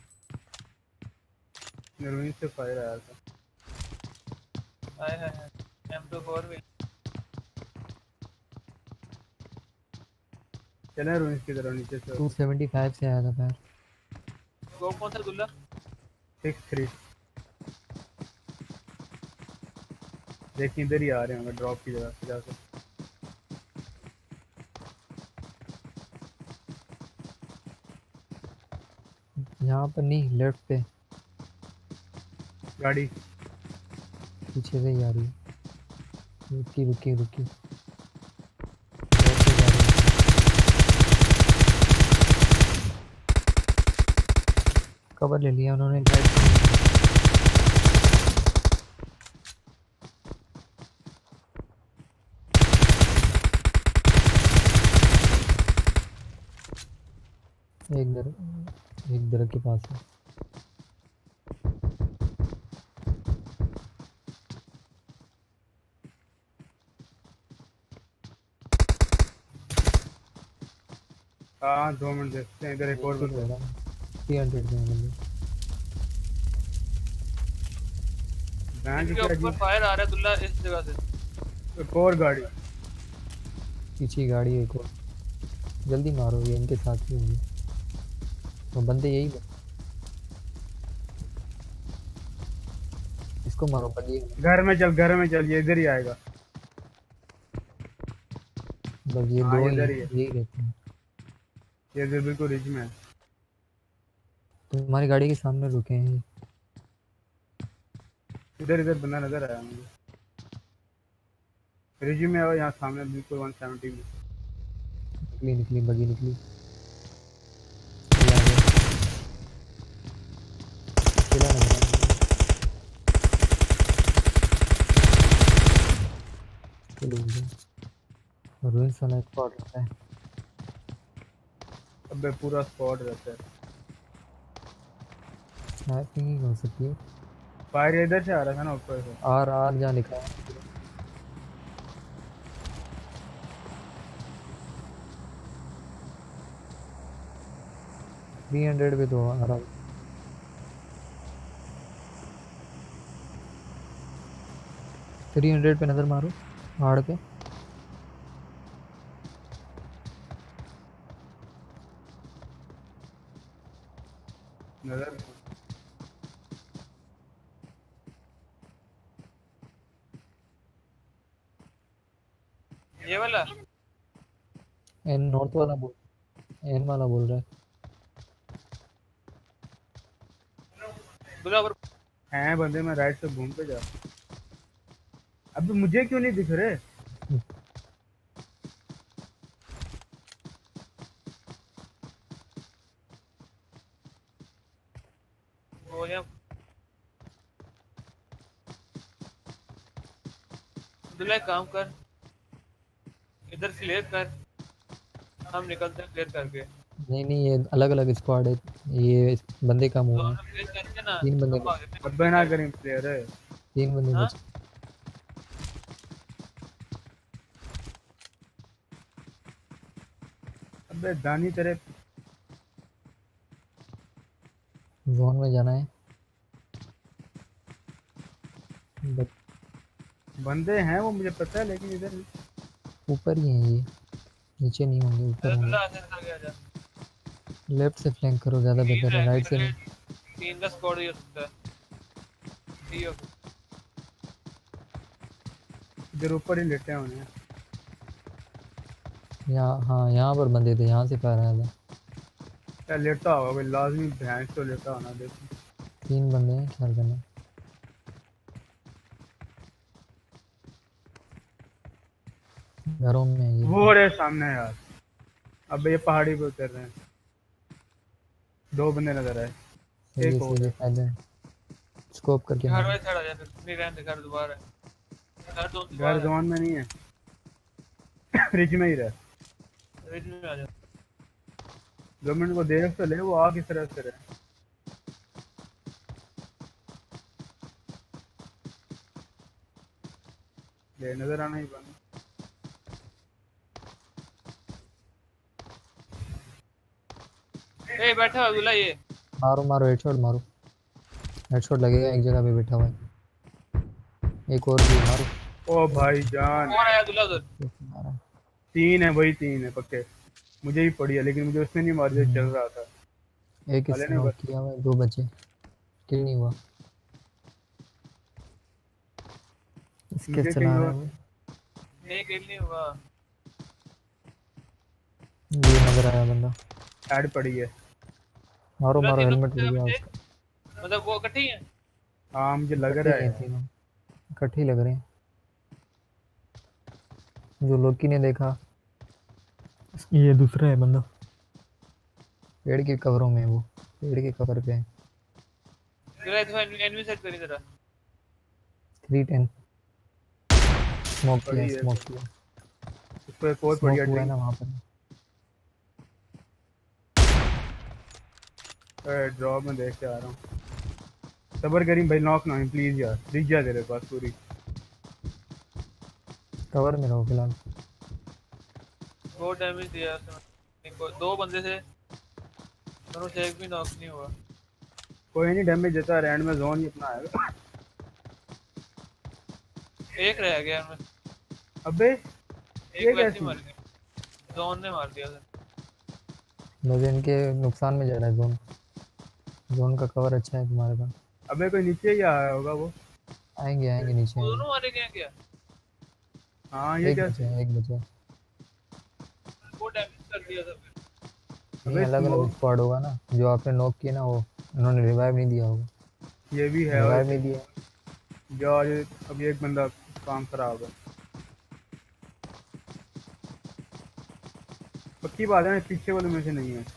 नरवीन से फायर आया था। आए हैं M24 भी। चले रोहित की तरफ नीचे से। 275 से आया था पैर। वो कौन सा दुल्ला? 6-3 देखिए इधर ही आ रहे होंगे ड्रॉप की जगह से जाकर। यहाँ पर नहीं, लेफ्ट पे गाड़ी पीछे से ही आ रही है। रुकी रुकी रुकी। कवर ले लिया उन्होंने। इधर एक दरख्त के पास है। हाँ 2 मिनट देखते हैं, इधर एक और बंदा 300 के बंदे। बैंक इनके क्या जी, ऊपर फायर आ रहा है दुल्ला इस जगह से। एक और गाड़ी। पीछे गाड़ी है एक और, जल्दी मारो, ये इनके साथ ही होंगे तो बंदे यही इसको मारो बंदी। घर में चल, ये इधर ही आएगा। बस ये हाँ, दो इधर ही ही है। यही रहते हैं। ये इधर बिल्कुल रिच में है। तुम्हारी गाड़ी के सामने रुके हैं ये। इधर बंदा नजर आया मुझे, रिच में है यहाँ सामने बिल्कुल 170 में। निकली बगी निकली। ये आ गया। चिल्ला ना बता। रुइन सोना स्पॉट रहता है। अबे पूरा स्पॉट रहता है। स्नाइपिंग ही हो सकती है। फायर इधर से आ रहा था ना ऊपर से। आर जहाँ लिखा है 300 पे तो आ रहा। 300 पे नजर मारो पहाड़ पे। नजर ये वाला एन नॉर्थ वाला बोल, एन वाला बोल रहा है। दुल्ला ऊपर हैं बंदे, मैं राइट से घूम के जा। अब मुझे क्यों नहीं दिख रहे? वो यहाँ दुल्ला एक काम कर, इधर क्लियर कर, हम निकलते हैं क्लियर करके। नहीं ये अलग अलग स्क्वाड है, ये बंदे कम हुए हैं। क्लियर करके ना 3 बंदे हम आगे अब ना करें प्लेयर है। 3 बंदे हाँ? बचे। अबे दानी तेरे जोन में जाना है। बंदे हैं वो मुझे पता है, लेकिन इधर नहीं। ऊपर ही हैं ये, नीचे नहीं होंगे, ऊपर अरे होंगे। दुल्ला आगे आ जा। लेफ्ट से फ्लैंक करो, ज़्यादा बेहतर है। राइट से नहीं। 3 का स्क्वाड ही हो सकता है। ठीक है इधर ऊपर ही लेटे होने हैं। यहाँ हाँ यहाँ पर बंदे थे, यहाँ से फायर आया था। क्या लेटा होगा कोई, लाजमी भैंस तो लेटा होना। देखो 3 बंदे हैं, ख्याल करना। घरों में है ये। वो रहे सामने यार। अब ये पहाड़ी पे उतर रहे हैं। 2 बंदे नजर आए। सही एक और है फायदा। स्कोप करके घर मारो। में खड़ा जा, फिर नहीं रहने घर दोबारा है। घर जोन घर दोबारा जोन में नहीं है। रिच में ही रहे। रिज में आ जा। गवर्नमेंट को देख तो ले, वो आ किस तरह से रहे। ले नजर आना ही बंद। ए बैठा हुआ दुल्ला ये। मारो हेडशॉट मारो। हेडशॉट लगेगा, एक जगह पे बैठा हुआ है। एक और भी मारो। ओ भाई जान, कौन आया दुल्ला उधर? 3 है, वही 3 है पक्के। मुझे ही पड़ी है, लेकिन मुझे उसने नहीं मार, जो चल रहा था। एक वाले ने इसने बस- किया हुआ है, 2 बचे। किल नहीं हुआ। इसके मुझे चला कहीं रहा और- है वो। नहीं किल नहीं हुआ। ये नजर आया बंदा। ऐड पड़ी है। मारो दुल्ला तीनों हेलमेट लग गया बचे? उसका। मतलब वो इकट्ठे ही हैं? हाँ मुझे लग इकट्ठे रहा ही है। हैं तीनों, इकट्ठे ही लग रहे हैं। जो लोकी ने देखा, ये दूसरा है बंदा। पेड़ के कवरों में है वो, पेड़ के कवर पे है। दुल्ला इधर एनिमी सेट करी जरा। 310 स्मोक किया, बड़ी है। स्मोक किया। उसको एक और पड़ी स्मोक हुआ है है। ना वहाँ पर। ड्रॉप में देख के आ रहा हूँ। सबर करीम भाई नॉक ना हो प्लीज यार, दिख जा तेरे पास पूरी। कवर में रहो फिलहाल। बहुत डैमेज दिया उसने, दो बंदे थे, दोनों से एक भी नॉक नहीं हुआ। कोई नहीं, डैमेज देता है, एंड में जोन ही अपना आएगा। एक रह गया उनमें, अबे एक वैसे ही मर गया, जोन ने मार दिया उसे। मुझे इनके नुकसान में जा रहा है जोन। जोन का कवर अच्छा है तुम्हारे पास। अबे कोई नीचे ही आया होगा वो। आएंगे आएंगे नीचे वो आएंगे। दोनों मारे गए क्या? हाँ ये एक क्या बचा है, एक बचा है। वो डैमेज कर दिया था फिर। नहीं अबे अलग अलग स्मोक स्क्वाड होगा ना, जो आपने नॉक किया ना वो उन्होंने रिवाइव नहीं दिया होगा। ये भी है। और रिवाइव नहीं दिया। जो आज अभी एक बंदा काम खराब है। पक्की बात है ना, पीछे वाले में से नहीं है।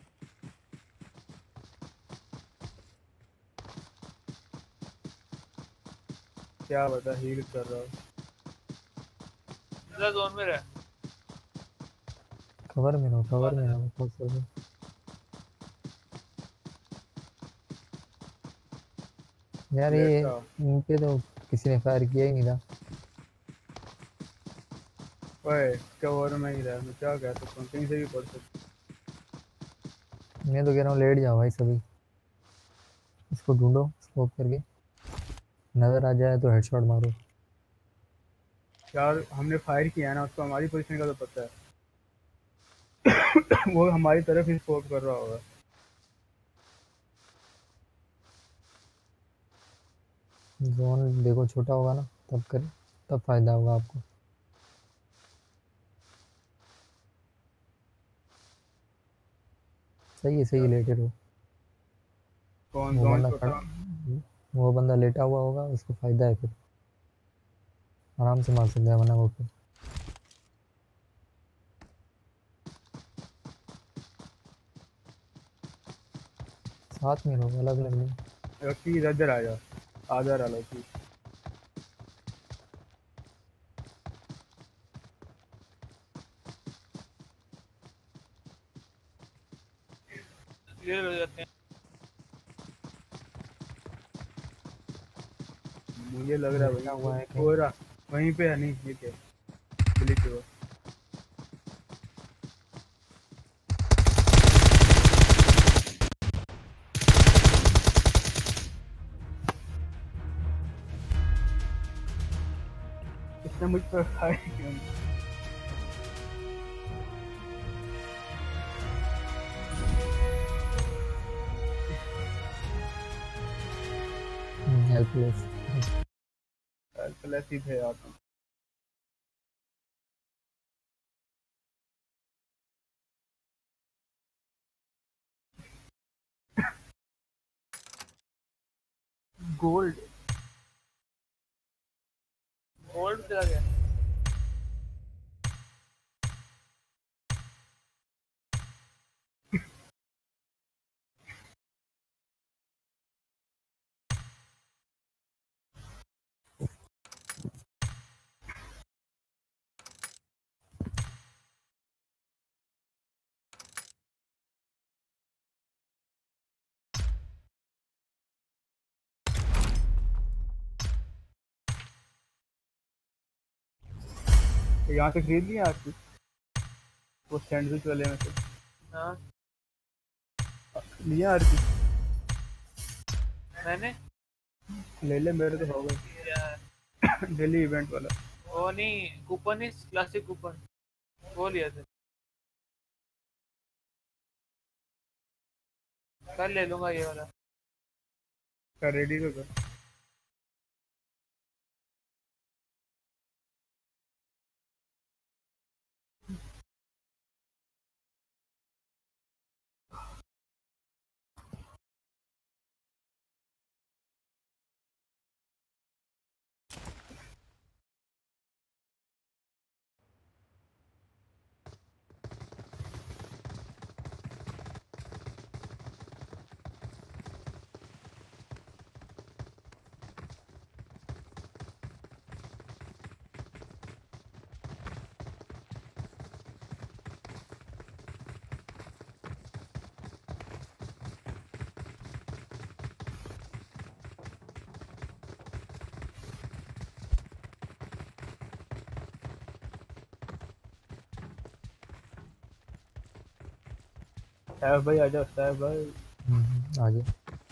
क्या बता, हील कर रहा हूँ। इधर जोन में रह। कवर में रहो, कवर में रहो, बहुत सही। यार ये लेटा इन पे तो किसी ने फायर किया ही नहीं था। ओए कवर में ही रहा, मैं क्या कह सकता हूँ, कहीं से भी पढ़ सकता मैं तो कह रहा हूँ लेट जाओ भाई सभी। इसको ढूंढो स्कोप करके, नजर आ जाए तो हेडशॉट मारो। हूँ। यार हमने फायर किया है ना, उसको हमारी पोजीशन का तो पता है। वो हमारी तरफ ही स्कोप कर रहा होगा। जोन देखो छोटा होगा ना, तब कर, तब फायदा होगा आपको। सही है लेटे रहो। कौन वो जोन बंदा खड़ा, छोटा? वो बंदा लेटा हुआ होगा, उसको फायदा है फिर, आराम से मार सकता है वरना वो फिर। साथ में रहो, अलग अलग नहीं। लकी इधर आ जा, आधा रहा लकी। क्लियर हो जाते हैं। मुझे लग रहा है लेटा हुआ है वहीं कहीं। हो रहा, वहीं पे है। नहीं ये क्या ग्लिच हुआ। इसने मुझ पर फायर किया। हेल्पलेस। हेल्पलेस ही थे आप। गोल्ड गोल्ड चला गया। तो यहाँ से खरीद लिया आपकी वो सैंडविच वाले में से? हाँ लिया यार की? मैंने ले ले, मेरे तो हो गए। लिया है। डेली इवेंट वाला। वो नहीं, कूपन ही क्लासिक कूपन वो लिया था। कल ले लूंगा ये वाला। कर रेडी तो कर। साहब भाई आ जाओ साहब भाई। आगे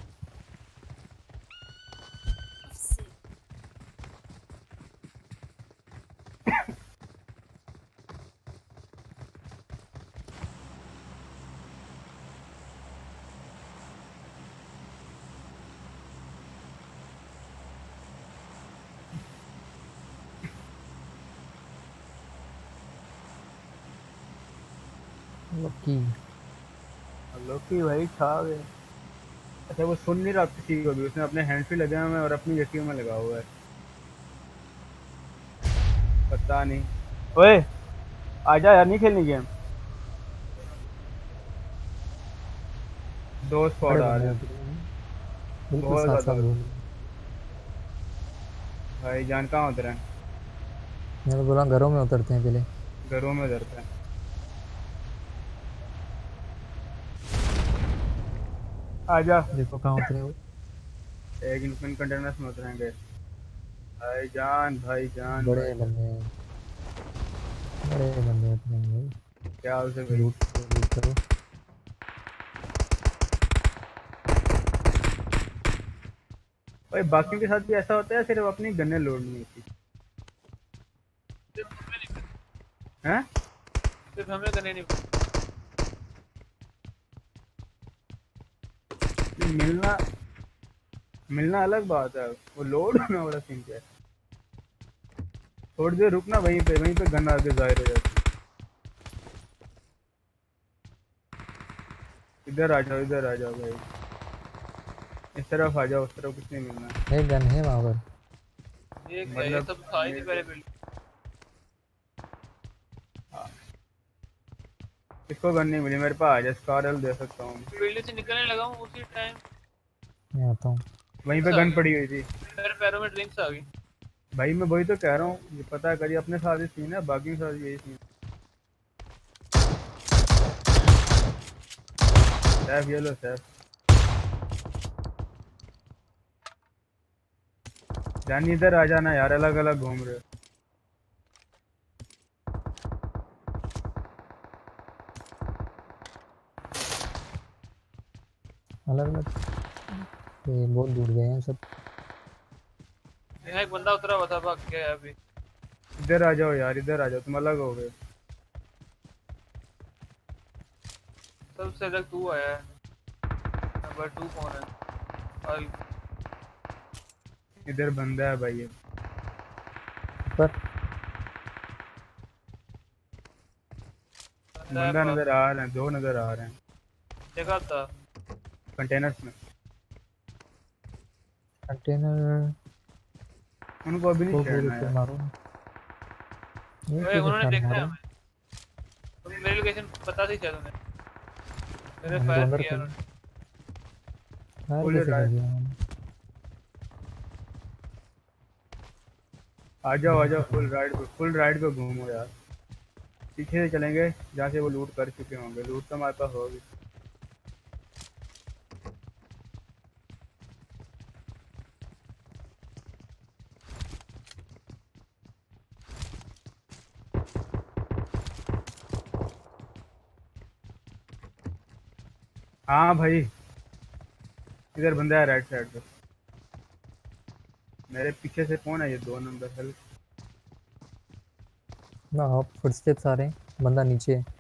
लकी लोकी भाई खा गए। अच्छा वो सुन नहीं रहा किसी को भी, उसने अपने हैंड फ्री लगे हुए हैं और अपनी एटीएम में लगा हुआ है। पता नहीं। ओए आजा यार, नहीं खेलनी गेम। दो स्क्वाड बड़े आ बंदे रहे होते हैं। हैं, बिल्कुल बहुत साथ ज्यादा साथ घूम। भाई जान कहाँ उतरे हैं? मैं तो बोला घरों में उतरते हैं पहले। घरों में उतरते हैं। आजा। देखो कहाँ उतरे वो। एक इंफिन कंटेनर्स में उतरेंगे। भाई जान बड़े भाई जान। बंदे हैं, बड़े बंदे उतरे हैं भाई। क्या हाल से भाई? लूट करो। भाई बाकियों के साथ भी ऐसा होता है, सिर्फ अपनी गन्ने लोडनी होती हैं? सिर्फ हमें करने नहीं। मिलना मिलना अलग बात है, वो लोड होना बड़ा सीन क्या है। थोड़ी देर रुकना वहीं पे गन आगे जाहिर हो जाती है। इधर आ जाओ भाई। इस तरफ आ जाओ, उस तरफ कुछ नहीं मिलना है। एक गन है वहाँ पर। ये क्या, ये मतलब सब था ही नहीं पहले बिल्ड। इसको गन नहीं मिली मेरे पास। आ जा, स्कारल दे सकता हूँ। बिल्ड से निकलने लगा हूँ उसी टाइम मैं आता हूँ। वहीं पे गन पड़ी हुई थी। मेरे पैरों में ड्रिंक्स आ गई। भाई मैं वही तो कह रहा हूँ, ये पता करिए अपने साथ ही सीन है, बाकी के साथ यही सीन है। सैफ ये लो सैफ। जानी इधर आ जाना यार, अलग अलग घूम रहे हो। अलग अलग ये बहुत दूर गए हैं सब। यहाँ एक बंदा उतरा हुआ था, भाग गया है अभी। इधर आ जाओ यार, इधर आ जाओ, तुम अलग हो गए। सबसे अलग तू आया है। नंबर 2 कौन है? और इधर बंदा है भाई ये। पर बंदा नजर आ रहे हैं, दो नजर आ रहे हैं देखा था कंटेनर्स में। कंटेनर उनको अभी को नहीं गोली छेड़ना से यार। मारो। ये ओए, किसे उन्होंने फायर देखा है मारा? हमें। तुम मेरी लोकेशन पता थी शायद उन्हें। मेरे हम तो फायर अंदर किया थे। उन्होंने। फायर फुल कैसे कर राइट। दिया मैंने? आ जाओ फुल राइड पे घूमो यार। पीछे से चलेंगे जहाँ से वो लूट कर चुके होंगे। लूट तो हमारे पास होगी। हाँ भाई, इधर बंदा है राइट साइड पे। मेरे पीछे से कौन है ये 2 नंबर हेल्प? ना आप फुटस्टेप्स आ रहे हैं, बंदा नीचे है।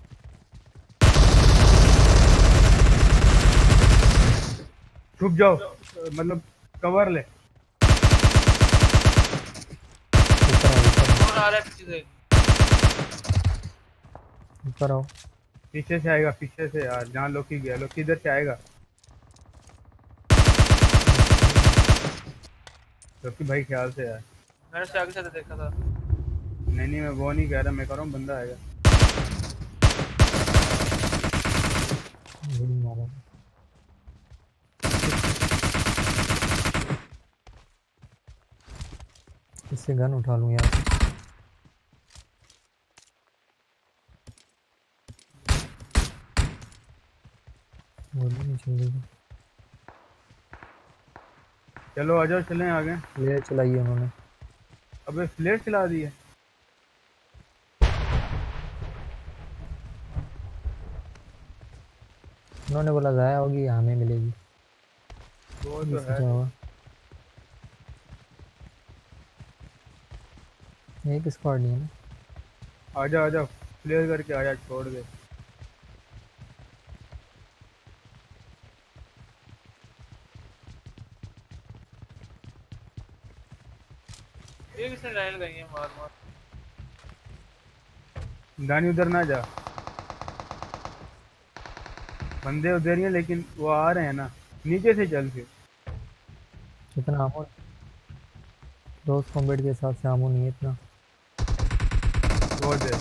छुप जाओ, मतलब कवर ले। कौन आ रहा है पीछे से? ऊपर आओ। पीछे से आएगा, पीछे से यार, जहाँ लोकी गया। लोकी इधर से आएगा। लोकी भाई ख्याल से यार। मैंने उससे आगे से देखा था। नहीं मैं वो नहीं कह रहा, मैं कह रहा हूँ बंदा आएगा। गोली मारो। इससे गन उठा लूँ यार। गोली नहीं चल रही। चलो आ जाओ, चलें आगे। फ्लेयर चलाई है उन्होंने। अबे फ्लेयर चला दी है। उन्होंने बोला जाया होगी हमें मिलेगी। वो ये तो है। सोचा होगा। एक स्क्वाड नहीं है ना। आजा आजा क्लियर करके आजा, छोड़ दे। एक से लाइन गई है मार मार। दानी उधर ना जा, बंदे उधर ही हैं लेकिन वो आ रहे हैं ना, नीचे से चल फिर। इतना आमो क्लोज कॉम्बैट के हिसाब से आमो नहीं है इतना। वो दे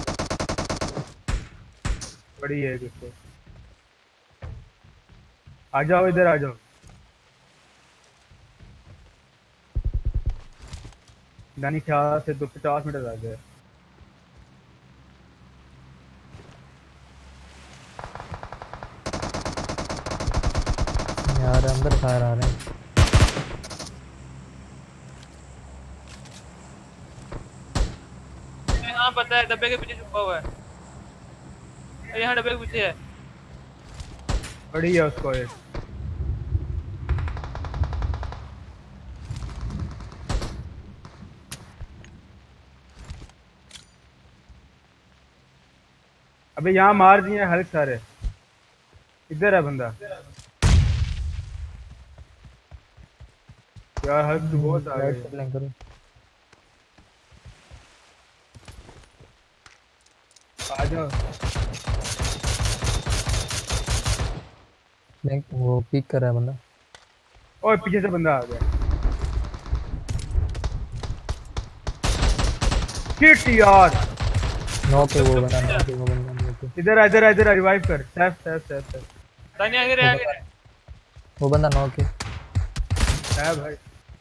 बड़ी है किसको। आ जाओ इधर आ जाओ। दानी ख्याल से तो 50 मीटर आ गए। यार अंदर फायर आ रहे हैं। हाँ पता है, डब्बे के पीछे छुपा हुआ है। यहाँ डब्बे के पीछे है। बड़ी है उसको एक। अबे यहाँ मार दिए हल्क सारे। इधर है बंदा यार, हल्क तो बहुत आ राइट गए। से फ्लैंक करो। आ जाओ। फ्लैंक वो पिक कर रहा है बंदा। और पीछे से बंदा आ गया। शिट यार। नॉक है वो बंदा, नॉक है वो बंदा, नॉक है। इधर आ इधर आ इधर आ, रिवाइव कर। सैफ सैफ सैफ सैफ दानी आगे वो रहे, आगे बंदा रहे। वो बंदा नॉक है। सैफ भाई।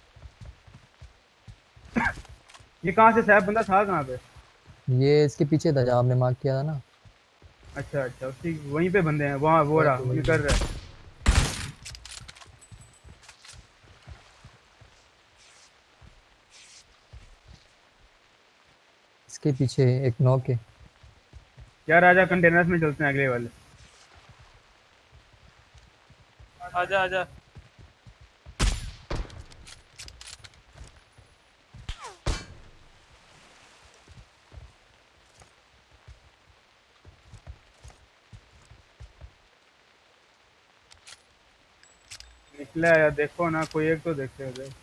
ये कहाँ से सैफ बंदा था कहाँ पे? ये इसके पीछे था जहाँ आपने मार्क किया था ना। अच्छा अच्छा, उसी वहीं पे बंदे हैं वहाँ, वो वहीं रहा पे वहीं ये पे। कर रहा है। इसके पीछे एक नॉक है। यार आजा, कंटेनर्स में चलते हैं अगले वाले। आजा आजा। निकला है यार, देखो ना कोई एक तो देखते हैं उधर।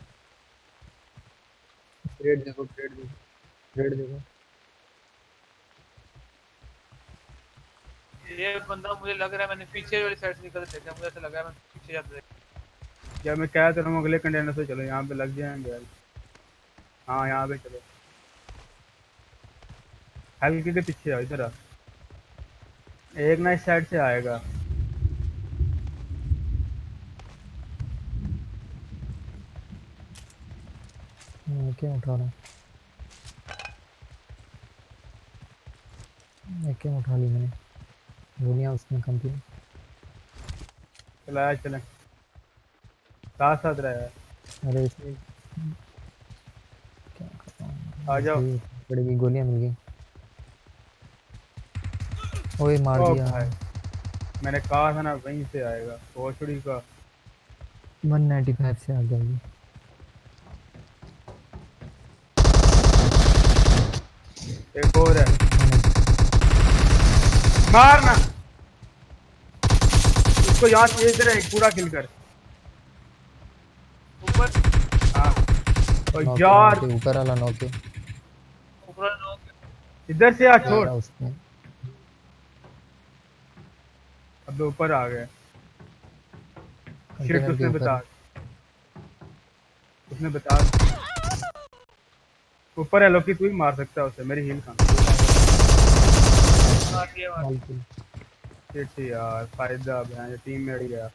ग्रेड देखो, ग्रेड देखो, ग्रेड देखो। ये बंदा मुझे लग रहा है, मैंने पीछे वाली साइड से निकल देखा, मुझे ऐसा लगा है मैं पीछे जाता देखा। यार मैं क्या कर रहा हूँ, अगले कंटेनर से चलो, यहाँ पे लग जाएंगे यार। हाँ यहाँ पे चलो, हल्के के पीछे आओ, इधर आ। एक ना इस साइड से आएगा। क्या उठा रहा है, क्या उठा ली मैंने। गोलियां उसने कम थी। चलाया चले, साथ साथ रहा है। अरे इसमें क्या कर रहा आ हूँ, जाओ। सही पड़ेगी, गोलियां मिल गई। ओए मार ओ दिया। भाई, मैंने कहा था ना वहीं से आएगा, भोसड़ी का। 195 से आ जाएगी। एक और है, मारना इसको, यहाँ से इधर है, पूरा किल कर। ऊपर हाँ और नॉक यार, है, ऊपर वाला नॉक है। ऊपर लोग। इधर से आ छोड़। मारा उसने। अब तो ऊपर आ गए। शिट, कंटेनर के उसने ऊपर बता, है। उसने बता। ऊपर है लोकी, तू ही मार सकता है उसे, मेरी हील कहाँ? मार दिया मार। माल किल। शिट यार, फायदा अब है, टीम में अड़ गया।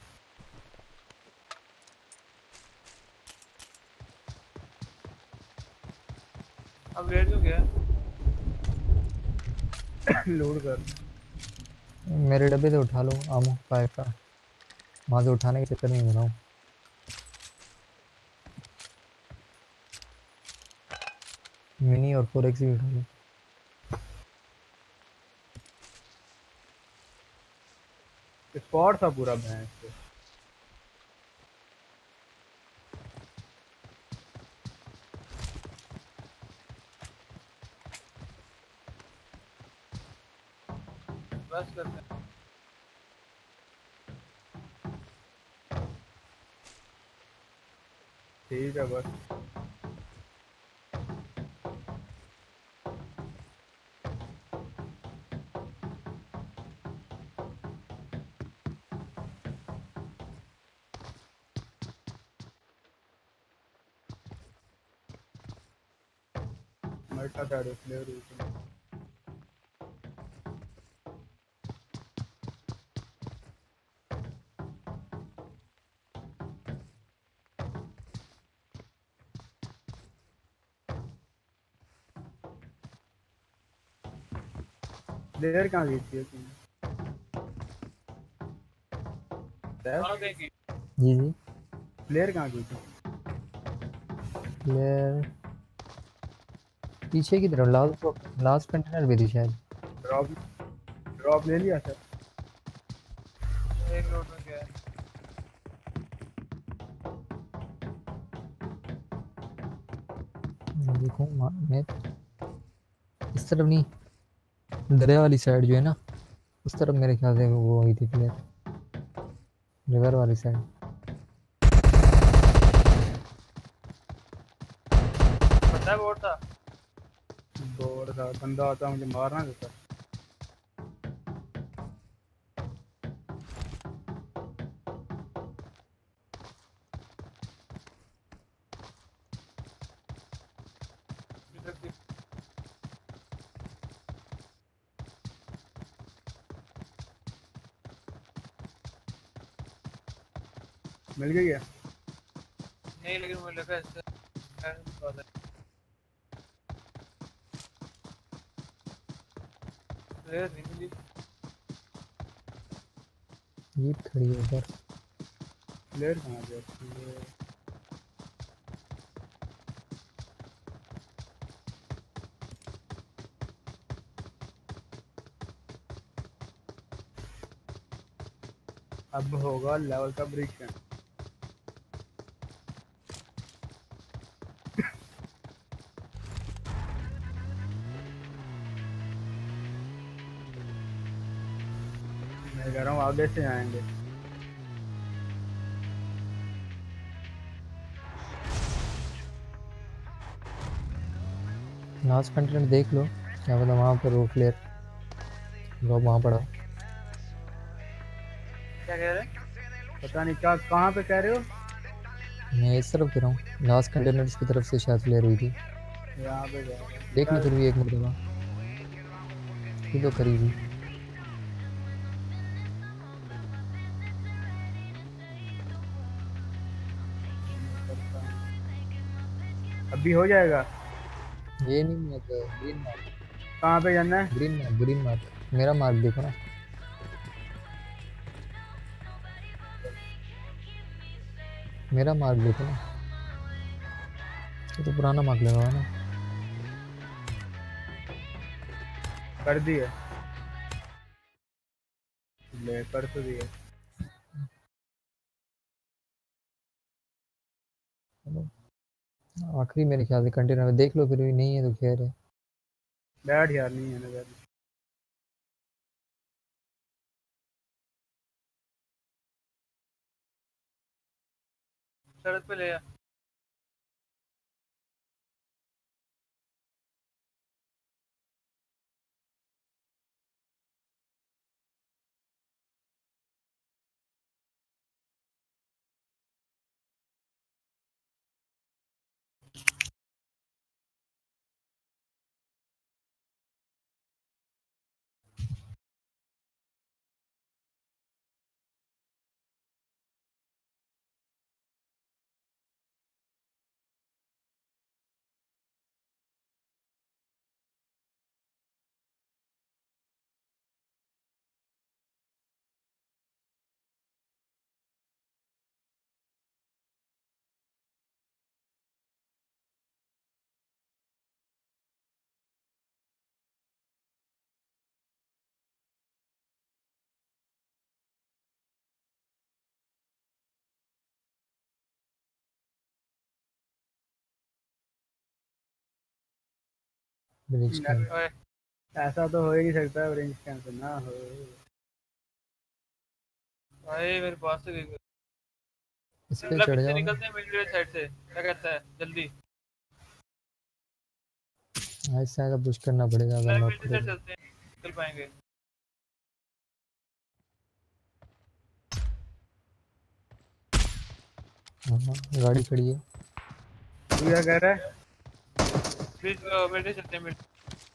अब रेड हो गया। लूट कर। मेरे डब्बे से उठा लो आमो 5 का, वहां से उठाने के चक्कर में हो रहा हूँ। मिनी और 4x भी उठा लो। स्पॉट था पूरा भैंस पे। बस करते हैं। ठीक है बस। मल्टा था प्लेयर। प्लेयर कहाँ गई थी तुम? दोनों देंगे। जी जी। प्लेयर कहाँ गई थी? प्लेयर पीछे की तरफ लास्ट कंटेनर भी थी शायद। ड्रॉप ड्रॉप ले लिया सर। एक रोड में गया है। देखो मैं इस तरफ नहीं, दरिया वाली साइड जो है ना, उस तरफ मेरे ख्याल से वो आई थी प्लेयर, रिवर वाली साइड। पता है बोर्ड था। बोर था बंदा आता मुझे मारना देता। इधर की मिल गई है। नहीं, लेकिन मुझे लगा इससे बात है। प्लेयर नहीं मिली। जीप खड़ी है उधर। प्लेयर कहाँ गया? प्लेयर अब होगा लेवल का ब्रेक। मैं कह रहा हूँ आगे से आएंगे। लास्ट कंटेनर देख लो, क्या पता वहाँ पर वो प्लेयर ड्रॉप वहाँ पड़ा। क्या कह रहे हैं? पता नहीं क्या कहाँ पे कह रहे हो? मैं इस तरफ कह रहा हूँ, लास्ट कंटेनर्स की तरफ से शायद प्लेयर हुई थी। यहाँ पे जा रहा हूँ। देख लो फिर भी एक मरतबा, ये तो करीबी। अभी हो जाएगा। ये नहीं मार्क, ग्रीन मार्क, कहाँ पे जाना है? Green mark, green mark. मेरा मार्क देखो ना, मेरा मार्क देखो ना, ये तो पुराना मार्क लगा हुआ है ना। कर दिए। ले कर तो दिए। आखिरी मेरे ख्याल से कंटेनर में देख लो, फिर भी नहीं है तो खैर है। बैठ यार नहीं है ना बैठ। सड़क पे ले आ। Bridge camp. ओए ऐसा तो हो ही नहीं सकता ऑरेंज कैंप ना हो। भाई मेरे पास से इस पे शिमला चढ़ पीछे जाओ ना। निकलते हैं मिडिल साइड से, क्या कहता है जल्दी? ऐसा है पुश करना पड़ेगा अगर शिमला नॉक मिडिल साइड करोगे। चलते हैं, निकल पाएंगे। हाँ गाड़ी खड़ी है। तू क्या कह रहा है? प्लीज मिडिल चलते हैं मिडिल।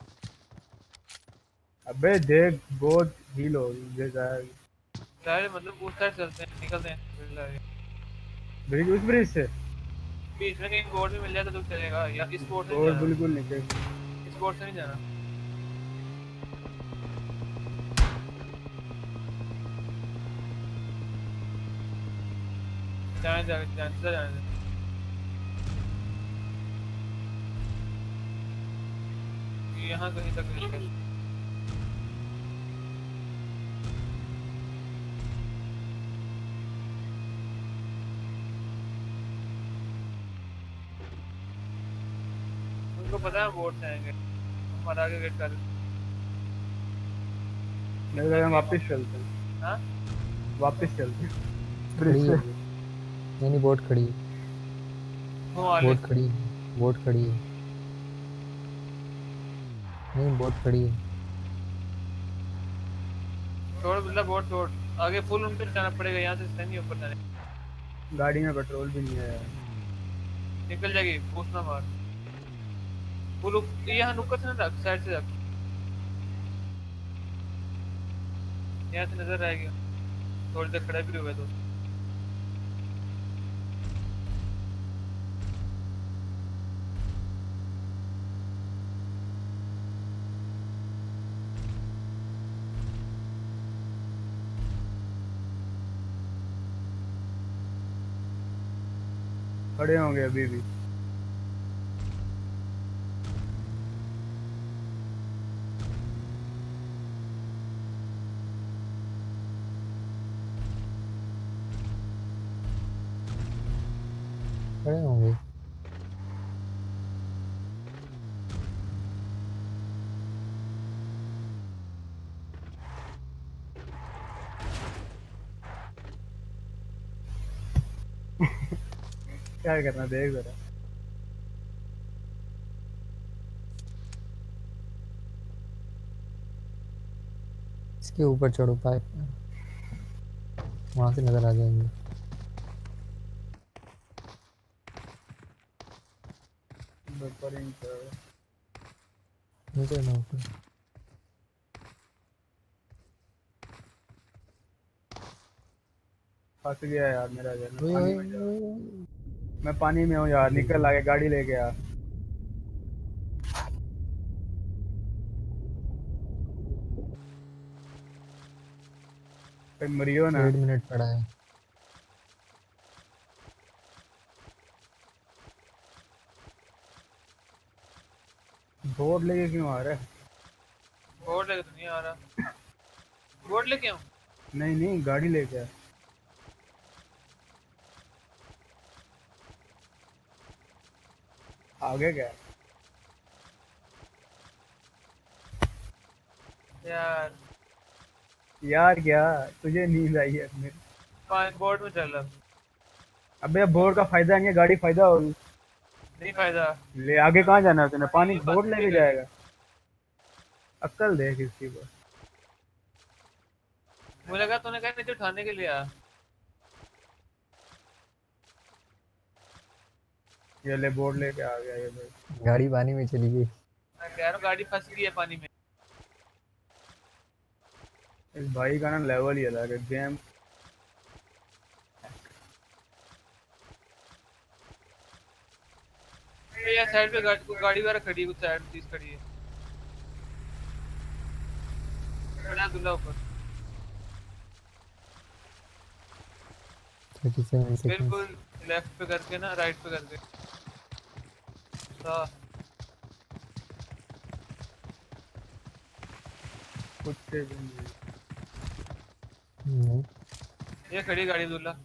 अबे देख बहुत हील हो जैसा है। साइड मतलब उस साइड चलते हैं, निकलते हैं मिडिल आगे। ब्रिज उस ब्रिज से बीच में कहीं बोर्ड भी मिल जाए तो चलेगा, या इस बोर्ड से नहीं और जाना, बिल्कुल निकल। इस बोर्ड से नहीं जाना। जाने जाने जाने जाने दे। यहाँ कहीं तक नहीं है। उनको पता है बोर्ड से आएंगे, हमारा आगे वेट कर रहे नहीं तो हम वापस चलते हैं। हैं। हाँ वापस चलते हैं खड़ी ब्रिज है। से। नहीं नहीं बोट खड़ी है। वो वाले बोट खड़ी है। बोट खड़ी है। नहीं बोट खड़ी है। छोड़ बिल्ला, बोर्ड छोड़, आगे फुल उन पे जाना पड़ेगा, यहाँ से नहीं ऊपर जाने। गाड़ी में पेट्रोल भी नहीं है यार। निकल जाएगी, पूछना मार। फुल यहाँ नुक्कड़ से ना रख, साइड से रख, यहाँ से नजर आएगी। थोड़ी देर खड़ा भी हुआ तो खड़े होंगे अभी भी। खड़े होंगे। क्या करना देख जरा। इसके ऊपर चढ़ो पाइप, वहां से नजर आ जाएंगे। बफरिंग कर। नीचे ना ऊपर। फंस गया यार मेरा जन। ओए पानी ओए में जा। ओए। मैं पानी में हूँ यार, निकल आगे गाड़ी लेके आ। फिर मरियो ना। 1.5 मिनट पड़ा है। बोर्ड लेके क्यों आ रहा है? बोर्ड लेके तो नहीं आ रहा। बोर्ड लेके आऊँ? नहीं नहीं गाड़ी लेके आ। आगे क्या? यार यार क्या? तुझे नींद आई है मेरे? बोर्ड में चल रहा, अबे बोर्ड का फायदा नहीं है, गाड़ी फायदा होगी। नहीं फायदा। ले आगे कहाँ जाना है तूने? पानी ये बोर्ड बात लेके नहीं जाएगा। अक्ल देख इसकी को। मुझे लगा तूने कहा नीचे उठाने के लिए आ। ये ले बोर्ड लेके आ गया ये भाई। गाड़ी पानी में चली गई। मैं कह रहा हूँ गाड़ी फंस गई है पानी में। इस भाई का ना लेवल ही अलग है गेम। ये यार साइड पे गाड़ी वगैरह खड़ी है, कुछ साइड चीज खड़ी है। खड़ा दूल्हा ऊपर 37 सेकंड्स। बिल्कुल लेफ्ट पे करके ना, राइट पे करके। कुछ से भी नहीं। नहीं ये खड़ी गाड़ी दूल्हा,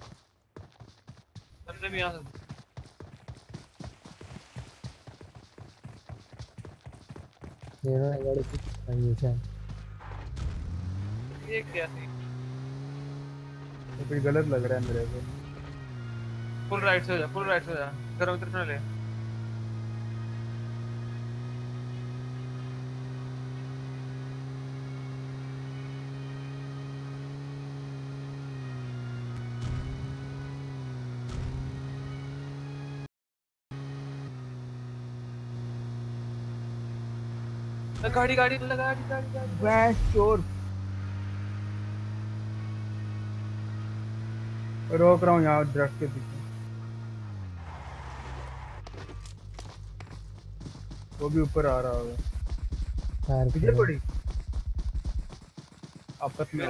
हमने भी यहाँ से ये ना गाड़ी की ये क्या ये क्या थी? तो कुछ गलत लग रहा है मेरे को। फुल राइट से हो जा, फुल राइट से हो जा, घर में तरफ ले। गाड़ी गाड़ी लगा, गाड़ी गाड़ी गाड़ी। वैश चोर। रोक रहा हूँ यहाँ दरख्त के पीछे। वो भी ऊपर आ रहा होगा। कार तुझे पड़ी आपस में।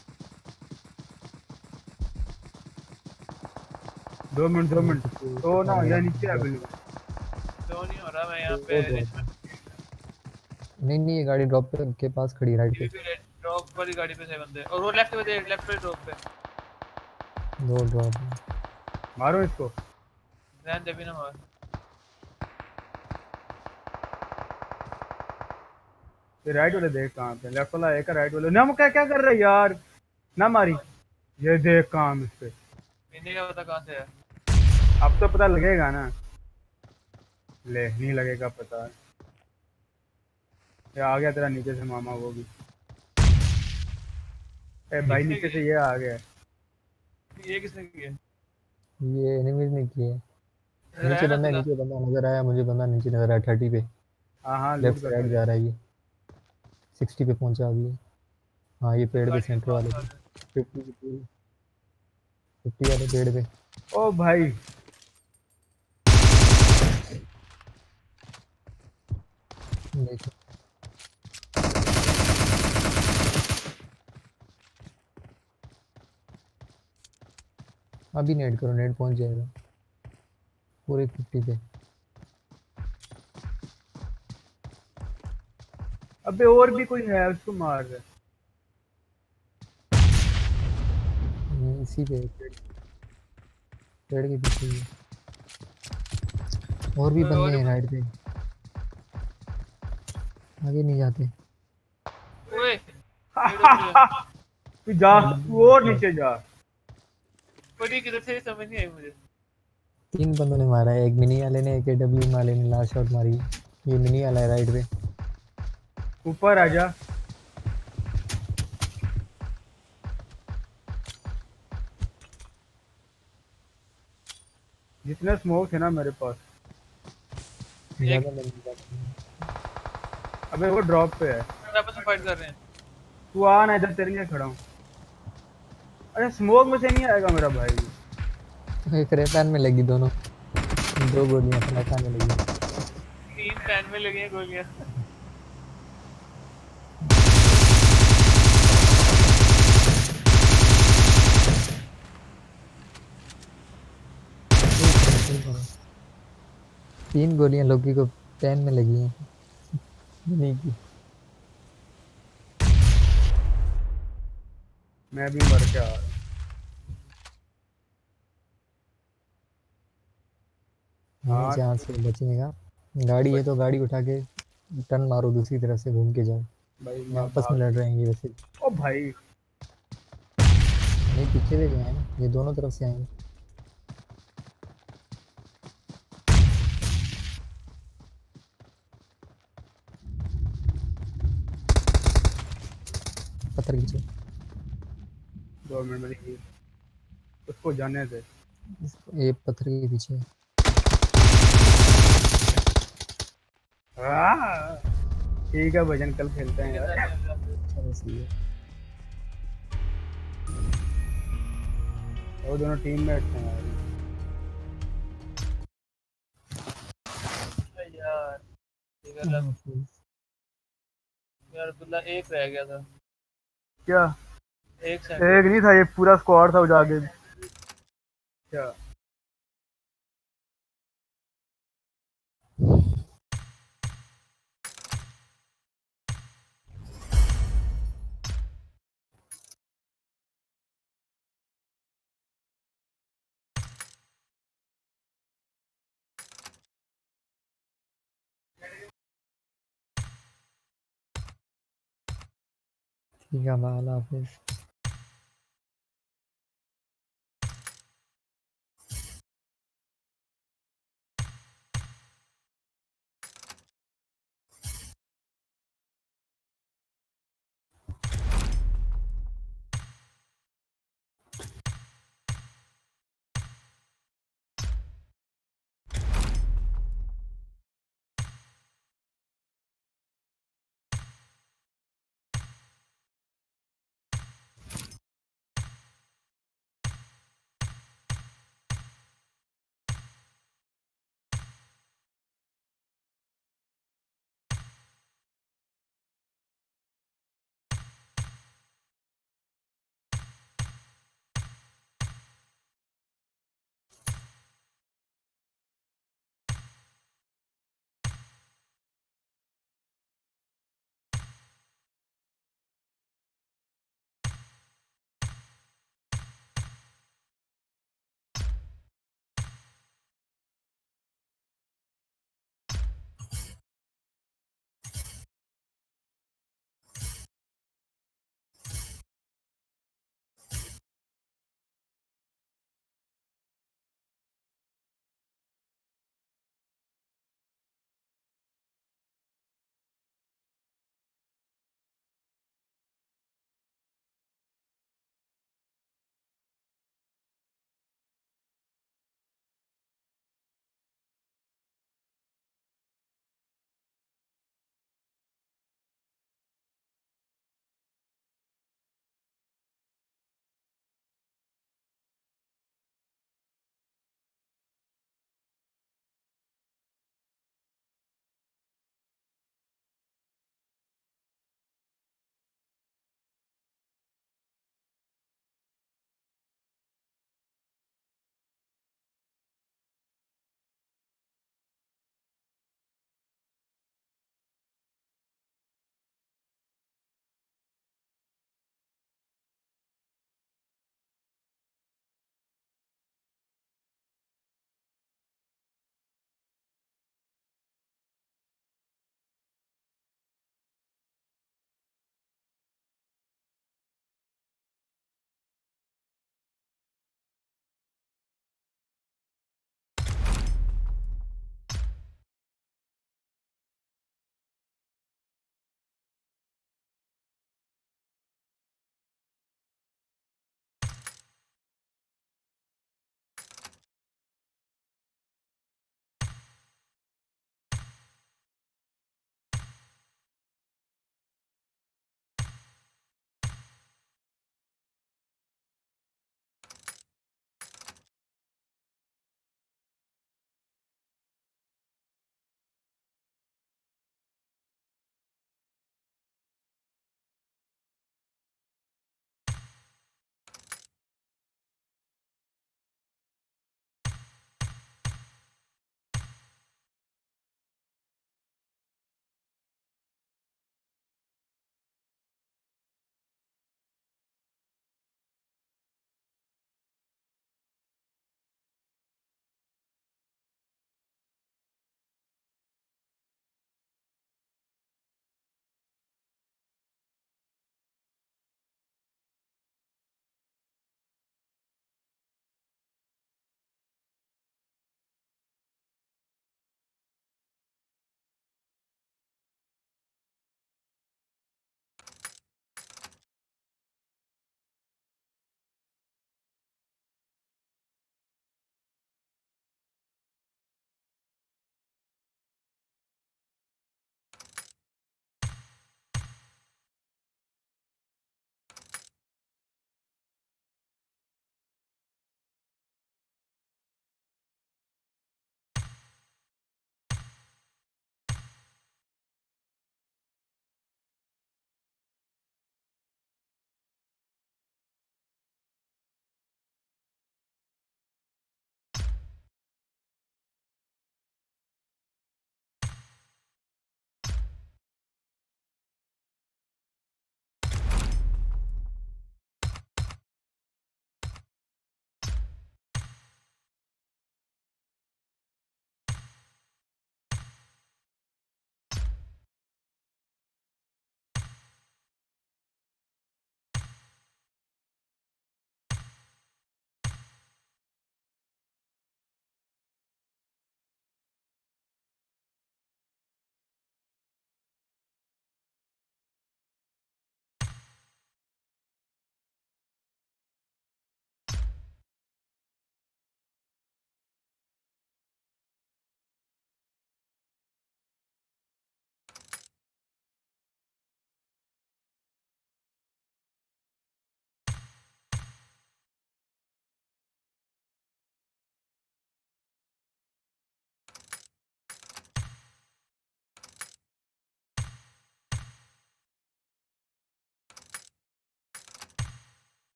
2 मिनट तो ना या नीचे आ बिल्कुल। तो नहीं हो रहा, मैं यहाँ पे नहीं नहीं ये गाड़ी ड्रॉप पे के पास खड़ी राइट पे। ड्रॉप वाली गाड़ी पे से बंदे, और वो लेफ्ट पे दे, लेफ्ट पे ड्रॉप पे। दो ड्रॉप मारो इसको। ध्यान दे भी ना मार। ये राइट वाले देख कहाँ पे, लेफ्ट वाला एक राइट वाले ना। क्या क्या कर रहा है यार, ना मारी। ये देख काम इस पे। इन्हें क्या पता कहाँ से है। अब तो पता लगेगा ना। ले नहीं लगेगा पता। ये आ गया तेरा नीचे से मामा वो भी। ए भाई नीचे से ये आ गया। ये किसने किया? ये एनिमीज ने किए। नजर नीचे आया ना बंदा तुला? नीचे बंदा नजर आया मुझे, बंदा नीचे नजर आया 30 पे। हाँ लेफ्ट लूट कर साइड जा रहा है ये। 60 पे पहुंचा अभी। हाँ ये पेड़ पे गाड़ी के सेंटर पास वाले आ पे। गए। 50 वाले पेड़ पे। ओ भाई देखो अभी नेट करो, नेट पहुंच जाएगा पूरे 50 पे। अबे और भी कोई है उसको मार रहा है। इसी पे पेड़ के पीछे ही है। और भी बंदे हैं राइट पे, आगे नहीं जाते। ओए तू जा, तू और नीचे जा। बड़ी किधर से समझ नहीं आई मुझे। 3 बंदों ने मारा है, एक मिनी वाले ने, एक एडब्ल्यू वाले ने लास्ट शॉट मारी है। ये मिनी वाला है राइट पे। ऊपर आ जा। जितने स्मोक थे ना मेरे पास। ज्यादा नहीं जाते। अबे वो ड्रॉप पे है। आपस में फाइट कर रहे हैं। तू आ ना, इधर तेरे लिए खड़ा हूँ। अरे स्मोक में से नहीं आएगा मेरा भाई। एक रेतान में लगी दोनों, 2 गोलियां फलाकान में लगी। 3 पैन में लगी हैं गोलियां। तीन गोलियां लोकी को पैन में लगी हैं नहीं की। मैं भी मर के आ रहा हूँ। हाँ। जहाँ से बचने का गाड़ी है तो गाड़ी उठा के टर्न मारो, दूसरी तरफ से घूम के जाओ। भाई ये मैं आपस में लड़ रहे हैं ये वैसे। ओ भाई नहीं पीछे से गए हैं ना, ये दोनों तरफ से आएंगे। पत्थर खींचो। 2 मिनट में ही उसको जाने दे। ये पत्थर के पीछे है। ठीक है भजन, कल खेलते हैं यार। चलो सही है। वो दोनों टीममेट हैं यार। यार ठीक है यार, अब्दुल्ला एक रह गया था। क्या एक सेकंड। एक नहीं था, ये पूरा स्क्वाड था वो जाके। क्या ठीक है भाई, अल्लाह हाफिज़।